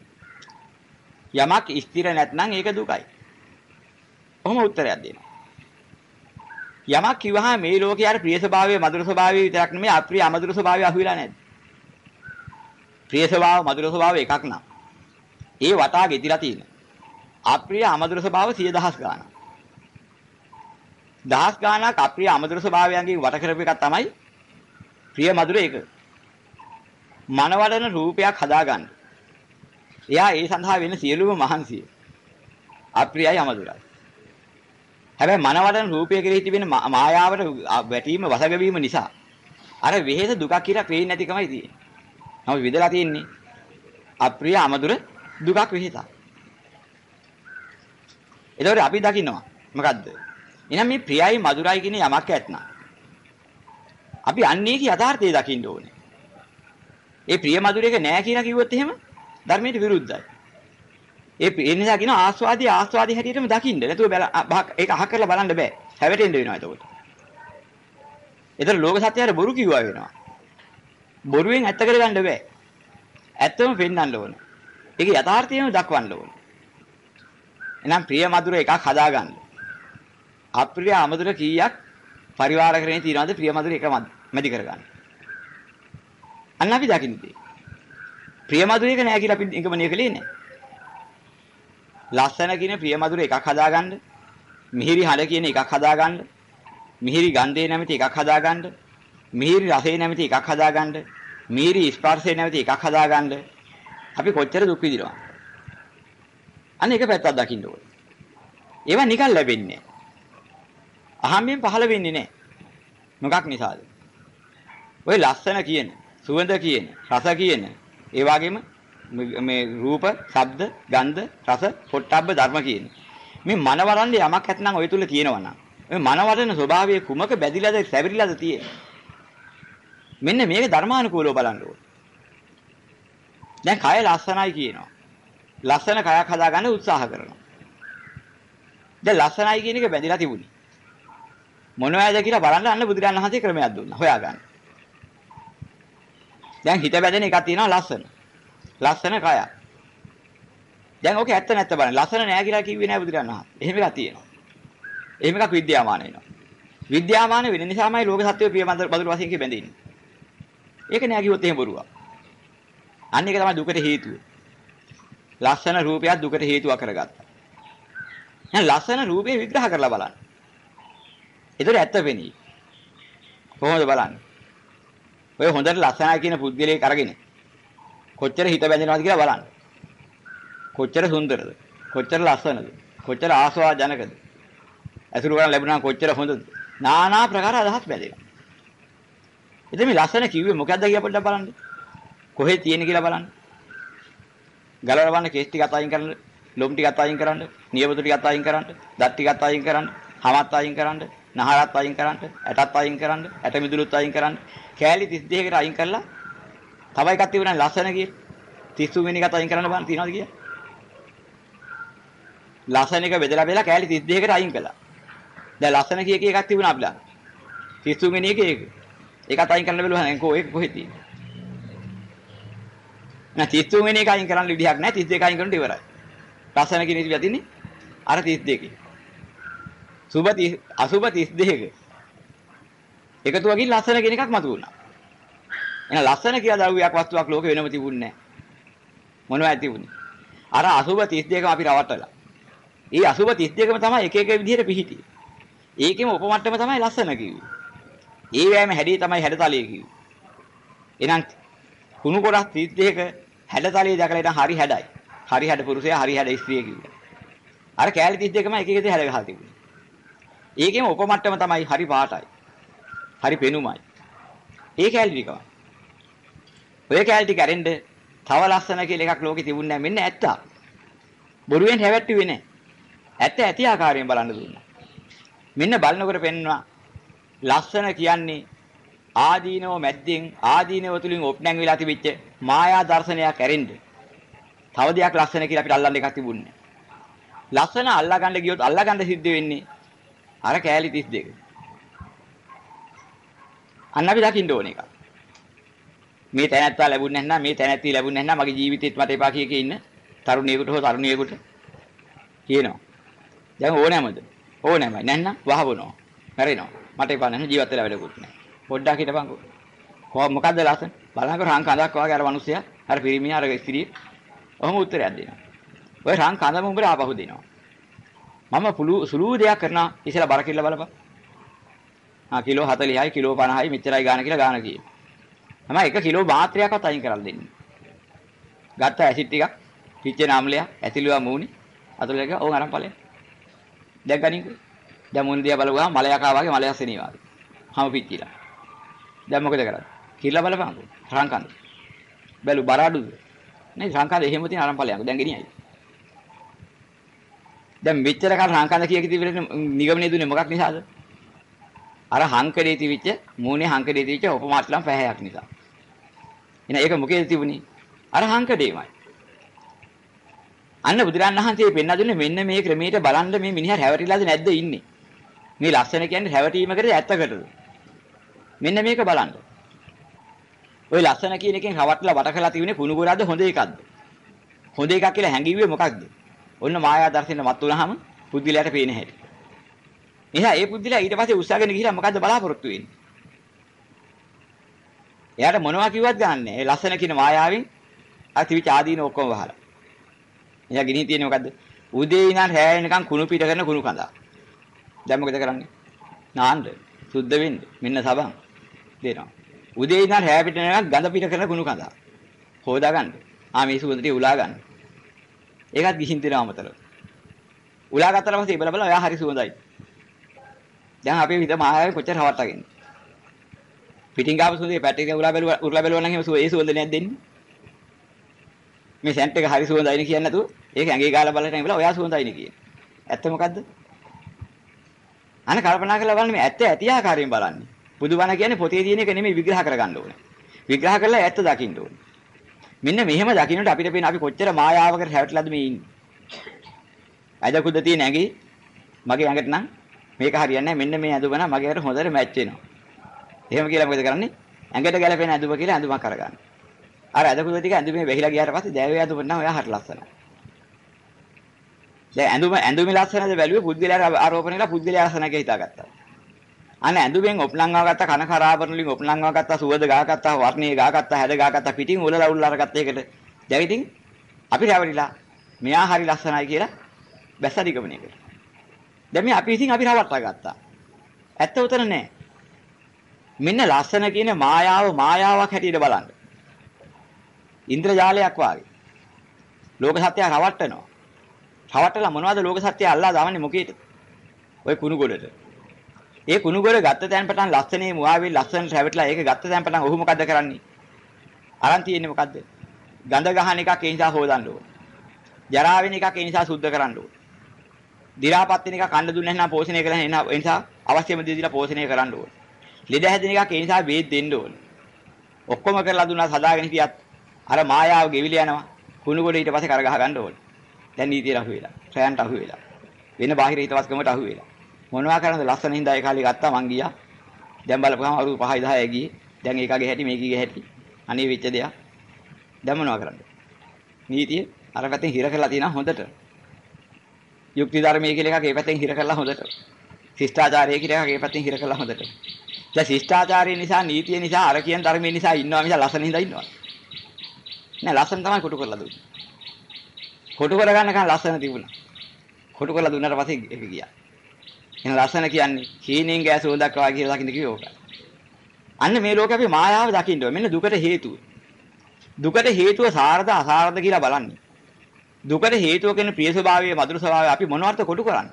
යමක් ස්ථිර නැත්නම් ඒක දුකයි. කොහොම උත්තරයක් දෙනවා. යමක් කිව්වහම මේ ලෝකේ අර ප්‍රිය ස්වභාවයේ මధుර ස්වභාවයේ විතරක් නෙමෙයි අප්‍රිය අමధుර ස්වභාවය අහුවිලා නැද්ද? ප්‍රිය ස්වභාව මధుර ස්වභාව එකක් නම් ඒ වටා ගෙතිලා තියෙන. අප්‍රිය අමధుර ස්වභාව 10000 ගාණක්. දහස් ගාණක් අප්‍රිය අමధుර ස්වභාවයන්ගේ වට කරපු එකක් තමයි ප්‍රිය මధుර එක. මනවඩන රූපයක් හදාගන්න. එයා ඒ සඳහා වෙන සියලුම මහන්සිය අප්‍රියයි අමధుරයි. හැබැයි මනවඩන රූපය කෙරෙහි තිබෙන මායාවට වැටීම වසඟවීම නිසා අර වෙහෙස දුකක් කියලා පේන්නේ නැතිකමයි තියෙන්නේ. නමුත් විදලා තියෙන්නේ අප්‍රිය අමధుර දුකක් වෙහෙසක්. ඒතකොට අපි දකින්නවා මොකද්ද? එහෙනම් මේ ප්‍රියයි මధుරයි කියන යමක් ඇත්නම් අපි අන්නේක යථාර්ථය දකින්න ඕනේ. ඒ ප්‍රිය මధుරයක නෑ කියලා කිව්වොත් එහෙම ධර්මයට විරුද්ධයි. ඒ නිසා කියන ආස්වාදී හැටියටම දකින්න. නැතුව ඒක අහ කරලා බලන්න බෑ. හැවටෙන්න වෙනවා එතකොට. ඒතර ලෝක සත්‍යයට බොරු කිව්වා වෙනවා. බොරුවෙන් ඇත්ත කරගන්න බෑ. ඇත්තම පෙන්වන්න ඕන. ඒක යථාර්ථයම දක්වන්න ඕන. එහෙනම් ප්‍රිය මధుර එකක් හදාගන්න. අප්‍රිය අමధుර කීයක් පරිවාර කරගෙන තියනවාද ප්‍රිය මధుර එක මැදි කරගන්න. අන්න අපි දකින්නේ. ප්‍රිය මధుර එක නෑ කියලා අපි නිගමනය කළේ නෑ. ලස්සන කියන ප්‍රිය මధుර එකක් හදාගන්න. මිහිරි හඬ කියන එකක් හදාගන්න. මිහිරි ගන්ධය නැමැති එකක් හදාගන්න. මිහිරි රසය නැමැති එකක් හදාගන්න. මිහිරි ස්පර්ශය නැමැති එකක් හදාගන්න. අපි කොච්චර දුක් විඳිනවද? අන්න එක පැත්තක් දකින්න ඕනේ. ඒවා නිකන් ලැබෙන්නේ නෑ. අහම්බෙන් පහළ වෙන්නේ නෑ. මොකක් නිසාද? ඔය ලස්සන කියන, සුවඳ කියන, රස කියන, ඒ වගේම මේ රූප, ශබ්ද, ගන්ධ, රස, පොට්ටබ්බ ධර්ම කියන. මේ මනවරන්නේ යමක් ඇත්නම් ඔය තුල තියෙනවා නම්. ඔය මනවරන ස්වභාවයේ කුමක බැදිලාද, සැවිරිලාද තියෙන්නේ. මෙන්න මේක ධර්මානුකූලව බලන්න ඕනේ. දැන් කය ලස්සනයි කියනවා. ලස්සන කයක් හදාගන්න උත්සාහ කරනවා. දැන් ලස්සනයි කියන එක බැඳිලා තිබුණේ. මොනවද කියලා බලන්න අන්න බුදුරජාණන් වහන්සේ ක්‍රමයක් දුන්නා. හොයාගන්න. දැන් හිත බැඳෙන එකක් තියෙනවා ලස්සන. ලස්සන කයක්. දැන් ඕකේ ඇත්ත නැත්ත බලන්න. ලස්සන නෑ කියලා කිව්වේ නෑ බුදුරජාණන් වහන්සේ. එහෙම එකක් තියෙනවා. එහෙම එකක් විද්‍යාමාන වෙනවා. විද්‍යාමාන වෙන නිසාමයි ලෝක සත්‍යය ප්‍රිය බඳුරු වශයෙන් කිය බැඳෙන්නේ. ඒක නෑ කිව්වොත් එහෙම බොරුවක්. අන්න ඒක තමයි දුකට හේතුව. ලස්සන රූපයක් දුකට හේතුව කරගත්තා. දැන් ලස්සන රූපේ විග්‍රහ කරලා බලන්න. ඒතර ඇත්ත වෙන්නේ. කොහොමද බලන්නේ? ඔය හොඳට ලස්සනයි කියන පුද්ගලයෙක් අරගෙන කොච්චර හිත බැඳෙනවද කියලා බලන්න. කොච්චර සුන්දරද? කොච්චර ලස්සනද? කොච්චර ආස්වාදජනකද? අසුරු කරන් ලැබුණා කොච්චර හොඳද? নানা ප්‍රකාර අදහස් බැඳෙනවා. ඉතින් මේ ලස්සන කිව්වේ මොකද්ද කියලා පොඩ්ඩක් බලන්න. කොහෙද තියෙන්නේ කියලා බලන්න. ගලවලා බලන්න කේස් ටිකත් අයින් කරන්න, ලොම් ටිකත් අයින් කරන්න, නියපොතු ටිකත් අයින් කරන්න, දත් ටිකත් අයින් කරන්න, හමත් අයින් කරන්න, නහරත් අයින් කරන්න, ඇටත් අයින් කරන්න, ඇට මිදුලුත් අයින් කරන්න. කෑලි 32කට අයින් කරලා තව එකක් තිබුණා ලස්සන කියේ. 30 වෙනි එකත් අයින් කරන්න බලන්න තියනවාද කියලා. ලස්සන එක බෙදලා කෑලි 32කට අයින් කළා. දැන් ලස්සන කිය එකක් තිබුණා අපිලා. 30 වෙනි එක ඒක. ඒකත් අයින් කරන්න බැලුවා නේද? ඒක කොහෙද තියෙන්නේ? නැ 30 වෙනි එක අයින් කරන්න විදිහක් නැහැ. 32 අයින් කරනට ඉවරයි. ලස්සන කියන ඉතින් යතින්නේ අර 32. අසුබ 32ක. එකතු වගේ ලස්සන කියන එකක් මතු වුණා. එහෙනම් ලස්සන කියලා ද්‍රව්‍යයක් වස්තුවක් ලෝකෙ වෙනම තිබුණේ නැහැ. මොනවද තිබුණේ? අර අසුබ 32ම අපි රවට්ටලා. ඒ අසුබ 32ම තමයි එක එක විදිහට පිහිටියේ. ඒකෙම උපමට්ටම තමයි ලස්සන කිව්වේ. ඒ වෑයම හැඩේ තමයි හැඩතලයේ කිව්වේ. එහෙනම් කුණු කොටස් 32ක හැඩතලයේ දැකලා ඉතින් හරි හැඩයි. හරි හැඩ පුරුෂයා හරි හැඩ ස්ත්‍රිය කිව්වා. අර කෑලි 32කම එක එක විදිහට හැඩ ගහලා තිබුණේ. ඒකෙම උපමට්ටම තමයි හරි පාටයි. හරි පෙනුමයි. ඒ කෑලි ටිකම. ඔය කෑලි ටික ඇරෙන්න තව ලස්සන කියලා එකක් ලෝකේ තිබුණේ නැහැ. මෙන්න ඇත්ත. බොරුවෙන් හැවැට්ටුවේ නැහැ. ඇත්ත ඇති ආකාරයෙන් බලන්න දුන්නා. මෙන්න බලනකොට පෙන්නවා ලස්සන කියන්නේ ආදීනව මැද්දෙන් ආදීනව තුලින් ඔප්නැන් වෙලා තිබිච්ච මායා දර්ශනයක් ඇරෙන්න. තව දෙයක් ලස්සන කියලා අපිට අල්ලන්න එකක් තිබුණේ නැහැ. ලස්සන අල්ලගන්න ගියොත් අල්ලගන්න සිද්ධ වෙන්නේ අර කෑලි 32. අන්න අපි දකින්න ඕන එක. මේ තැනැත්තා ලැබුණේ නැත්නම් මේ තැනැත්තිය ලැබුණේ නැත්නම් මගේ ජීවිතේත් මට එපා කිය ඉන්න තරුණියෙකුට හෝ තරුණියෙකුට කියනවා. දැන් ඕනෑමද? ඕනෑමයි. නැත්නම් වහවනවා. මැරෙනවා. මට එපා නැහැ ජීවත් වෙලා වැඩකුත් නැහැ. පොඩ්ඩක් හිටපන්කෝ. කොහොම මොකද්ද ලස්සන? බලන්නකො රං කඳක් වගේ අර මිනිස්සයා අර පිරිමියා අර ස්ත්‍රිය ඔහොම උත්තරයක් දෙනවා. ඔය රං කඳම උඹට ආපහු දෙනවා. මම සුළු දෙයක් කරනවා ඉතලා බර කිල්ල බලපන්. කිලෝ 40යි කිලෝ 50යි මෙච්චරයි ගාන කියලා ගාන කියේ. මම 1 කිලෝ මාත්‍රයක්වත් අයින් කරලා දෙන්නේ. ගත්ත ඇසිඩ් ටිකක්, පිච්චෙන ආම්ලය, ඇතිලුවා මූණේ, අතලට ගියා ඕන් අරන් ඵලයක්. දැන් ගනින්කෝ. දැන් මුන් දිහා බලුවාම මලයක් ආවා වගේ මලයක් සෙනීවා. හැම පිච්චිලා. දැන් මොකද කරන්නේ? කිල්ල බලපංකෝ. රංකන්ද. බැලු බරාඩුද? නේ රංකන්ද එහෙම තියෙන අරන් ඵලයක්. දැන් ගෙනියයි. දැන් මෙච්චර කාල රංකන්ද කිය තිබෙන්නේ නිගමනයේ දුන්නේ මොකක් නිසාද? අර හංකඩේ තිබිච්ච මූණේ හංකඩේ තිබිච්ච උපමාත්ලම් පැහැයක් නිසා. එන ඒක මොකේද තිබුණේ? අර හංකඩේමයි. අන්න බුදුරන් වහන්සේ පෙන්වා දුන්නේ මෙන්න මේ ක්‍රමයට බලන්න මේ මිනිහා හැවටිලාද නැද්ද ඉන්නේ. මේ ලස්සන කියන්නේ හැවටීමකද ඇත්තකටද? මෙන්න මේක බලන්න. ওই ලස්සන කියන එකෙන් හවටලා වට කරලා තිබුණේ කුණු ගොරාද හොඳ එකක්ද? හොඳ එකක් කියලා හැංගිව්වේ මොකක්ද? ඔන්න මායා දර්ශනෙ මත් වුණාම පුද්ගලයාට පේන හැටි. එහා ඒ පුද්ගලයා ඊට පස්සේ උස්සගෙන ගිහිලා මොකද්ද බලාපොරොත්තු වෙන්නේ? එයාට මොනවා කිව්වත් ගන්නෑ. ඒ ලස්සන කියන මායාවෙන් අර තිවිච ආදීන ඔක්කොම වහලා. එයා ගිනී තියෙන්නේ මොකද්ද? උදේ ඉඳන් රැය වෙනකන් කුණු පිට කරන කුණු කඳා. දැන් මොකද කරන්නේ? නාන්න, සුද්ධ වෙන්න. මෙන්න සබන් දෙනවා. උදේ ඉඳන් රැය පිට වෙනකන් ගඳ පිට කරන කුණු කඳා. හොදා ගන්න. මේ සුවඳ ටික උලා ගන්න. ඒකත් ගිහින් දෙනවා අමතරව. උලා ගත්තට පස්සේ බල බල එයා හරි සුවඳයි. දැන් අපේ විද මායාවේ කොච්චර හවට්ටගෙන. පිටින් ගාපු සුවඳේ පැට් එක උලා බැලුවා නම් එහෙම ඒ සුවඳ නෑ දෙන්නේ. මේ සෙන්ට් එක හරි සුවඳයි නේ කියන්නේ නැතුව ඒක ඇඟේ ගාලා බලලා ඉඳලා ඔයා සුවඳයි නේ කියන්නේ. ඇත්ත මොකද්ද? අනේ කල්පනා කරලා බලන්න මේ ඇත්ත ඇති ආකාරයෙන් බලන්නේ. බුදුබණ කියන්නේ පොතේ තියෙන එක නෙමෙයි විග්‍රහ කරගන්න ඕනේ. විග්‍රහ කරලා ඇත්ත දකින්න ඕනේ. මෙන්න මෙහෙම දකින්නට අපිට පේන අපි කොච්චර මායාවකට හැවටලාද මේ ඉන්නේ. අදකුද තියෙන ඇඟේ මගේ ඇඟට නම් මේක හරියන්නේ නැහැ. මෙන්න මේ ඇඳුම නම් මගේ ඇඟට හොඳට මැච් වෙනවා. එහෙම කියලා මොකද කරන්නේ? ඇඟට ගැලපෙන ඇඳුම කියලා ඇඳුමක් අරගන්න. අර ඇඳකුද ටික ඇඳුමේ වැහිලා ගියාට පස්සේ දැවේ ඇඳුම නම් ඔයා හරිය ලස්සනයි. දැන් ඇඳුමේ ලස්සනද බැලුවේ පුද්ගලයාට ආරෝපණය කරලා පුද්ගලයා ලස්සනයි කියලා හිතාගත්තා. අනේ ඇඳුමෙන් ඔප්ලංගව ගත්තා කන කරාබරණ වලින් ඔප්ලංගව ගත්තා සුවඳ ගාගත්තා වර්ණයේ ගාගත්තා හැඩ ගාගත්තා පිටින් උලලා උල්ලා අරගත්ත එකට. දැන් ඉතින් අපි රැවටිලා මෙයා හරි ලස්සනයි කියලා බැස්සරිකමනේ කළා. දැන් මේ අපි ඉතින් අපි රවට්ටා ගත්තා. ඇත්ත උතන නෑ. මෙන්න ලස්සන කියන මායාවක් හැටියට බලන්න. ඉන්ද්‍රජාලයක් වාගේ. ලෝක සත්‍යය රවට්ටනවා. රවට්ටලා මොනවද ලෝක සත්‍යය අල්ලා දාන්නේ මොකේද? ඔය කුණු ගොඩට. ඒ කුණු ගොඩ ගත්ත තැන් පටන් ලස්සනේ මුවාවේ ලස්සනට රැවටලා ඒක ගත්ත තැන් පටන් ඔහු මොකද්ද කරන්නේ? අරන් තියෙන්නේ මොකද්ද? ගඳ ගහන එකක් ඒ නිසා හොදන්න ඕන. ජරා වෙන එකක් ඒ නිසා සුද්ධ කරන්න ඕන. දි รา පත් වෙන එකක් කන්න දුන්නේ නැත්නම් පෝෂණය කරලා ඒ නිසා අවශ්‍යම දේ දීලා පෝෂණය කරන්න ඕන. ලෙඩ හැදෙන එකක් ඒ නිසා බේත් දෙන්න ඕන. ඔක්කොම කරලා දුන්නා හදාගෙන හිටියත් අර මායාව ගෙවිලා යනවා. කුණු ගොඩ ඊට පස්සේ කර ගහ ගන්න ඕන. දැන් නීතිය රහු වෙලා, ශ්‍රයන්ට අහු වෙලා. වෙන බාහිර හිතවත්කමට අහු වෙලා. මොනවා කරනද ලස්සන හින්දා ඒ කාලේ ගත්තා මං ගියා. දැන් බලපුවම අවුරුදු 5යි 10යි ගියේ. දැන් ඒකගේ හැටි මේකගේ හැටි. අනේ වෙච්ච දෙයක්. දැන් මොනවා කරන්නද? නීතිය අර පැත්තෙන් හිර කරලා තියෙනවා හොඳට. යුක්ති ධර්මයේ කියලා එකක් ඒ පැත්තෙන් හිර කරලා හොඳට. ශිෂ්ටාචාරය කියලා එකක් ඒ පැත්තෙන් හිර කරලා හොඳට. දැන් ශිෂ්ටාචාරය නිසා නීතිය නිසා අර කියන ධර්මයේ නිසා ඉන්නවා මිස ලස්සන හින්දා ඉන්නවා. නෑ ලස්සන තමයි කොටු කරලා දුන්නේ. කොටු කරගන්නකන් ලස්සන තිබුණා. කොටු කරලා දුන්නාට පස්සේ ඒක ගියා. එහෙනම් ලස්සන කියන්නේ හීනෙන් ගෑස හොදක් වගේ කියලා දකින්න කිව්වේ ඕක. අන්න මේ ලෝකේ අපි මායාව දකින්න ඕනේ. මෙන්න දුකට හේතුව. දුකට හේතුව සාරද අසාරද කියලා බලන්නේ. දුකට හේතුව කියන ප්‍රිය ස්වභාවයේ මధుර ස්වභාවය අපි මොනවද කොටු කරන්නේ?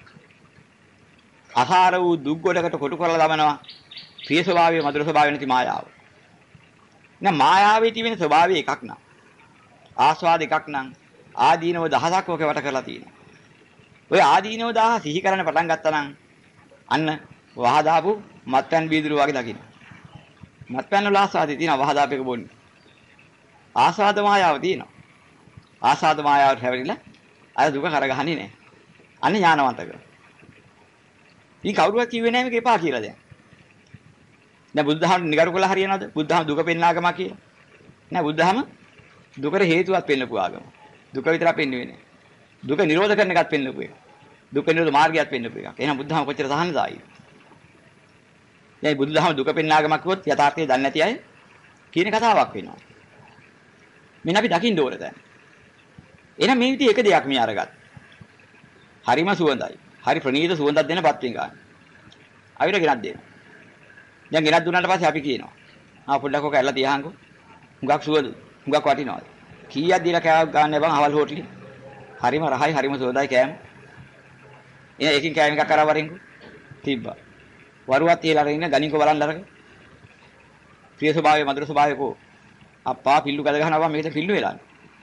අසාර වූ දුක් ගොඩකට කොටු කරලා දමනවා. ප්‍රිය ස්වභාවයේ මధుර ස්වභාවය නැති මායාව. නෑ මායාවේ තියෙන ස්වභාවය එකක් නා. ආස්වාද එකක් නම් ආදීනව දහසක් ඔක වට කරලා තියෙනවා. ඔය ආදීනව 1000 සිහි කරන්න පටන් ගත්තා නම් අන්න වහදාපු මත්පැන් බීදුරු වගේ දකින්න. මත්පැන් වල ආස්වාදේ තියෙනවා වහදාපේක බොන්නේ. ආස්වාද මායාව තියෙනවා. ආස්වාද මායාවට හැවරිලා අර දුක කරගහන්නේ නැහැ. අන්න ඥානවන්තකම. ඉතින් කවුරුවත් කිව්වේ නැහැ මේක එපා කියලා දැන්. දැන් බුද්ධහම නිගරු කළා හරියනවද? බුද්ධහම දුක පෙන්නාගම කියලා. නෑ බුද්ධහම දුකට හේතුවක් පෙන්නපු ආගම. දුක විතරක් පෙන්නුවේ නෑ. දුක නිරෝධ කරන එකත් පෙන්නපු එක. දුක නිරෝධ මාර්ගයත් පෙන්නපු එකක්. එහෙනම් බුද්ධහම කොච්චර සහනදායි. දැන් බුදුදහම දුක පෙන්නාගම කිව්වොත් යථාර්ථය දන්නේ නැති අය කියන කතාවක් වෙනවා. මෙන්න අපි දකින්න ඕන දැන්. එහෙනම් මේ විදිහේ එක දෙයක් මේ අරගත්තා. හරිම සුවඳයි. හරි ප්‍රණීත සුවඳක් දෙන පත්වෙන් ගන්න. අවිර ගෙනත් දෙනවා. දැන් ගෙනත් දුන්නාට පස්සේ අපි කියනවා. පොඩ්ඩක් ඔක ඇල්ලලා තියහන්කෝ. හුඟක් සුවද. හුඟක් වටිනවා. කීයක් දීලා කෑවක් ගන්න බං අවල් හොටලේ. හරිම රහයි හරිම සෝදායි කෑම. එයා එකකින් කෑම එකක් කරා වරින්කෝ. තිබ්බා. වරුවත් තියලා ඉන්න ගණින්කෝ බලන්න අරගෙන. ප්‍රිය ස්වභාවයේ මధుර ස්වභාවයේ අප්පා පිල්ලු ගද ගහනවා මේකද පිල්ලු වෙලා.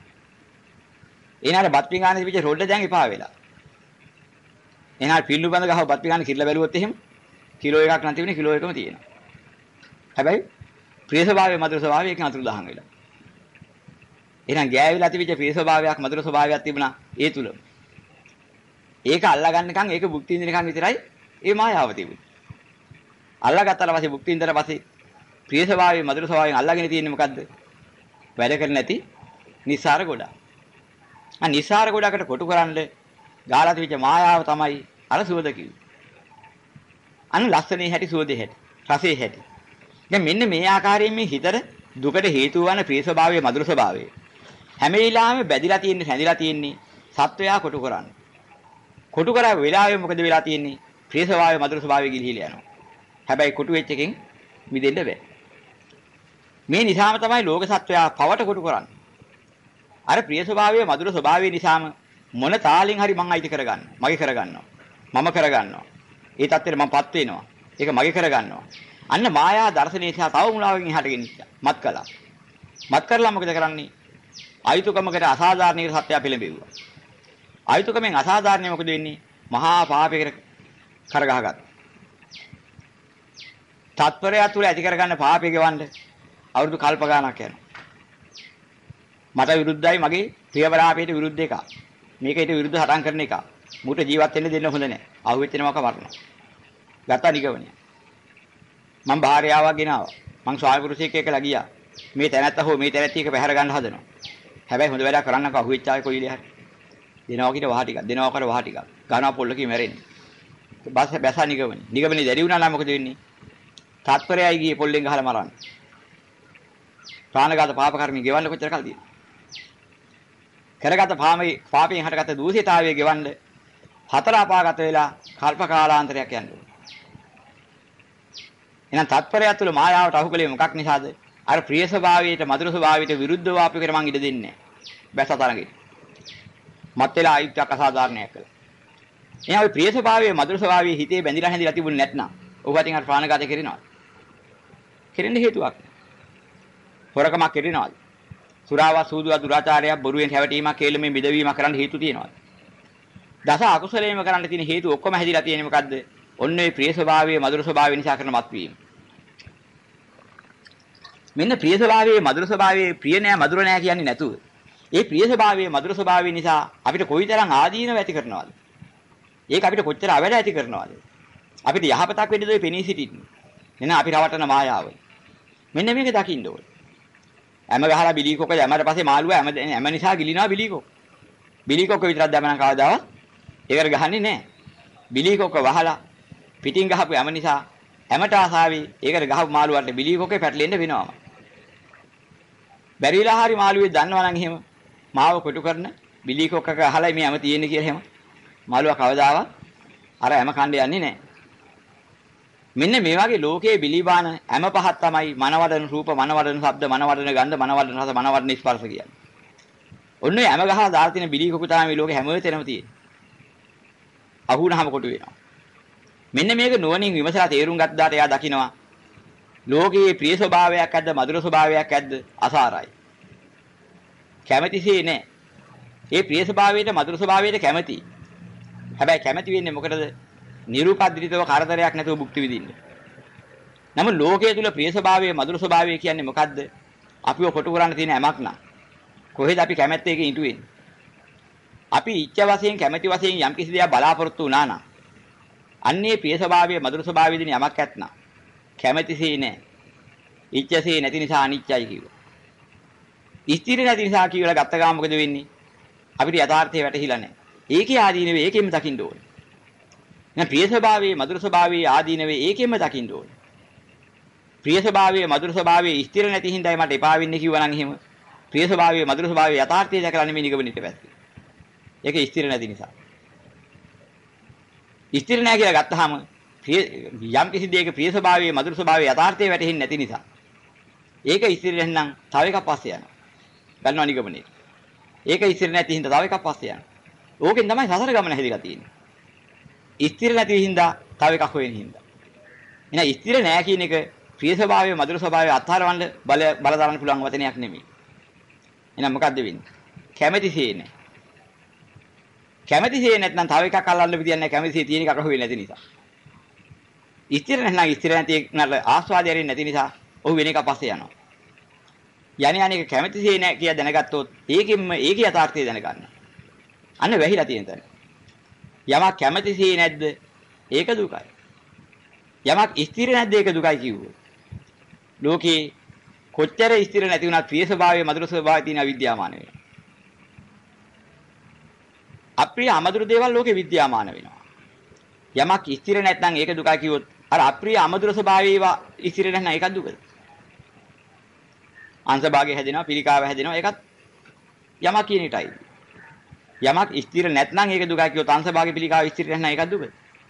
එනාර බත් පිඟානේ තිබිච්ච රොඩ දැන් එපා වෙලා. එනාර පිල්ලු බඳ ගහව බත් පිඟානේ කිරලා බැලුවොත් එහෙම කිලෝ එකක් නැති වෙන්නේ කිලෝ එකම තියෙනවා. හැබැයි ප්‍රිය ස්වභාවයේ මధుර ස්වභාවයේ එකෙන් අතුරු දහන් වෙලා. එහෙනම් ගෑවිලා තිබිච්ච ප්‍රිය ස්වභාවයක් මధుර ස්වභාවයක් තිබුණා ඒ තුල. ඒක අල්ලා ගන්නකම් ඒක භුක්ති විඳිනකම් විතරයි ඒ මායාව තිබුණේ. අල්ලා ගත්තාට පස්සේ භුක්ති විඳලා පස්සේ ප්‍රිය ස්වභාවයේ මధుර ස්වභාවයෙන් අල්ලාගෙන තියෙන්නේ මොකද්ද? වැඩ කරන්නේ නැති නිස්සාර ගොඩ. නිස්සාර ගොඩකට කොටු කරන්න ගාලා තිබිච්ච මායාව තමයි අර සුවද කිව්වේ. අන්න ලස්සනේ හැටි සුවදේ හැටි රසේ හැටි. දැන් මෙන්න මේ ආකාරයෙන් මේ හිතට දුකට හේතු වන ප්‍රිය ස්වභාවයේ මధుර ස්වභාවයේ හැම වෙලාවෙම බැඳිලා තියෙන්නේ හැඳිලා තියෙන්නේ සත්වයා කොටු කරන්නේ. කොටු කරා වෙලාවෙ මොකද වෙලා තියෙන්නේ? ප්‍රිය ස්වභාවයේ මధుර ස්වභාවයේ ගිලිහිලා යනවා. හැබැයි කොටු වෙච්ච එකෙන් මිදෙන්න බෑ. මේ නිසාම තමයි ලෝක සත්වයා පවට කොටු කරන්නේ. අර ප්‍රිය ස්වභාවයේ මధుර ස්වභාවයේ නිසාම මොන තාලෙන් හරි මං අයිති කරගන්න. මගේ කරගන්නවා. මම කරගන්නවා. ඒ தත්ත්වෙට මමපත් වෙනවා. ඒක මගේ කරගන්නවා. අන්න මායා දර්ශනයේ නිසා තව මුලාවෙන් එහාට ගෙනිච්චා. මත් කළා. මත් කරලා මොකද කරන්නේ? අයිතුකමකට අසාධාරණයකට සත්‍යය පිළිඹෙව්වා. අයිතුකමෙන් අසාධාරණය මොකද වෙන්නේ? මහා පාපයකට කරගහගත්තා. තත්පරය තුල ඇති කරගන්න පාපය ගෙවන්න අවුරුදු කල්ප ගාණක් යනවා. මට විරුද්ධයි මගේ ප්‍රියවරාපයට විරුද්ධ එක. මේකට විරුද්ධ හටන් කරන එක. මුට ජීවත් වෙන්න දෙන්න හොඳ නැහැ. අහුවෙච්ච නමක මරනවා. ගත්තා නිගමනය. මම භාර්යාවක් ගෙනාවා. මං ස්වාමි පුරුෂයෙක් එක්කලා ගියා. මේ තැනත්ත හෝ මේ තැනැත්තියක පැහැර ගන්න හදනවා. හැබැයි හොඳ වැඩක් කරන්නකෝ අහුවෙච්ච ආයේ කොයිලේ හරි. දෙනවා කිට වහ ටිකක්. දෙනවා කර වහ ටිකක්. ගන්නවා පොල්ලකින් මැරෙන්නේ. බස් බැසා නිගමනය. නිගමනේ දැරි වුණා නම් මොකද වෙන්නේ? තාත්පරයයි ගියේ පොල්ලෙන් ගහලා මරන්නේ. ප්‍රාණඝාත පාප කර්මී ගෙවන්න කොච්චර කල්ද? කරගත පාපයෙන් හටගත්ත දූෂිතාවයේ ගෙවන්න හතර අපාගත වෙලා කල්ප කාලාන්තරයක් යනවා. එහෙනම් තත්පරය තුළ මායාවට අහුකලේ මොකක් නිසාද? අර ප්‍රිය ස්වභාවයට මధుර ස්වභාවයට විරුද්ධව ආපිකට මං ඉඩ දෙන්නේ නැහැ. බැස තරගෙ. මත් වෙලා ආයුක්තක් අසාධාරණයක් කළා. එහෙනම් ওই ප්‍රිය ස්වභාවයේ මధుර ස්වභාවයේ හිතේ බැඳිලා හැඳිලා තිබුණ නැත්නම් ඔබ අතින් අර ප්‍රාණඝාතය කරනවා. කෙරෙන්න හේතුවක්. හොරකමක් කරනවාද? සුරාවා සූදුවා දුරාචාරයක් බොරුවෙන් හැවටීමක් කේලමෙන් මිදවීමක් කරන්න හේතු තියෙනවාද? දස අකුසලයේම කරන්න තියෙන හේතු ඔක්කොම හැදිලා තියෙන්නේ මොකද්ද? ඔන්න ඔය ප්‍රිය ස්වභාවයේ මధుර ස්වභාවය නිසා කරන මත්වීම. මෙන්න ප්‍රිය ස්වභාවයේ මధుර ස්වභාවයේ ප්‍රිය නෑ මధుර නෑ කියන්නේ නැතුව. ඒ ප්‍රිය ස්වභාවයේ මధుර ස්වභාවය නිසා අපිට කොයිතරම් ආදීනව ඇති කරනවද? ඒක අපිට කොච්චර අවැඩ ඇති කරනවද? අපිට යහපතක් වෙන්නද ඔය පෙනී සිටින්නේ. එන අපි රවටන මායාව. මෙන්න මේක දකින්න ඕනේ. හැම ගහලා බිලීකොක යමකට පස්සේ මාළුවා හැම නිසා ගිලිනවා බිලීකොක. බිලීකොක විතරක් දැමනම් කවදාවත් ඒකට ගහන්නේ නැහැ. බිලීකොක වහලා පිටින් ගහපු හැම නිසා හැමට ආසාවි ඒකට ගහපු මාළුවාට බිලීකොකේ පැටලෙන්න වෙනවම. බැරිලා හරි මාළුවේ දන්නවා නම් එහෙම මාව කොටු කරන බිලීකොකක අහලා මේ හැම තියෙන්නේ කියලා එහෙම මාළුවා කවදාවත් අර හැම කණ්ඩේ යන්නේ නැහැ. මෙන්න මේ වගේ ලෝකයේ බිලිබාන හැම පහක් තමයි මනවඩන රූප, මනවඩන ශබ්ද, මනවඩන ගන්ධ, මනවඩන රස, මනවඩන ස්පර්ශ කියන්නේ. ඔන්න ඔය හැම ගහලා දාලා තියෙන බිලි කොකු තමයි මේ ලෝකේ හැම තැනම තියෙන්නේ. අහුනහම කොටු වෙනවා. මෙන්න මේක නුවණින් විමසලා තේරුම් ගත්තාට එයා දකිනවා ලෝකයේ ප්‍රිය ස්වභාවයක් ඇද්ද, මధుර ස්වභාවයක් ඇද්ද අසාරයි. කැමැතිසේ නෑ. ඒ ප්‍රිය ස්වභාවයට, මధుර ස්වභාවයට කැමැති. හැබැයි කැමැති වෙන්නේ මොකටද? නිරූපද්‍රිතව කරදරයක් නැතුව භුක්ති විඳින්න. නමුත් ලෝකයේ තුල ප්‍රිය ස්වභාවයේ මధుර ස්වභාවය කියන්නේ මොකද්ද? අපිව කොටු කරන්න තියෙන හැමක් නා. කොහෙද අපි කැමැත්ත එකේ ඉටු වෙන්නේ? අපි ඉච්ඡ වශයෙන් කැමැති වශයෙන් යම් කිසි දෙයක් බලාපොරොත්තු වුණා නම් අන්නේ ප්‍රිය ස්වභාවයේ මధుර ස්වභාවයේදී යමක් ඇත්නම් කැමැතිසේ නෑ. ඉච්ඡසේ නැති නිසා අනිච්චයි කිව්වා. ස්ථිර නැති නිසා කියලා ගත්ත ගාම මොකද වෙන්නේ? අපිට යථාර්ථය වැටහිලා නෑ. ඒකේ ආදීනවේ ඒකෙම දකින්න ඕනේ. දැන් ප්‍රිය ස්වභාවයේ මధుර ස්වභාවයේ ආදීනවේ ඒකෙම දකින්න ඕනේ. ප්‍රිය ස්වභාවයේ මధుර ස්වභාවයේ ස්ථිර නැති හින්දායි මට එපා වෙන්නේ කිව්වා නම් එහෙම ප්‍රිය ස්වභාවයේ මధుර ස්වභාවයේ යථාර්ථය දැකලා නෙමෙයි නිගමනිට පැත්තේ. ඒක ස්ථිර නැති නිසා. ස්ථිර නැහැ කියලා ගත්තාම යම් කිසි දෙයක ප්‍රිය ස්වභාවයේ මధుර ස්වභාවයේ යථාර්ථය වැටහෙන්නේ නැති නිසා ඒක ඉස්තිර නැත්නම් තව එකක් පස්සේ යනවා. ගන්නවා නිගමනේ. ඒක ඉස්තිර නැති හින්දා තව එකක් පස්සේ යනවා. ඕකෙන් තමයි සසර ගමන හැදිලා තියෙන්නේ. ඉස්තිර නැති හින්දා තව එකක් හොයන හින්දා. එහෙනම් ඉස්තිර නෑ කියන එක ප්‍රිය ස්වභාවය, මధుර ස්වභාවය අත්හරවන්න බල දාන්න පුළුවන් වචනයක් නෙමෙයි. එහෙනම් මොකද්ද වෙන්නේ? කැමැතිසේ නෑ. කැමැතිසේ නැත්නම් තව එකක් අල්ලන්න විදියක් නෑ. කැමැතිසේ තියෙන එකක් හොයන්නේ නැති නිසා. ඉස්තිර නැත්නම් ඉස්තිර නැති නල ආස්වාදය හරින්නේ නැති නිසා ඔහු වෙන එක පස්සේ යනවා. යන්නේ අනේක කැමැතිසේ නෑ කියලා දැනගත්තොත් ඒකෙන්ම ඒකේ යථාර්ථය දැනගන්න. අන්න වැහිලා තියෙන තැන. යමක් කැමැතිසේ නැද්ද? ඒක දුකයි. යමක් ස්ථිර නැද්ද? ඒක දුකයි කිව්වෝ. ලෝකේ කොච්චර ස්ථිර නැති වුණත් ප්‍රිය ස්වභාවයේ මధుර ස්වභාවයේ තියෙන අවිද්‍යාමාන වෙනවා. අප්‍රිය අමధుර දේවල් ලෝකේ විද්‍යාමාන වෙනවා. යමක් ස්ථිර නැත්නම් ඒක දුකයි කිව්වොත් අර අප්‍රිය අමధుර ස්වභාවයේ ඒවා ස්ථිර නැත්නම් ඒක දුකද? අංශභාගය හැදෙනවා, පිළිකාව හැදෙනවා. ඒකත් යමක් කියන එකයි. යමක් ස්ථිර නැත්නම් ඒක දුකයි කිව්වොත් අංශභාගය පිළිකාව ස්ථිර නැත්නම් ඒක දුකද?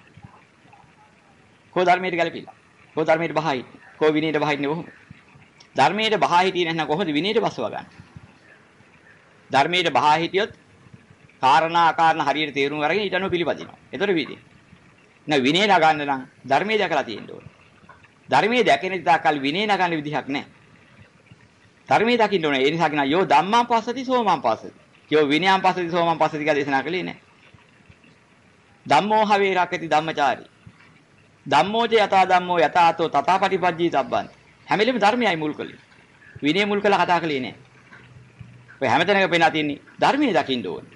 කෝ ධර්මයට ගැලපිලා. කෝ ධර්මයට බහයි. කෝ විනයට බහින්නේ කොහොමද? ධර්මයට බහා හිටියේ නැත්නම් කොහොමද විනයට බසව ගන්න? ධර්මයට බහා හිටියොත් කාරණා අකාරණා හරියට තේරුම් අරගෙන ඊට අනුව පිළිපදිනවා. ඒතර විදිය. නැ විනය නගන්න නම් ධර්මයේ දැකලා තියෙන්න ඕනේ. ධර්මයේ දැකෙන තාකල් විනය නගන්න විදිහක් නැහැ. ධර්මයේ දකින්න ඕනේ. ඒ නිසා කියන යෝ ධම්මං පස්සති සෝමං පස්සති. යෝ විනයං පස්සති සෝමං පස්සති කියලා දේශනා කළේ නැහැ. ධම්මෝ හවේ රකති ධම්මචාරී. ධම්මෝච යතා ධම්මෝ යතාතෝ තථාපටිපජ්ජී තබ්බන්ති. හැම වෙලෙම ධර්මයයි මුල් කළේ. විනය මුල් කළා කතා කළේ නැහැ. ඔය හැමතැනක පේනා තියෙන්නේ ධර්මයේ දකින්න ඕනේ.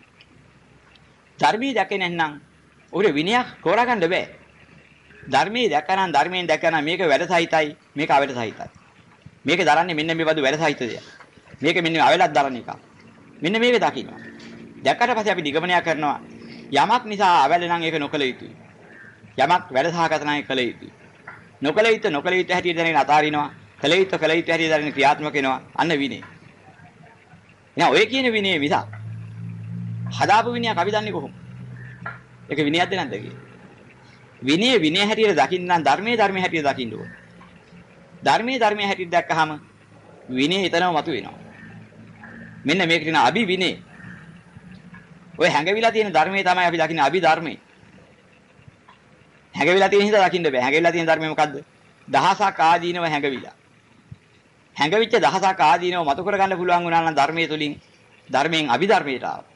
ධර්මයේ දැකේ නැත්නම් ඔය විනයක් තෝරා ගන්න බෑ. ධර්මයේ දැකනනම් ධර්මයෙන් දැකනනම් මේක වැඩ සහිතයි, මේක අවැඩ සහිතයි. මේක දරන්නේ මෙන්න මේ බඳු වැඩ සහිතද. මේක මෙන්න අවැඩක් දරන එක. මෙන්න මේක දකින්න. දැක්කට පස්සේ අපි නිගමනය කරනවා යමක් නිසා අවැඩ නම් ඒක නොකළ යුතුයි. යමක් වැඩ සහගත නම් ඒක කළ යුතුයි. නොකළ යුතු හැටියට දැනගෙන අතාරිනවා. කළ යුතු හැටියට දැනගෙන ක්‍රියාත්මක වෙනවා. අන්න විනය. එහෙනම් ඔය කියන විනය මිස හදාපු විනයක් අපි දන්නේ කොහොමද? ඒක විනයක්ද නැද්ද කියන්නේ? විනය හැටියට දකින්න නම් ධර්මයේ හැටියට දකින්න ඕන. ධර්මයේ හැටියට දැක්කහම විනය එතනම මතුවෙනවා. මෙන්න මේක කියන අභි විනය. ඔය හැඟවිලා තියෙන ධර්මයේ තමයි අපි දකින්නේ අභි ධර්මයේ. හැඟවිලා තියෙන හින්දා දකින්න බෑ. හැඟවිලා තියෙන ධර්මය මොකද්ද? දහසක් ආදීනව හැඟවිලා. හැඟවිච්ච දහසක් ආදීනව මතු කරගන්න පුළුවන් වුණා නම් ධර්මයේ තුලින් ධර්මයෙන් අභිධර්මයට ආවා.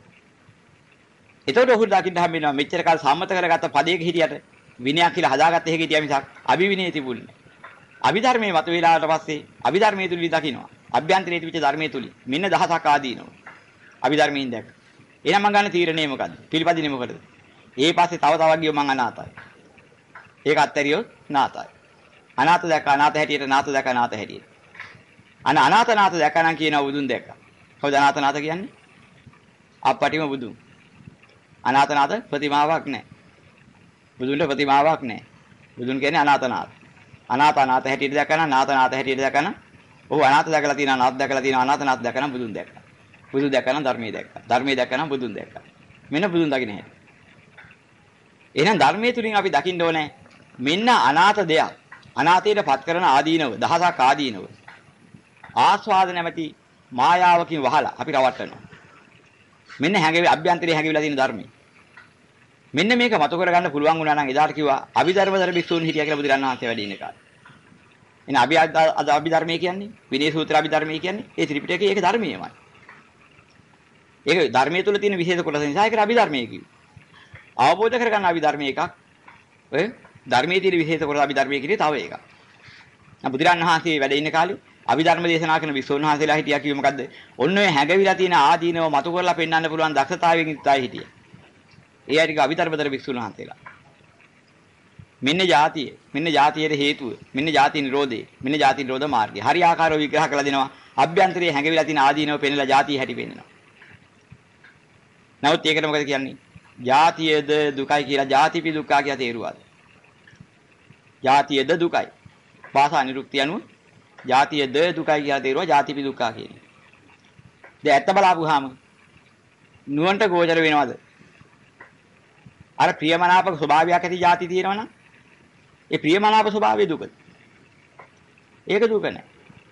එතකොට ඔහුට දකින්න හම්බ වෙනවා මෙච්චර කාල සම්මත කරගත්ත පදයක හිටියට විනයක් කියලා හදාගත්ත එකේ හිටියා මිසක් අභිවිනය තිබුණේ නැහැ. අභිධර්මයේ මත වේලාවට පස්සේ අභිධර්මයේ තුලින් දකින්නවා. අභ්‍යන්තරයේ තිබිච්ච ධර්මයේ තුලින් මෙන්න දහසක් ආදීනව. අභිධර්මයෙන් දැක්ක. එහෙනම් මම ගන්න තීරණය මොකද්ද? පිළිපදින්නේ මොකටද? ඒ පස්සේ තව තවත් ගියෝ මං අනාතයි. ඒක අත්හැරියොත් නාතයි. අනාත දැක්ක අනාත හැටියට නාත දැක්ක නාත හැටියට. අනාත නාත දැක්ක නම් කියනවා බුදුන් දැක්කා. කවුද අනාත නාත කියන්නේ? අප්පටිම බුදුන්. අනාත නාත ප්‍රතිමාවක් නැහැ. බුදුන්ට ප්‍රතිමාවක් නැහැ. බුදුන් කියන්නේ අනාත නාත. අනාත හැටියට දැක්කම නාත හැටියට දැක්කම ඔහු අනාත දැකලා තියෙනවා නාත දැකලා තියෙනවා අනාත දැක්කම බුදුන් දැක්කා. බුදු දැක්කම ධර්මයේ දැක්කා. ධර්මයේ දැක්කම බුදුන් දැක්කා. මෙන්න බුදුන් දකින්න හැටි. එහෙනම් ධර්මයේ තුලින් අපි දකින්න ඕනේ මෙන්න අනාත දෙයක්. අනාතයට පත් කරන ආදීනව දහසක් ආදීනව. ආස්වාද නැමැති මායාවකින් වහලා අපි රවට්ටනවා. මෙන්න හැඟවි අභ්‍යන්තරයේ හැඟවිලා තියෙන ධර්මයේ. මෙන්න මේක මතු කරගන්න පුළුවන් වුණා නම් එදාට කිව්වා අභිධර්මතර භික්ෂූන් හිටියා කියලා බුදුරණන් වහන්සේ වැඩි ඉන්න කාලේ. එහෙනම් අභිධර්මයේ කියන්නේ විනය සූත්‍ර අභිධර්මයේ කියන්නේ ඒ ත්‍රිපිටකයේ ඒක ධර්මයේමයි. ඒක ධර්මයේ තුල තියෙන විශේෂ කොටස නිසා ඒක අභිධර්මයේ කිව්වා. අවබෝධ කරගන්න අභිධර්මයේ එකක්. ඔය ධර්මයේ තියෙන විශේෂ කොටස අභිධර්මයේ කියන්නේ තව එකක්. දැන් බුදුරණන් වහන්සේ වැඩ ඉන්න කාලේ අභිධර්ම දේශනා කරන භික්ෂූන් වහන්සේලා හිටියා කිව්වේ මොකද්ද? ඔන්න ඔය හැඟවිලා තියෙන ආදීනව මතු කරලා පෙන්වන්න පුළුවන් දක්ෂතාවයෙන් ඉස්සයි හිටියේ. ඒ අයිතික අභිධර්මතර භික්ෂුන් වහන්සේලා. මෙන්න ජාතියේ හේතුව, මෙන්න ජාති නිරෝධය, මෙන්න ජාති නිරෝධ මාර්ගය. හරි ආකාරව විග්‍රහ කරලා දෙනවා. අභ්‍යන්තරයේ හැඟවිලා තියෙන ආදීනව පෙන්නලා ජාති හැටි පෙන්නනවා. නමුත් ඒකට මොකද කියන්නේ? ජාතියද දුකයි කියලා ජාතිපි දුක්ඛ කියලා තේරුවාද? ජාතියද දුකයි. භාෂා නිරුක්තිය අනුව ජාතියද දුකයි කියලා තේරුවා ජාතිපි දුක්ඛ කියන්නේ. දැන් ඇත්ත බලාපුවාම නුවන්ට ගෝචර වෙනවද? අර ප්‍රියමනාප ස්වභාවයක් ඇති જાති තියෙනවනම් ඒ ප්‍රියමනාප ස්වභාවය දුකද? ඒක දුක නෑ.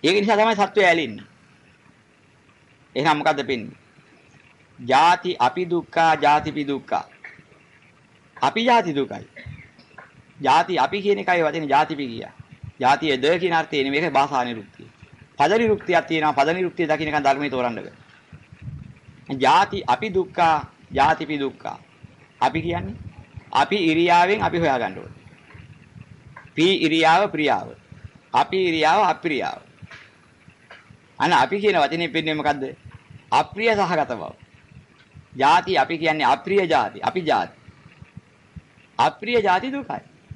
ඒක නිසා තමයි සත්වය ඇලෙන්නේ. එහෙනම් මොකද්ද පෙන්නේ? ජාති අපි දුක්ඛා ජාතිපි දුක්ඛා. අපි ජාති දුකයි. ජාති අපි කියන එකයි වදින ජාතිපි කියා. ජාතියේ ද කියන අර්ථය නෙමෙයි මේක භාෂා නිරුක්තිය. පද නිරුක්තියක් තියෙනවා. පද නිරුක්තිය දකින්න එක ධර්මයේ තෝරන්න බෑ. ජාති අපි දුක්ඛා ජාතිපි දුක්ඛා. අපි කියන්නේ අපි ඉරියාවෙන් අපි හොයාගන්න ඕනේ. පී ඉරියාව ප්‍රියාව. අපි ඉරියාව අප්‍රියාව. අන්න අපි කියන වචනේ පෙන්නේ මොකද්ද? අප්‍රිය සහගත බව. ಜಾති අපි කියන්නේ අප්‍රිය ಜಾති. අපි ಜಾති. අප්‍රිය ಜಾති දුකයි.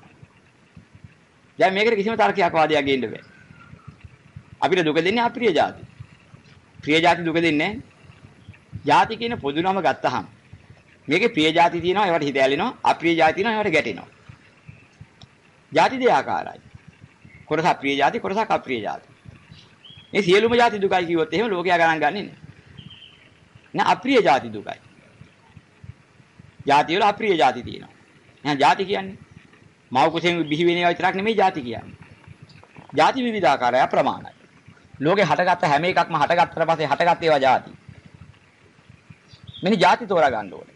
දැන් මේකට කිසිම තර්කයක් වාදයක් ගේන්න බෑ. අපිට දුක දෙන්නේ අප්‍රිය ಜಾති. ප්‍රිය ಜಾති දුක දෙන්නේ නැහැ. ಜಾති කියන පොදු නම ගත්තහම මේකේ ප්‍රිය ಜಾති තියෙනවා ඒවට හිත ඇලෙනවා. අප්‍රිය ಜಾති තියෙනවා ඒවට ගැටෙනවා. ಜಾති දෙආකාරයි. කොටසක් ප්‍රිය ಜಾති කොටසක් අප්‍රිය ಜಾති. මේ සියලුම ಜಾති දුකයි කිව්වොත් එහෙම ලෝකයා ගණන් ගන්නෙ නෑ. නෑ අප්‍රිය ಜಾති දුකයි. ಜಾති වල අප්‍රිය ಜಾති තියෙනවා. එහෙනම් ಜಾති කියන්නේ මව කුසෙන් බිහි වෙන ඒවා විතරක් නෙමෙයි ಜಾති කියන්නේ. ಜಾති විවිධාකාරයි අප්‍රමාණයි. ලෝකේ හටගත්ත හැම එකක්ම හටගත්තට පස්සේ හටගත් ඒවා ಜಾති. මෙනි ಜಾති තෝරා ගන්න ඕනේ.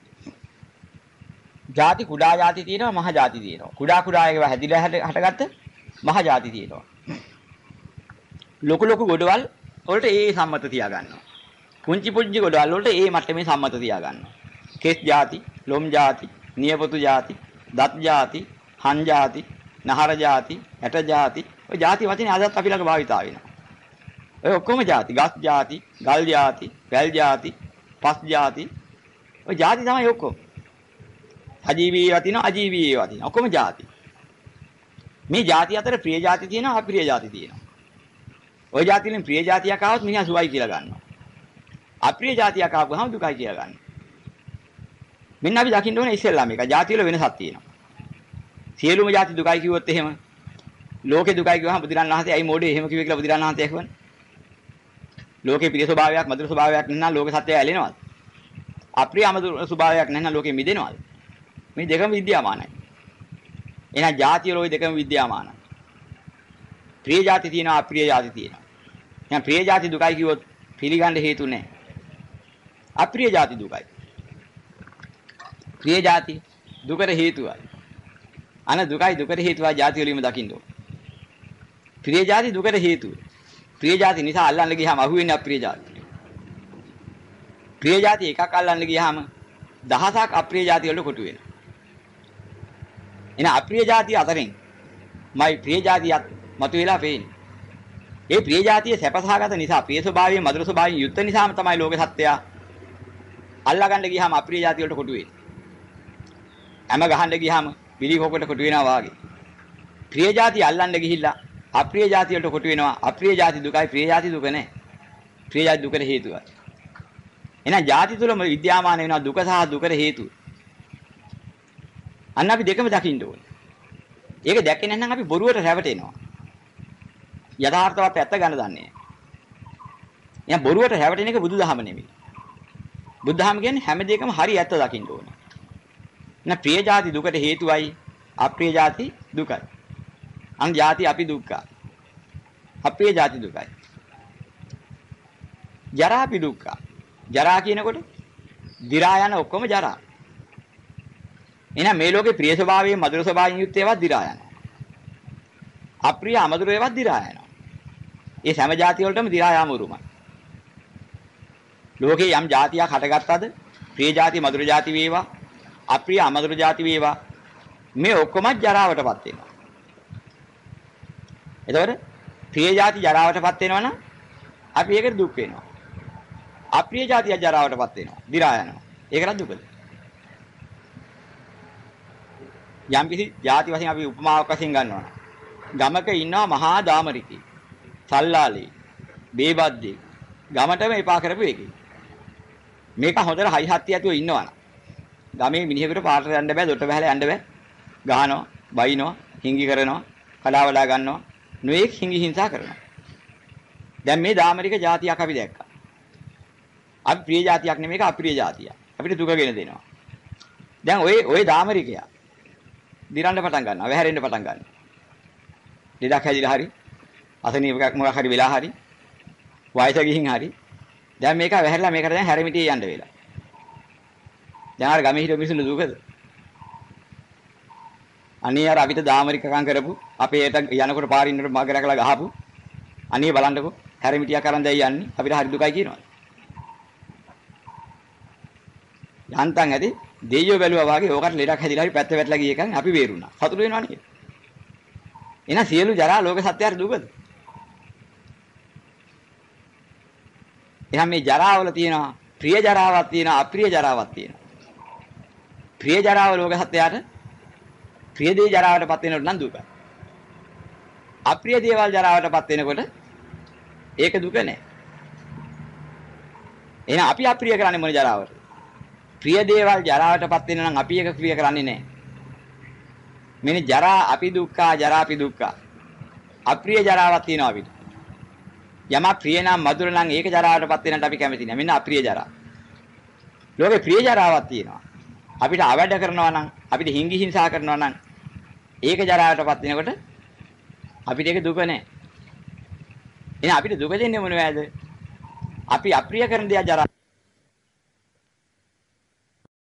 ಜಾති කුඩා ಜಾති තියෙනවා මහ ಜಾති තියෙනවා. කුඩා කුඩා ඒවා හැදිලා හටගත්ත මහ ಜಾති තියෙනවා. ලොකු ලොකු ගොඩවල් වලට ඒ සම්මත තියා ගන්නවා. පුංචි පුංචි ගොඩවල් වලට ඒ මට්ටමේ සම්මත තියා ගන්නවා. කෙස් ಜಾති, ලොම් ಜಾති, නියපොතු ಜಾති, දත් ಜಾති, හන් ಜಾති, නහර ಜಾති, ඇට ಜಾති. ඔය ಜಾති වචනේ අදත් අපි ළඟ භාවිතා වෙනවා. ඔය ඔක්කොම ಜಾති, ගස් ಜಾති, ගල් ಜಾති, වැල් ಜಾති, පස් ಜಾති. ඔය ಜಾති තමයි ඔක්කොම. අජීවී ඒවා තියෙනවා, අජීවී ඒවා තියෙනවා. ඔක්කොම ಜಾති. මේ ಜಾති අතර ප්‍රිය ಜಾති තියෙනවා, අප්‍රිය ಜಾති තියෙනවා. ওই જાති වලින් ප්‍රිය જાතියක් ආවොත් මිනිහා සුවයි කියලා ගන්නවා. අප්‍රිය જાතියක් ආවම දුකයි කියලා ගන්නවා. මෙන්න අපි දකින්න ඕනේ ඉස්සෙල්ලා මේක. ಜಾති වල වෙනසක් තියෙනවා. සියලුම ಜಾති දුකයි කිව්වොත් එහෙම ලෝකේ දුකයි කිව්වහම බුදුරන් වහන්සේ ඇයි මොඩේ එහෙම කිව්වේ කියලා බුදුරන් වහන්සේ කියවන්නේ. ලෝකේ ප්‍රිය ස්වභාවයක් මధుර ස්වභාවයක් නැත්නම් ලෝක සත්‍යය ඇලෙනවද? අප්‍රිය අමధుර ස්වභාවයක් නැත්නම් ලෝකෙ මිදෙනවද? මේ දෙකම විද්‍යාමානයි. එහෙනම් ಜಾති වල ওই දෙකම විද්‍යාමානයි. ප්‍රිය ಜಾති තියෙනවා අප්‍රිය ಜಾති තියෙනවා. එහෙනම් ප්‍රිය ಜಾති දුකයි කිව්වොත් පිළිගන්න හේතු නැහැ. අප්‍රිය ಜಾති දුකයි. ප්‍රිය ಜಾති දුකට හේතුවයි. අන දුකයි දුකට හේතුවයි ಜಾති වලින්ම දකින්න ඕන. ප්‍රිය ಜಾති දුකට හේතුව. ප්‍රිය ಜಾති නිසා අල්ලන්න ගියාම අහුවෙන්නේ අප්‍රිය ಜಾති. ප්‍රිය ಜಾති එකක් අල්ලන්න ගියාම දහසක් අප්‍රිය ಜಾති වලට කොටු වෙනවා. එන අප්‍රිය ಜಾති අතරින් මයි ප්‍රිය ಜಾතියත් මතුවලා පේන්නේ. ඒ ප්‍රිය ಜಾතිය සැපසහගත නිසා ප්‍රිය ස්වභාවයෙන් මధుර ස්වභාවයෙන් යුක්ත නිසාම තමයි ලෝක සත්‍යය අල්ලා ගන්න ගියාම අප්‍රිය ಜಾති වලට කොටු වෙන්නේ. හැම ගහන්න ගියාම පිළි කොකට කොටු වෙනවා වාගේ. ප්‍රිය ಜಾති අල්ලන්න ගිහිල්ලා අප්‍රිය ಜಾති වලට කොටු වෙනවා. අප්‍රිය ಜಾති දුකයි ප්‍රිය ಜಾති දුක නැහැ. ප්‍රිය ಜಾති දුකට හේතුවයි. එහෙනම් ಜಾති තුලම විද්‍යාමාන වෙනවා දුක සහ දුකට හේතුව. අන්න අපි දෙකම දකින්න ඕනේ. ඒක දැක්කේ නැත්නම් අපි බොරුවට රැවටෙනවා. යථාර්ථවත් ඇත්ත ගන්න දන්නේ නැහැ. එහෙනම් බොරුවට රැවටෙන එක බුදුදහම නෙමෙයි. බුදුදහම කියන්නේ හැම දෙයකම හරි ඇත්ත දකින්න ඕනේ. එහෙනම් ප්‍රිය ಜಾති දුකට හේතුවයි අප්‍රිය ಜಾති දුකයි. අන් ಜಾති අපි දුක්ඛ. අප්‍රිය ಜಾති දුකයි. ජරා අපි දුක්ඛ. ජරා කියනකොට දි รา යන ඔක්කොම ජරා. එහෙනම් මේ ලෝකේ ප්‍රිය ස්වභාවයෙන් මధుර ස්වභාවයෙන් යුක්ත ඒවා දි รา යනවා. අප්‍රිය අමధుර ඒවා දි รา යනවා. ඒ හැම ಜಾති වලටම දි รา යාම උරුමයි. ලෝකේ යම් ಜಾතියක් හටගත්තද ප්‍රිය ಜಾති මధుර ಜಾති වේවා අප්‍රිය අමధుර ಜಾති වේවා මේ ඔක්කොම ජරාවටපත් වෙනවා. එතකොට ප්‍රිය ಜಾති ජරාවටපත් වෙනවනම් අපි ඒකට දුක් වෙනවා. අප්‍රිය ಜಾතිය ජරාවටපත් වෙනවා. දි รา යනවා. ඒකට දුකද? යම් කිසි ಜಾති වශයෙන් අපි උපමාවක් වශයෙන් ගන්නවා. ගමක ඉන්නවා මහා දාමරිකේ. සල්ලාලේ. බේබද්දේ. ගමටම එපා කරපු එකේ. මේක හොඳට හයි හත්ති ඇතුව ඉන්නවනම් ගමේ මිනිහෙකුට පාටට යන්න බෑ, දොට බහැලා යන්න බෑ. ගහනවා, බයිනවා, හිඟි කරනවා, කඩාවලා ගන්නවා, නොඑක් හිඟි හිංසා කරනවා. දැන් මේ දාමරික ಜಾතියක් අපි දැක්කා. අපි ප්‍රිය ಜಾතියක් නෙමෙයි, මේක අප්‍රිය ಜಾතියක්. අපිට දුකගෙන දෙනවා. දැන් ඔය දාමරිකයා දිරන්න පටන් ගන්නවා, වැහැරෙන්න පටන් ගන්නවා. ලෙඩක් හැදිලා හරි අසනීපයක් මොකක් හරි වෙලා හරි වයස ගිහින් හරි දැන් මේක වැහැරලා මේකට දැන් හැරමිටියේ යන්න වෙලා. දැන් අර ගමේ හිටපු මිනිස්සුන්ට දුකද? අනේ අර අපිට දාමරිකකම් කරපු අපේ ඒට යනකොට පාරින්නට මග රැකලා ගහපු අනේ බලන්නකෝ හැරමිටියක් අරන් දැන් යන්නේ අපිට හරි දුකයි කියනවා. යන්තම් ඇති දෙයියෝ බැලුවා වගේ ඕකට ලෙඩක් හැදිලා හරි පැත්ත වැටලා ගිය එකෙන් අපි බේරුණා. සතුටු වෙනවා නේද? එහෙනම් සියලු ජරා ලෝක සත්‍යයට දුකද? එහෙනම් මේ ජරාවල තියෙනවා ප්‍රිය ජරාවක් තියෙනවා අප්‍රිය ජරාවක් තියෙනවා. ප්‍රිය ජරාව ලෝක සත්‍යයට ප්‍රිය දේ ජරාවටපත් වෙනකොට නම් දුකයි. අප්‍රිය දේවල් ජරාවටපත් වෙනකොට ඒක දුක නෑ. එහෙනම් අපි අප්‍රිය කරන්නේ මොන ජරාවටද? ප්‍රිය දේවල් ජරාවටපත් වෙන නම් අපි ඒක ප්‍රිය කරන්නේ නෑ. මෙන්න ජරා අපි දුක්ඛා ජරාපි දුක්ඛා. අප්‍රිය ජරාවක් තියෙනවා අපිට. යමක් ප්‍රිය නම් මధుර නම් ඒක ජරාවටපත් වෙනට අපි කැමති නෑ. මෙන්න අප්‍රිය ජරා. ලෝකේ ප්‍රිය ජරාවක් තියෙනවා. අපිට අවැඩ කරනවා නම් අපිට හිංගි හිංසා කරනවා නම් ඒක ජරාවටපත් වෙනකොට අපිට ඒක දුක නෑ. එහෙනම් අපිට දුක දෙන්නේ මොනවද? අපි අප්‍රිය කරන දේ ජරා